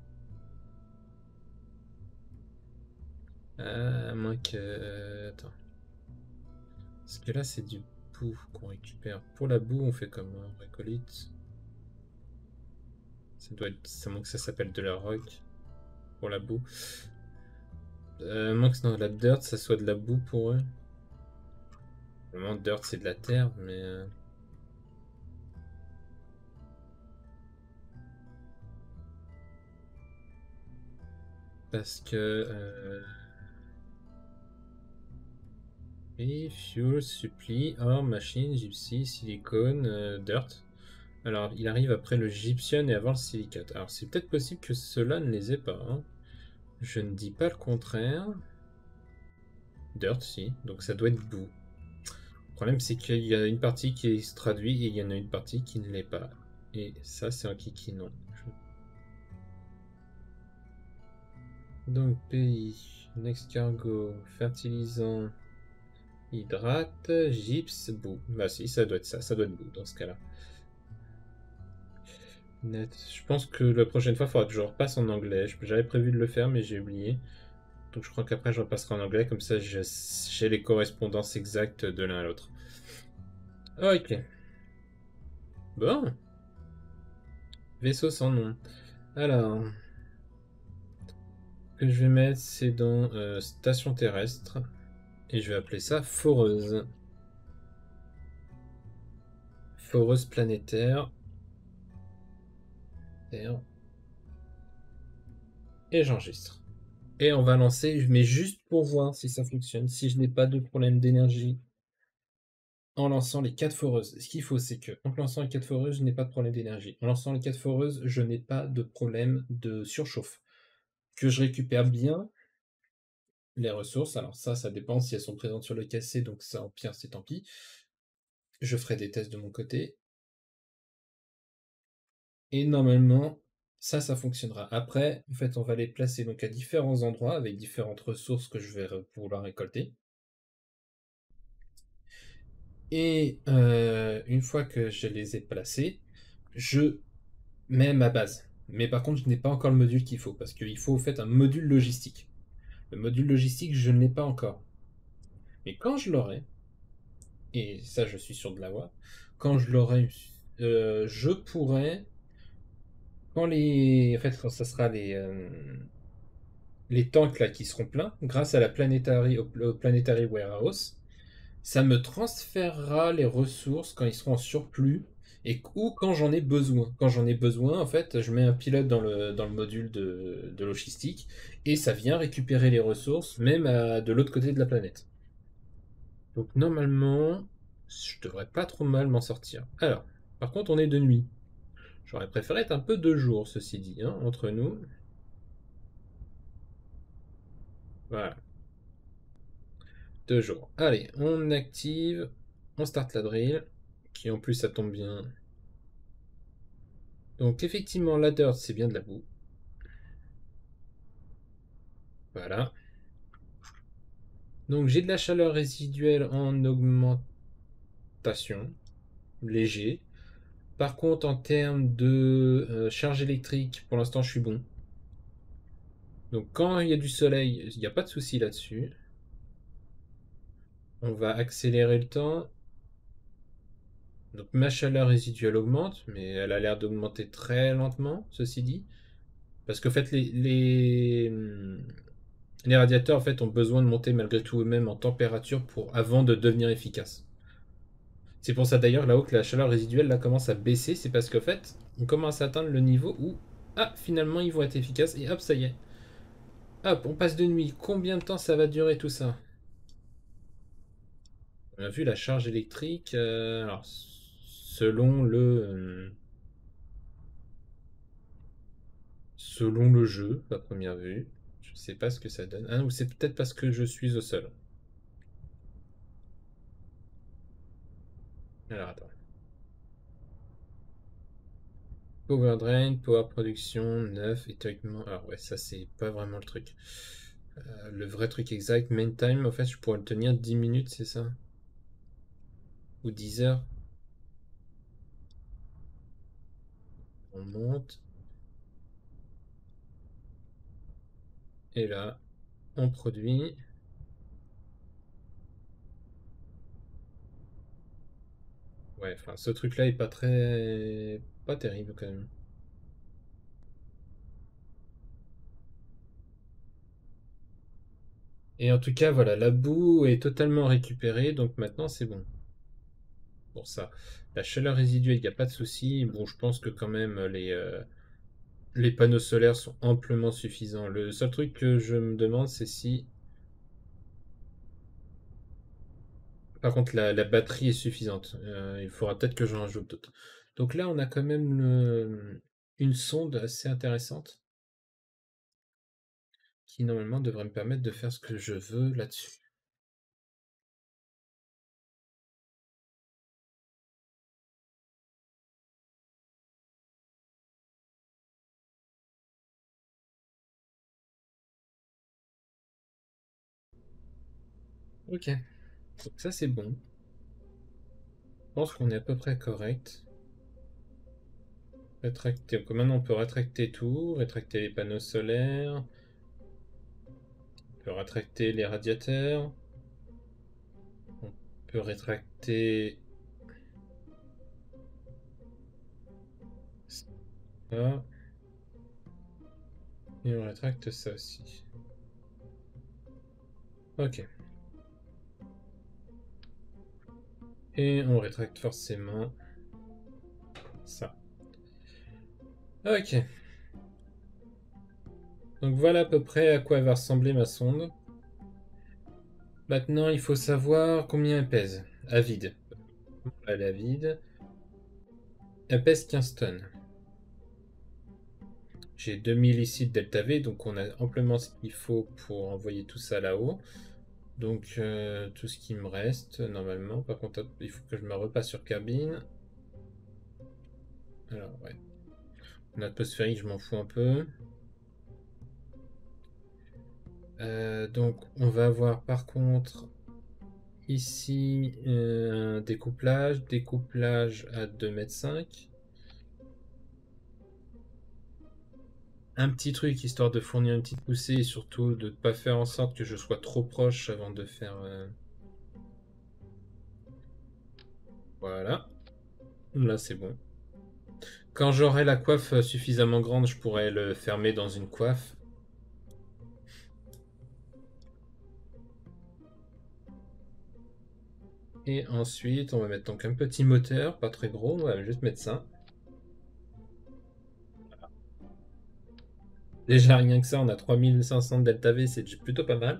Ah, à moins que. euh, Attends. Parce que là, c'est du boue qu'on récupère. Pour la boue, on fait comme un récolite. Ça doit être. Ça manque que ça s'appelle de la rock. Pour la boue. Euh, à moins que dans la dirt, ça soit de la boue pour eux. Vraiment, dirt, c'est de la terre, mais. euh, Parce que. Euh... Et fuel, supply, or, machine, gypsy, silicone, euh, dirt. Alors, il arrive après le gypsum et avant le silicate. Alors, c'est peut-être possible que cela ne les ait pas. Hein. Je ne dis pas le contraire. Dirt, si. Donc, ça doit être boue. Le problème, c'est qu'il y a une partie qui se traduit et il y en a une partie qui ne l'est pas. Et ça, c'est un kiki non. Donc, pays, next cargo, fertilisant, hydrate, gypse, boue. Bah si, ça doit être ça, ça doit être boue dans ce cas-là. Net. Je pense que la prochaine fois, il faudra que je repasse en anglais. J'avais prévu de le faire, mais j'ai oublié. Donc je crois qu'après, je repasserai en anglais. Comme ça, j'ai les correspondances exactes de l'un à l'autre. Ok. Bon. Vaisseau sans nom. Alors, ce que je vais mettre, c'est dans euh, station terrestre. Et je vais appeler ça foreuse. Foreuse planétaire. Et j'enregistre. Et on va lancer, mais juste pour voir si ça fonctionne, si je n'ai pas de problème d'énergie en lançant les quatre foreuses. Ce qu'il faut, c'est que en lançant les quatre foreuses, je n'ai pas de problème d'énergie. En lançant les quatre foreuses, je n'ai pas de problème de surchauffe. Que je récupère bien les ressources. Alors ça, ça dépend si elles sont présentes sur le cassé, donc ça, en pire, c'est tant pis. Je ferai des tests de mon côté. Et normalement, Ça, ça fonctionnera. Après, en fait, on va les placer donc à différents endroits avec différentes ressources que je vais vouloir récolter. Et euh, une fois que je les ai placés, je mets ma base. Mais par contre, je n'ai pas encore le module qu'il faut, parce qu'il faut en fait un module logistique. Le module logistique, je ne l'ai pas encore. Mais quand je l'aurai, et ça je suis sûr de l'avoir, quand je l'aurai, euh, je pourrai, quand les, en fait, quand ça sera les, euh, les tanks là qui seront pleins, grâce à la Planetary, au, au Planetary Warehouse, ça me transférera les ressources quand ils seront en surplus et ou quand j'en ai besoin. Quand j'en ai besoin, en fait, je mets un pilote dans le, dans le module de, de logistique et ça vient récupérer les ressources, même à, de l'autre côté de la planète. Donc normalement, je devrais pas trop mal m'en sortir. Alors, par contre, on est de nuit. J'aurais préféré être un peu de jour, ceci dit, hein, entre nous. Voilà, de jour. Allez, on active, on start la drill, qui en plus ça tombe bien. Donc effectivement, la dirt, c'est bien de la boue. Voilà. Donc j'ai de la chaleur résiduelle en augmentation, léger. Par contre, en termes de euh, charge électrique, pour l'instant, je suis bon. Donc quand il y a du soleil, il n'y a pas de souci là-dessus. On va accélérer le temps. Donc ma chaleur résiduelle augmente, mais elle a l'air d'augmenter très lentement, ceci dit. Parce qu'en fait, les, les, les radiateurs en fait, ont besoin de monter malgré tout eux-mêmes en température pour, avant de devenir efficaces. C'est pour ça d'ailleurs là-haut que la chaleur résiduelle là commence à baisser, c'est parce qu'en fait, on commence à atteindre le niveau où, ah, finalement ils vont être efficaces, et hop, ça y est. Hop, on passe de nuit. Combien de temps ça va durer tout ça? On a vu la charge électrique, euh, alors, selon le... euh, selon le jeu, à première vue, je sais pas ce que ça donne. Ah non, c'est peut-être parce que je suis au sol. Alors attends. Power drain, power production, neuf, et théoriquement. Alors ouais, ça c'est pas vraiment le truc. Euh, le vrai truc exact, main time, en fait, je pourrais le tenir dix minutes, c'est ça? Ou dix heures. On monte. Et là, on produit. Ouais, enfin, ce truc-là est pas très... pas terrible quand même. Et en tout cas, voilà, la boue est totalement récupérée, donc maintenant c'est bon. Pour ça. La chaleur résiduelle, il n'y a pas de souci. Bon, je pense que quand même les, euh, les panneaux solaires sont amplement suffisants. Le seul truc que je me demande, c'est si, par contre, la, la batterie est suffisante. Euh, il faudra peut-être que j'en rajoute d'autres. Donc là, on a quand même le- une sonde assez intéressante qui normalement devrait me permettre de faire ce que je veux là-dessus. Ok, donc ça c'est bon. Je pense qu'on est à peu près correct. Rétracter. Donc maintenant on peut rétracter tout, rétracter les panneaux solaires, on peut rétracter les radiateurs, on peut rétracter ça, et on rétracte ça aussi. Ok. Et on rétracte forcément ça. Ok. Donc voilà à peu près à quoi va ressembler ma sonde. Maintenant il faut savoir combien elle pèse. À vide. Elle est à vide. Elle pèse quinze tonnes. J'ai deux mille ici de delta V, donc on a amplement ce qu'il faut pour envoyer tout ça là-haut. Donc euh, tout ce qui me reste normalement. Par contre, il faut que je me repasse sur cabine. Alors ouais. L'atmosphérique, je m'en fous un peu. Euh, donc, on va avoir par contre ici euh, un découplage. Découplage à deux mètres cinq. Un petit truc histoire de fournir une petite poussée et surtout de ne pas faire en sorte que je sois trop proche avant de faire. euh, Voilà. Là, c'est bon. Quand j'aurai la coiffe suffisamment grande, je pourrai le fermer dans une coiffe. Et ensuite, on va mettre donc un petit moteur, pas très gros, on va juste mettre ça. Déjà, rien que ça, on a trois mille cinq cents de delta V, c'est plutôt pas mal.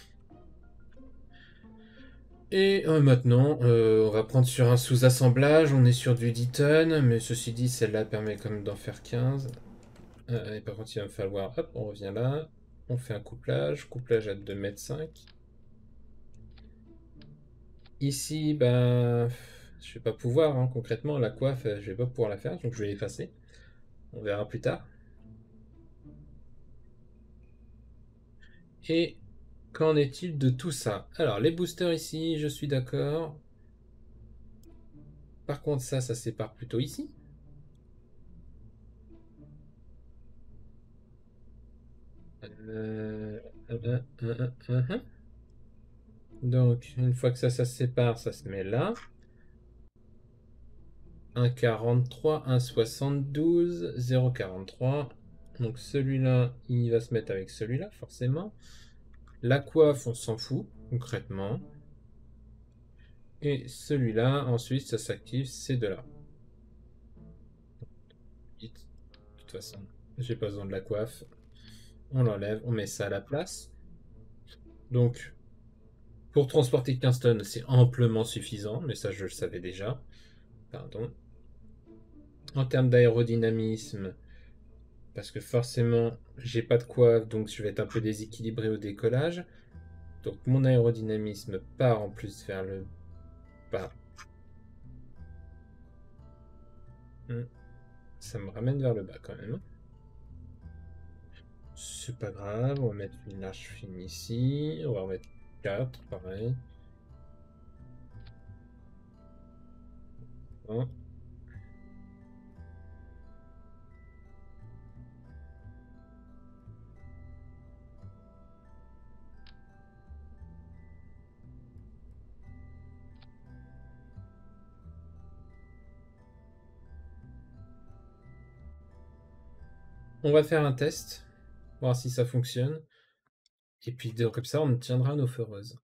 Et euh, maintenant, euh, on va prendre sur un sous-assemblage, on est sur du dix tonnes, mais ceci dit, celle-là permet quand même d'en faire quinze. Euh, et par contre, il va me falloir, hop, on revient là, on fait un couplage, couplage à deux mètres cinq. Ici, ben, je vais pas pouvoir, hein, concrètement, la coiffe, je vais pas pouvoir la faire, donc je vais l'effacer. On verra plus tard. Et qu'en est-il de tout ça? Alors, les boosters ici, je suis d'accord. Par contre, ça, ça sépare plutôt ici. Euh, euh, euh, euh, euh. Donc, une fois que ça, ça se sépare, ça se met là. un virgule quarante-trois, un virgule soixante-douze, zéro virgule quarante-trois. Donc celui-là, il va se mettre avec celui-là, forcément. La coiffe, on s'en fout, concrètement. Et celui-là, ensuite, ça s'active ces deux-là. De toute façon, j'ai pas besoin de la coiffe. On l'enlève, on met ça à la place. Donc, pour transporter quinze tonnes, c'est amplement suffisant, mais ça, je le savais déjà. Pardon. En termes d'aérodynamisme, parce que forcément, j'ai pas de coiffe, donc je vais être un peu déséquilibré au décollage. Donc, mon aérodynamisme part en plus vers le bas. Hmm. Ça me ramène vers le bas quand même. C'est pas grave, on va mettre une large fine ici. On va remettre quatre, pareil. Hein. On va faire un test, voir si ça fonctionne. Et puis donc, comme ça, on tiendra nos foreuses.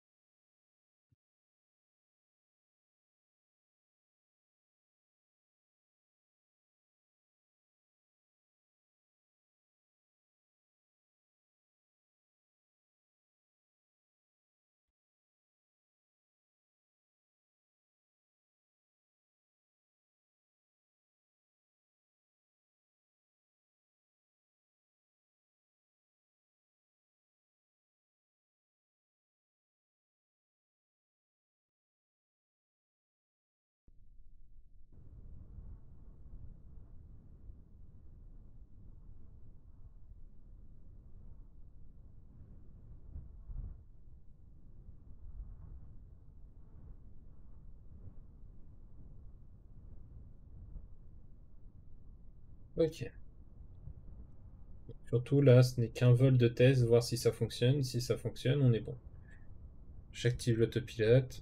Ok. Surtout là, ce n'est qu'un vol de test, voir si ça fonctionne. Si ça fonctionne, on est bon. J'active l'autopilote.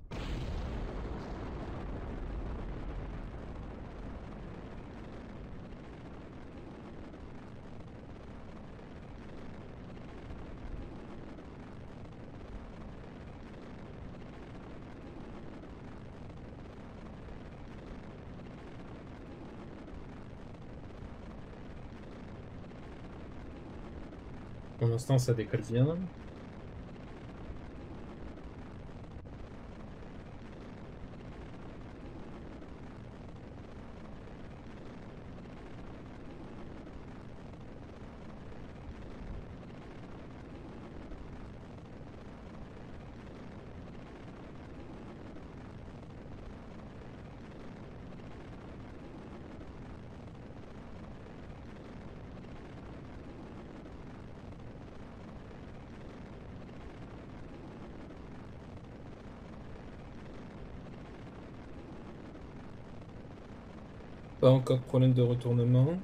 Pour l'instant, ça décolle bien. pas encore de problème de retournement.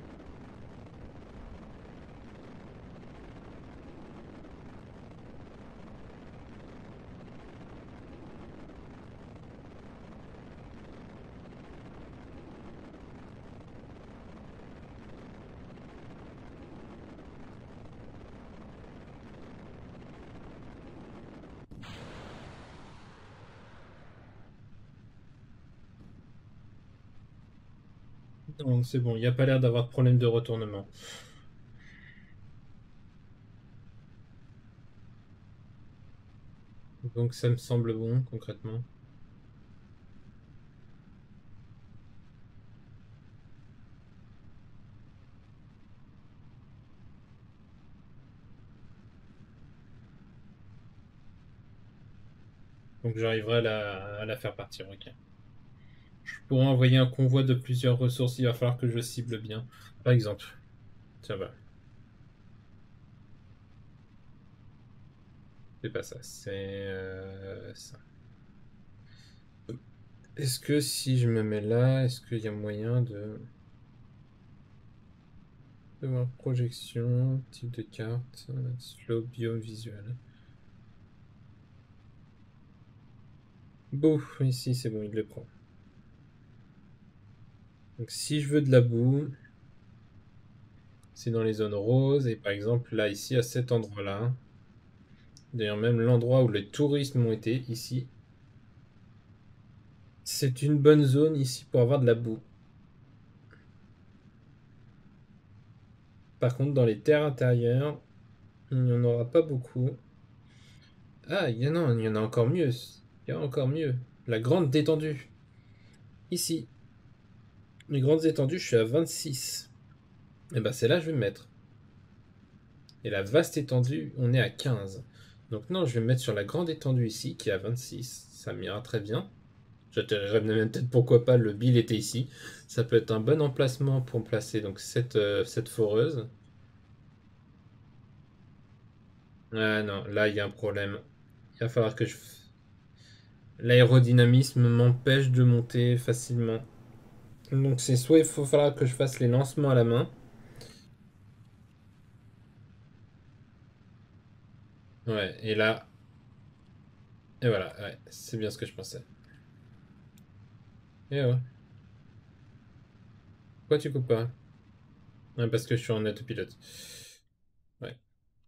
Non, c'est bon, il n'y a pas l'air d'avoir de problème de retournement. Donc ça me semble bon, concrètement. Donc j'arriverai à la, à la faire partir, ok. Je pourrais envoyer un convoi de plusieurs ressources, il va falloir que je cible bien. Par exemple, tiens, bah, c'est pas ça, c'est euh, ça. Est-ce que si je me mets là, est-ce qu'il y a moyen de... de voir projection, type de carte, slow biome visuel. Boue, ici c'est bon, il le prend. Donc si je veux de la boue, c'est dans les zones roses, et par exemple là, ici, à cet endroit-là, d'ailleurs même l'endroit où les touristes ont été, ici, c'est une bonne zone ici pour avoir de la boue. Par contre, dans les terres intérieures, il n'y en aura pas beaucoup. Ah, il y en a, il y en a encore mieux. Il y a encore mieux. La grande détendue. Ici. Les grandes étendues, je suis à vingt-six. Et ben c'est là que je vais me mettre. Et la vaste étendue, on est à quinze. Donc non, je vais me mettre sur la grande étendue ici, qui est à vingt-six. Ça m'ira très bien. J'atterrirai même peut-être, pourquoi pas, le bill était ici. Ça peut être un bon emplacement pour placer donc cette, euh, cette foreuse. Ah non, là il y a un problème. Il va falloir que je... L'aérodynamisme m'empêche de monter facilement. Donc c'est soit il faut falloir que je fasse les lancements à la main. Ouais, et là... Et voilà, ouais, c'est bien ce que je pensais. Et ouais. Pourquoi tu coupes pas? Ouais, parce que je suis en autopilote. Ouais.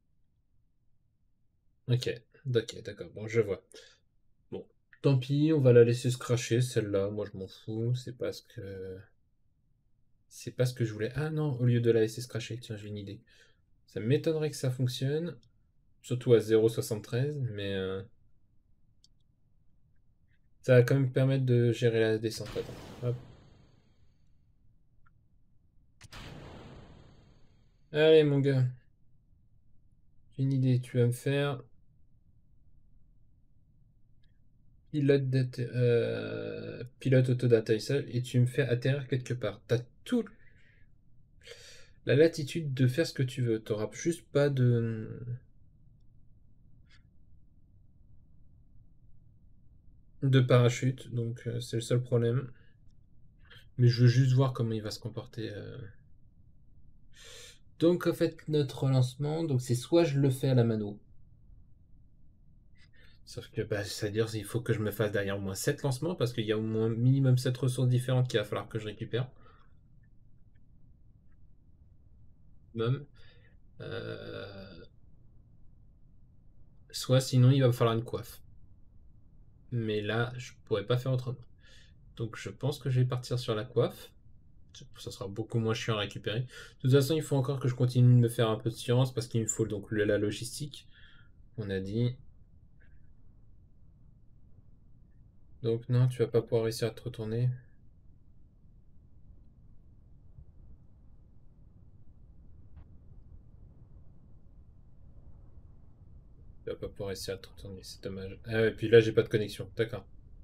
Ok. Ok, d'accord. Bon, je vois. Bon. Tant pis, on va la laisser se cracher, celle-là. Moi, je m'en fous. C'est pas ce que... C'est pas ce que je voulais. Ah non, au lieu de la laisser se cracher, tiens, j'ai une idée. Ça m'étonnerait que ça fonctionne. Surtout à zéro virgule soixante-treize, mais... euh, ça va quand même permettre de gérer la descente. Attends. Hop. Allez, mon gars. J'ai une idée. Tu vas me faire... Pilote, euh, pilote auto d'atterrissage et tu me fais atterrir quelque part. T'as tout la latitude de faire ce que tu veux. T'auras juste pas de de parachute, donc euh, c'est le seul problème. Mais je veux juste voir comment il va se comporter. euh. Donc en fait notre lancement, donc c'est soit je le fais à la mano. Sauf que bah, c'est-à-dire il faut que je me fasse derrière au moins sept lancements parce qu'il y a au moins minimum sept ressources différentes qu'il va falloir que je récupère. Même. Euh, Soit sinon il va me falloir une coiffe. Mais là, je pourrais pas faire autrement. Donc je pense que je vais partir sur la coiffe. Ça sera beaucoup moins chiant à récupérer. De toute façon, il faut encore que je continue de me faire un peu de science parce qu'il me faut donc la logistique. On a dit. Donc non, tu vas pas pouvoir réussir à te retourner. Tu vas pas pouvoir réussir à te retourner, c'est dommage. Ah ouais, et puis là, j'ai pas de connexion. D'accord.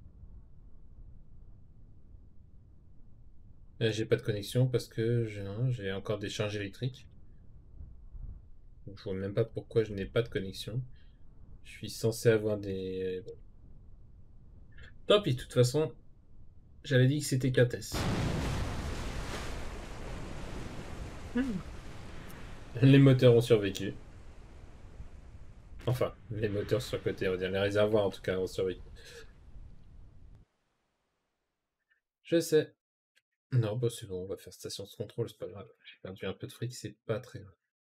Là, j'ai pas de connexion parce que j'ai hein, j'ai encore des charges électriques. Donc je vois même pas pourquoi je n'ai pas de connexion. Je suis censé avoir des... Bon. Tant pis, de toute façon, j'avais dit que c'était qu'un test. Les moteurs ont survécu. Enfin, les moteurs sur le côté, on va dire. Les réservoirs, en tout cas, ont survécu. Je sais. Non, bah c'est bon, on va faire station de contrôle, c'est pas grave. J'ai perdu un peu de fric, c'est pas très grave.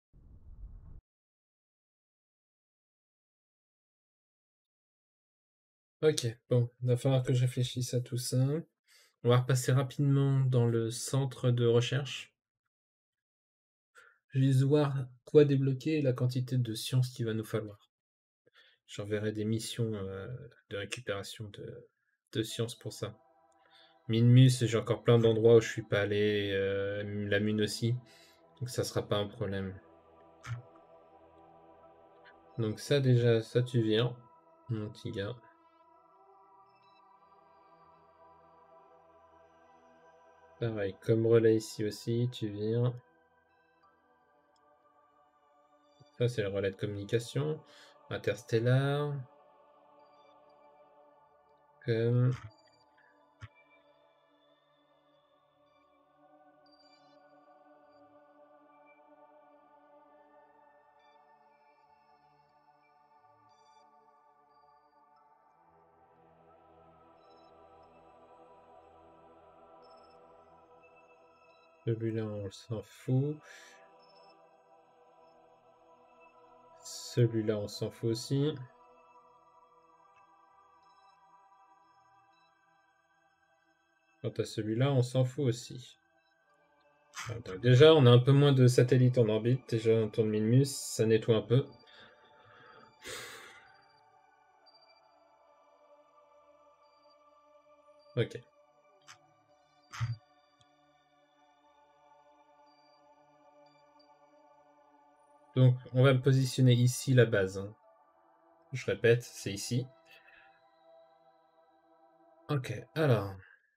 Ok, bon, il va falloir que je réfléchisse à tout ça. On va repasser rapidement dans le centre de recherche. Je vais juste voir quoi débloquer et la quantité de science qu'il va nous falloir. J'enverrai des missions euh, de récupération de, de science pour ça. Minmus, j'ai encore plein d'endroits où je suis pas allé, euh, la Mune aussi, donc ça sera pas un problème. Donc ça déjà, ça tu viens, mon petit gars. Pareil, comme relais ici aussi, tu viens. Ça c'est le relais de communication. Interstellar. Comme... Celui-là, on s'en fout. Celui-là, on s'en fout aussi. Quant à celui-là, on s'en fout aussi. Donc déjà, on a un peu moins de satellites en orbite. Déjà, on tourne Minmus, ça nettoie un peu. Ok. Donc, on va positionner ici la base. Hein. Je répète, c'est ici. Ok, alors.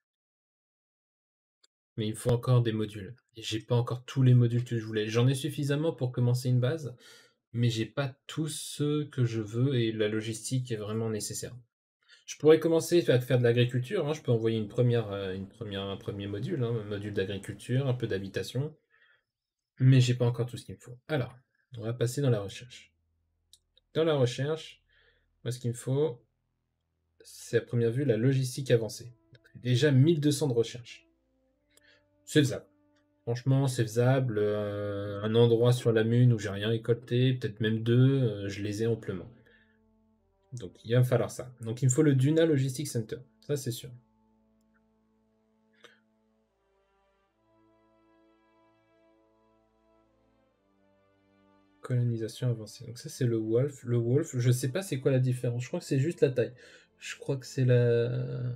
Mais il faut encore des modules. Et j'ai pas encore tous les modules que je voulais. J'en ai suffisamment pour commencer une base, mais j'ai pas tous ceux que je veux et la logistique est vraiment nécessaire. Je pourrais commencer à faire de l'agriculture. Hein. Je peux envoyer une première, euh, une première, un premier module, hein, un module d'agriculture, un peu d'habitation. Mais j'ai pas encore tout ce qu'il me faut. Alors, on va passer dans la recherche. Dans la recherche, moi, ce qu'il me faut, c'est à première vue la logistique avancée. Déjà mille deux cents de recherche. C'est faisable. Franchement, c'est faisable. Euh, un endroit sur la Mune où j'ai rien récolté, peut-être même deux, euh, je les ai amplement. Donc il va me falloir ça. Donc il me faut le Duna Logistics Center. Ça, c'est sûr. Colonisation avancée. Donc ça, c'est le Wolf. Le Wolf, je sais pas c'est quoi la différence. Je crois que c'est juste la taille. Je crois que c'est la...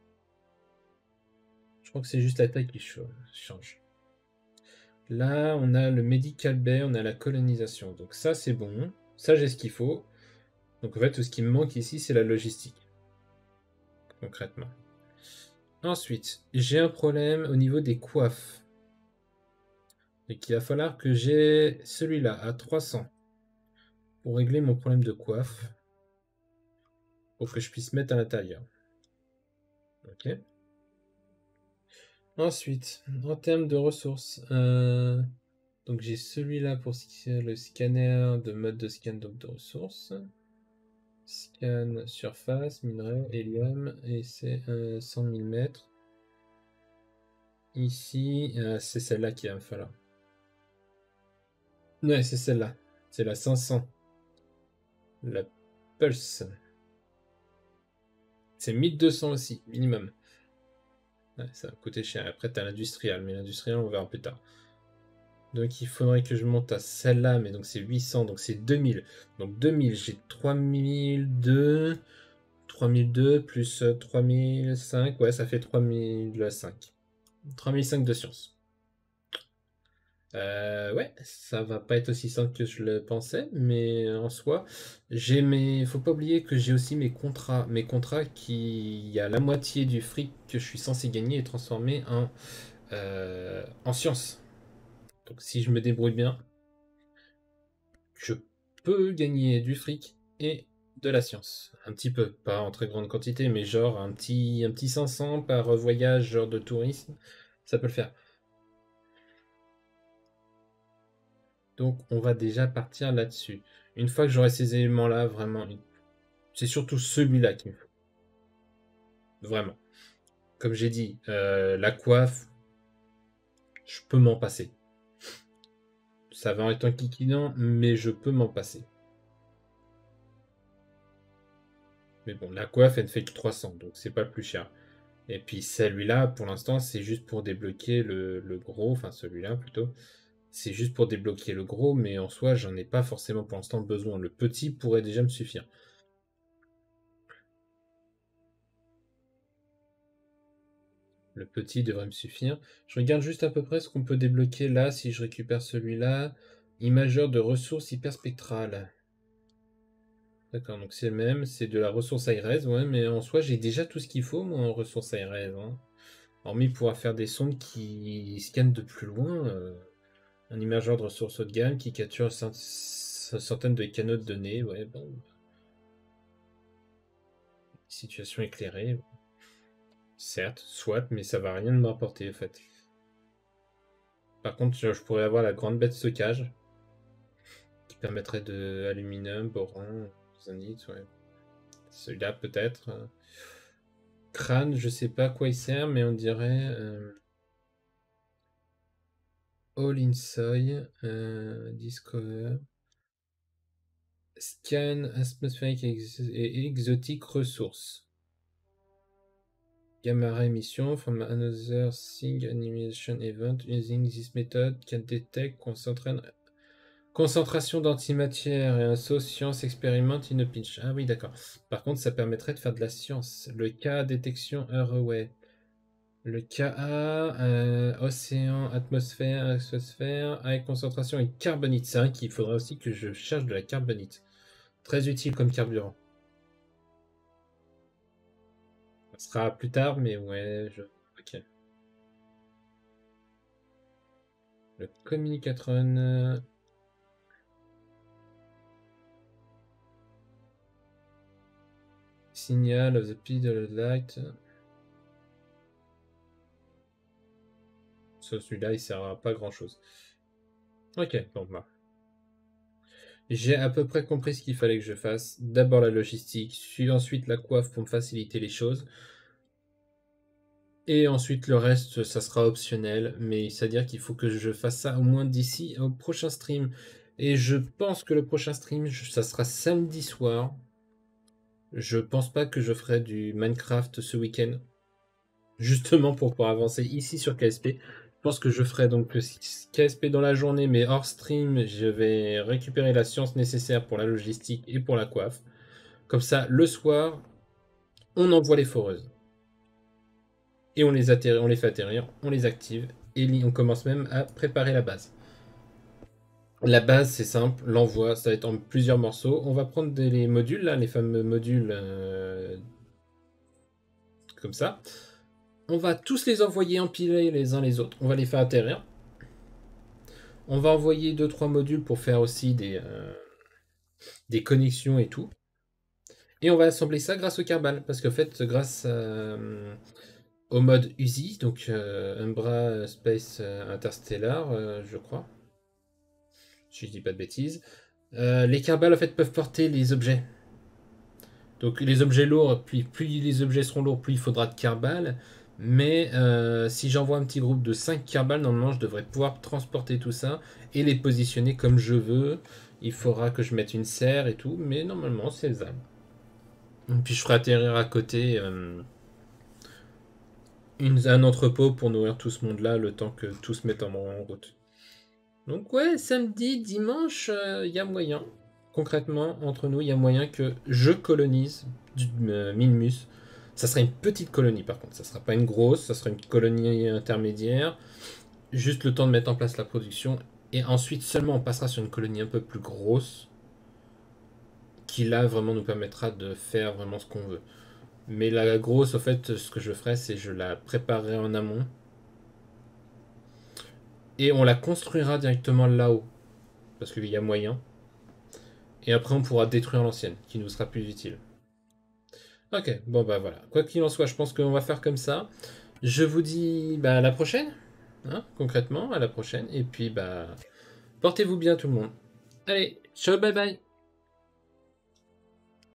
Je crois que c'est juste la taille qui change. Là, on a le Medical Bay, on a la colonisation. Donc ça, c'est bon. Ça, j'ai ce qu'il faut. Donc en fait, tout ce qui me manque ici, c'est la logistique. Concrètement. Ensuite, j'ai un problème au niveau des coiffes. Et qu'il va falloir que j'ai celui-là à trois cents pour régler mon problème de coiffe. Pour que je puisse mettre à l'intérieur. Ok. Ensuite, en termes de ressources, euh, donc j'ai celui-là pour le scanner de mode de scan donc de ressources. Scan surface, minerai, hélium, et c'est euh, cent mille mètres. Ici, euh, c'est celle-là qui va me falloir. Ouais, c'est celle-là. C'est la cinq cents. La Pulse. C'est mille deux cents aussi, minimum. Ouais, ça va coûter cher. Après, t'as l'industriel, mais l'industriel, on verra plus tard. Donc, il faudrait que je monte à celle-là, mais donc c'est huit cents, donc c'est deux mille. Donc, deux mille, j'ai trois mille deux. trois mille deux plus trois mille cinq. Ouais, ça fait trois mille cinq. trois mille cinq de science. Euh, ouais, ça va pas être aussi simple que je le pensais, mais en soi, j'ai mes. Faut pas oublier que j'ai aussi mes contrats. Mes contrats qui. Il y a la moitié du fric que je suis censé gagner et transformer en, euh, en science. Donc si je me débrouille bien, je peux gagner du fric et de la science. Un petit peu, pas en très grande quantité, mais genre un petit, un petit cinq cents par voyage, genre de tourisme, ça peut le faire. Donc on va déjà partir là-dessus. Une fois que j'aurai ces éléments-là, vraiment, c'est surtout celui-là qu'il me faut. Vraiment. Comme j'ai dit, euh, la coiffe, je peux m'en passer. Ça va être un kikinant, mais je peux m'en passer. Mais bon, la coiffe, elle ne fait que trois cents, donc c'est pas le plus cher. Et puis celui-là, pour l'instant, c'est juste pour débloquer le, le gros, enfin celui-là plutôt. C'est juste pour débloquer le gros, mais en soi, j'en ai pas forcément pour l'instant besoin. Le petit pourrait déjà me suffire. Le petit devrait me suffire. Je regarde juste à peu près ce qu'on peut débloquer là, si je récupère celui-là. Imageur de ressources hyperspectrales. D'accord, donc c'est le même, c'est de la ressource Aires, ouais, mais en soi, j'ai déjà tout ce qu'il faut, moi, en ressource Aires. Hein. Hormis pouvoir faire des sondes qui scannent de plus loin. Euh, un imageur de ressources haut de gamme qui capture une centaine de canaux de données, ouais, bon. Situation éclairée. Certes, soit, mais ça va rien me rapporter, en fait. Par contre, je, je pourrais avoir la grande bête stockage, qui permettrait de aluminium, boron, zonite, ouais. Celui-là, peut-être. Crâne, je sais pas à quoi il sert, mais on dirait... Euh, All in soy, euh, Discover, Scan atmosphérique ex et exotique ressources. Gamma ray emission from another thing animation event using this method can detect concentration concentration d'antimatière et un saut science expérimente in a pinch. Ah oui, d'accord. Par contre, ça permettrait de faire de la science. Le cas détection Earthway. Le K A, euh, océan, atmosphère, atmosphère, avec concentration et carbonite. C'est vrai qu'il faudra aussi que je cherche de la carbonite. Très utile comme carburant. Ça sera plus tard, mais ouais, je... Ok. Le communicatron... Euh... Signal of the speed of light... Celui-là, il sert à pas grand-chose. Ok, bon bah. J'ai à peu près compris ce qu'il fallait que je fasse. D'abord la logistique, puis ensuite la coiffe pour me faciliter les choses. Et ensuite le reste, ça sera optionnel. Mais c'est-à-dire qu'il faut que je fasse ça au moins d'ici au prochain stream. Et je pense que le prochain stream, ça sera samedi soir. Je pense pas que je ferai du Minecraft ce week-end. Justement pour pouvoir avancer ici sur K S P. Je pense que je ferai donc K S P dans la journée, mais hors stream, je vais récupérer la science nécessaire pour la logistique et pour la coiffe. Comme ça, le soir, on envoie les foreuses. Et on les, atterrit, on les fait atterrir, on les active, et on commence même à préparer la base. La base, c'est simple, l'envoi, ça va être en plusieurs morceaux. On va prendre des, les modules, là, les fameux modules euh, comme ça. On va tous les envoyer empilés les uns les autres. On va les faire atterrir. On va envoyer deux trois modules pour faire aussi des, euh, des connexions et tout. Et on va assembler ça grâce au Kerbal. Parce qu'en fait, grâce à, euh, au mode U Z I, donc euh, Umbra Space Interstellar, euh, je crois. Si je dis pas de bêtises. Euh, les Kerbal en fait peuvent porter les objets. Donc les objets lourds, puis plus les objets seront lourds, plus il faudra de Kerbal. Mais euh, si j'envoie un petit groupe de cinq Kerbal, normalement je devrais pouvoir transporter tout ça et les positionner comme je veux. Il faudra que je mette une serre et tout, mais normalement c'est faisable. Puis je ferai atterrir à côté euh, une, un entrepôt pour nourrir tout ce monde-là le temps que tout se mette en, en route. Donc ouais, samedi, dimanche, il euh, y a moyen. Concrètement, entre nous, il y a moyen que je colonise du euh, Minmus. Ça sera une petite colonie par contre, ça sera pas une grosse, ça sera une colonie intermédiaire. Juste le temps de mettre en place la production. Et ensuite seulement on passera sur une colonie un peu plus grosse. Qui là vraiment nous permettra de faire vraiment ce qu'on veut. Mais la grosse, au fait, ce que je ferai, c'est je la préparerai en amont. Et on la construira directement là-haut. Parce qu'il y a moyen. Et après, on pourra détruire l'ancienne, qui nous sera plus utile. Ok, bon bah voilà. Quoi qu'il en soit, je pense qu'on va faire comme ça. Je vous dis bah, à la prochaine. Hein, concrètement, à la prochaine. Et puis, bah, Portez-vous bien tout le monde. Allez, ciao, bye bye.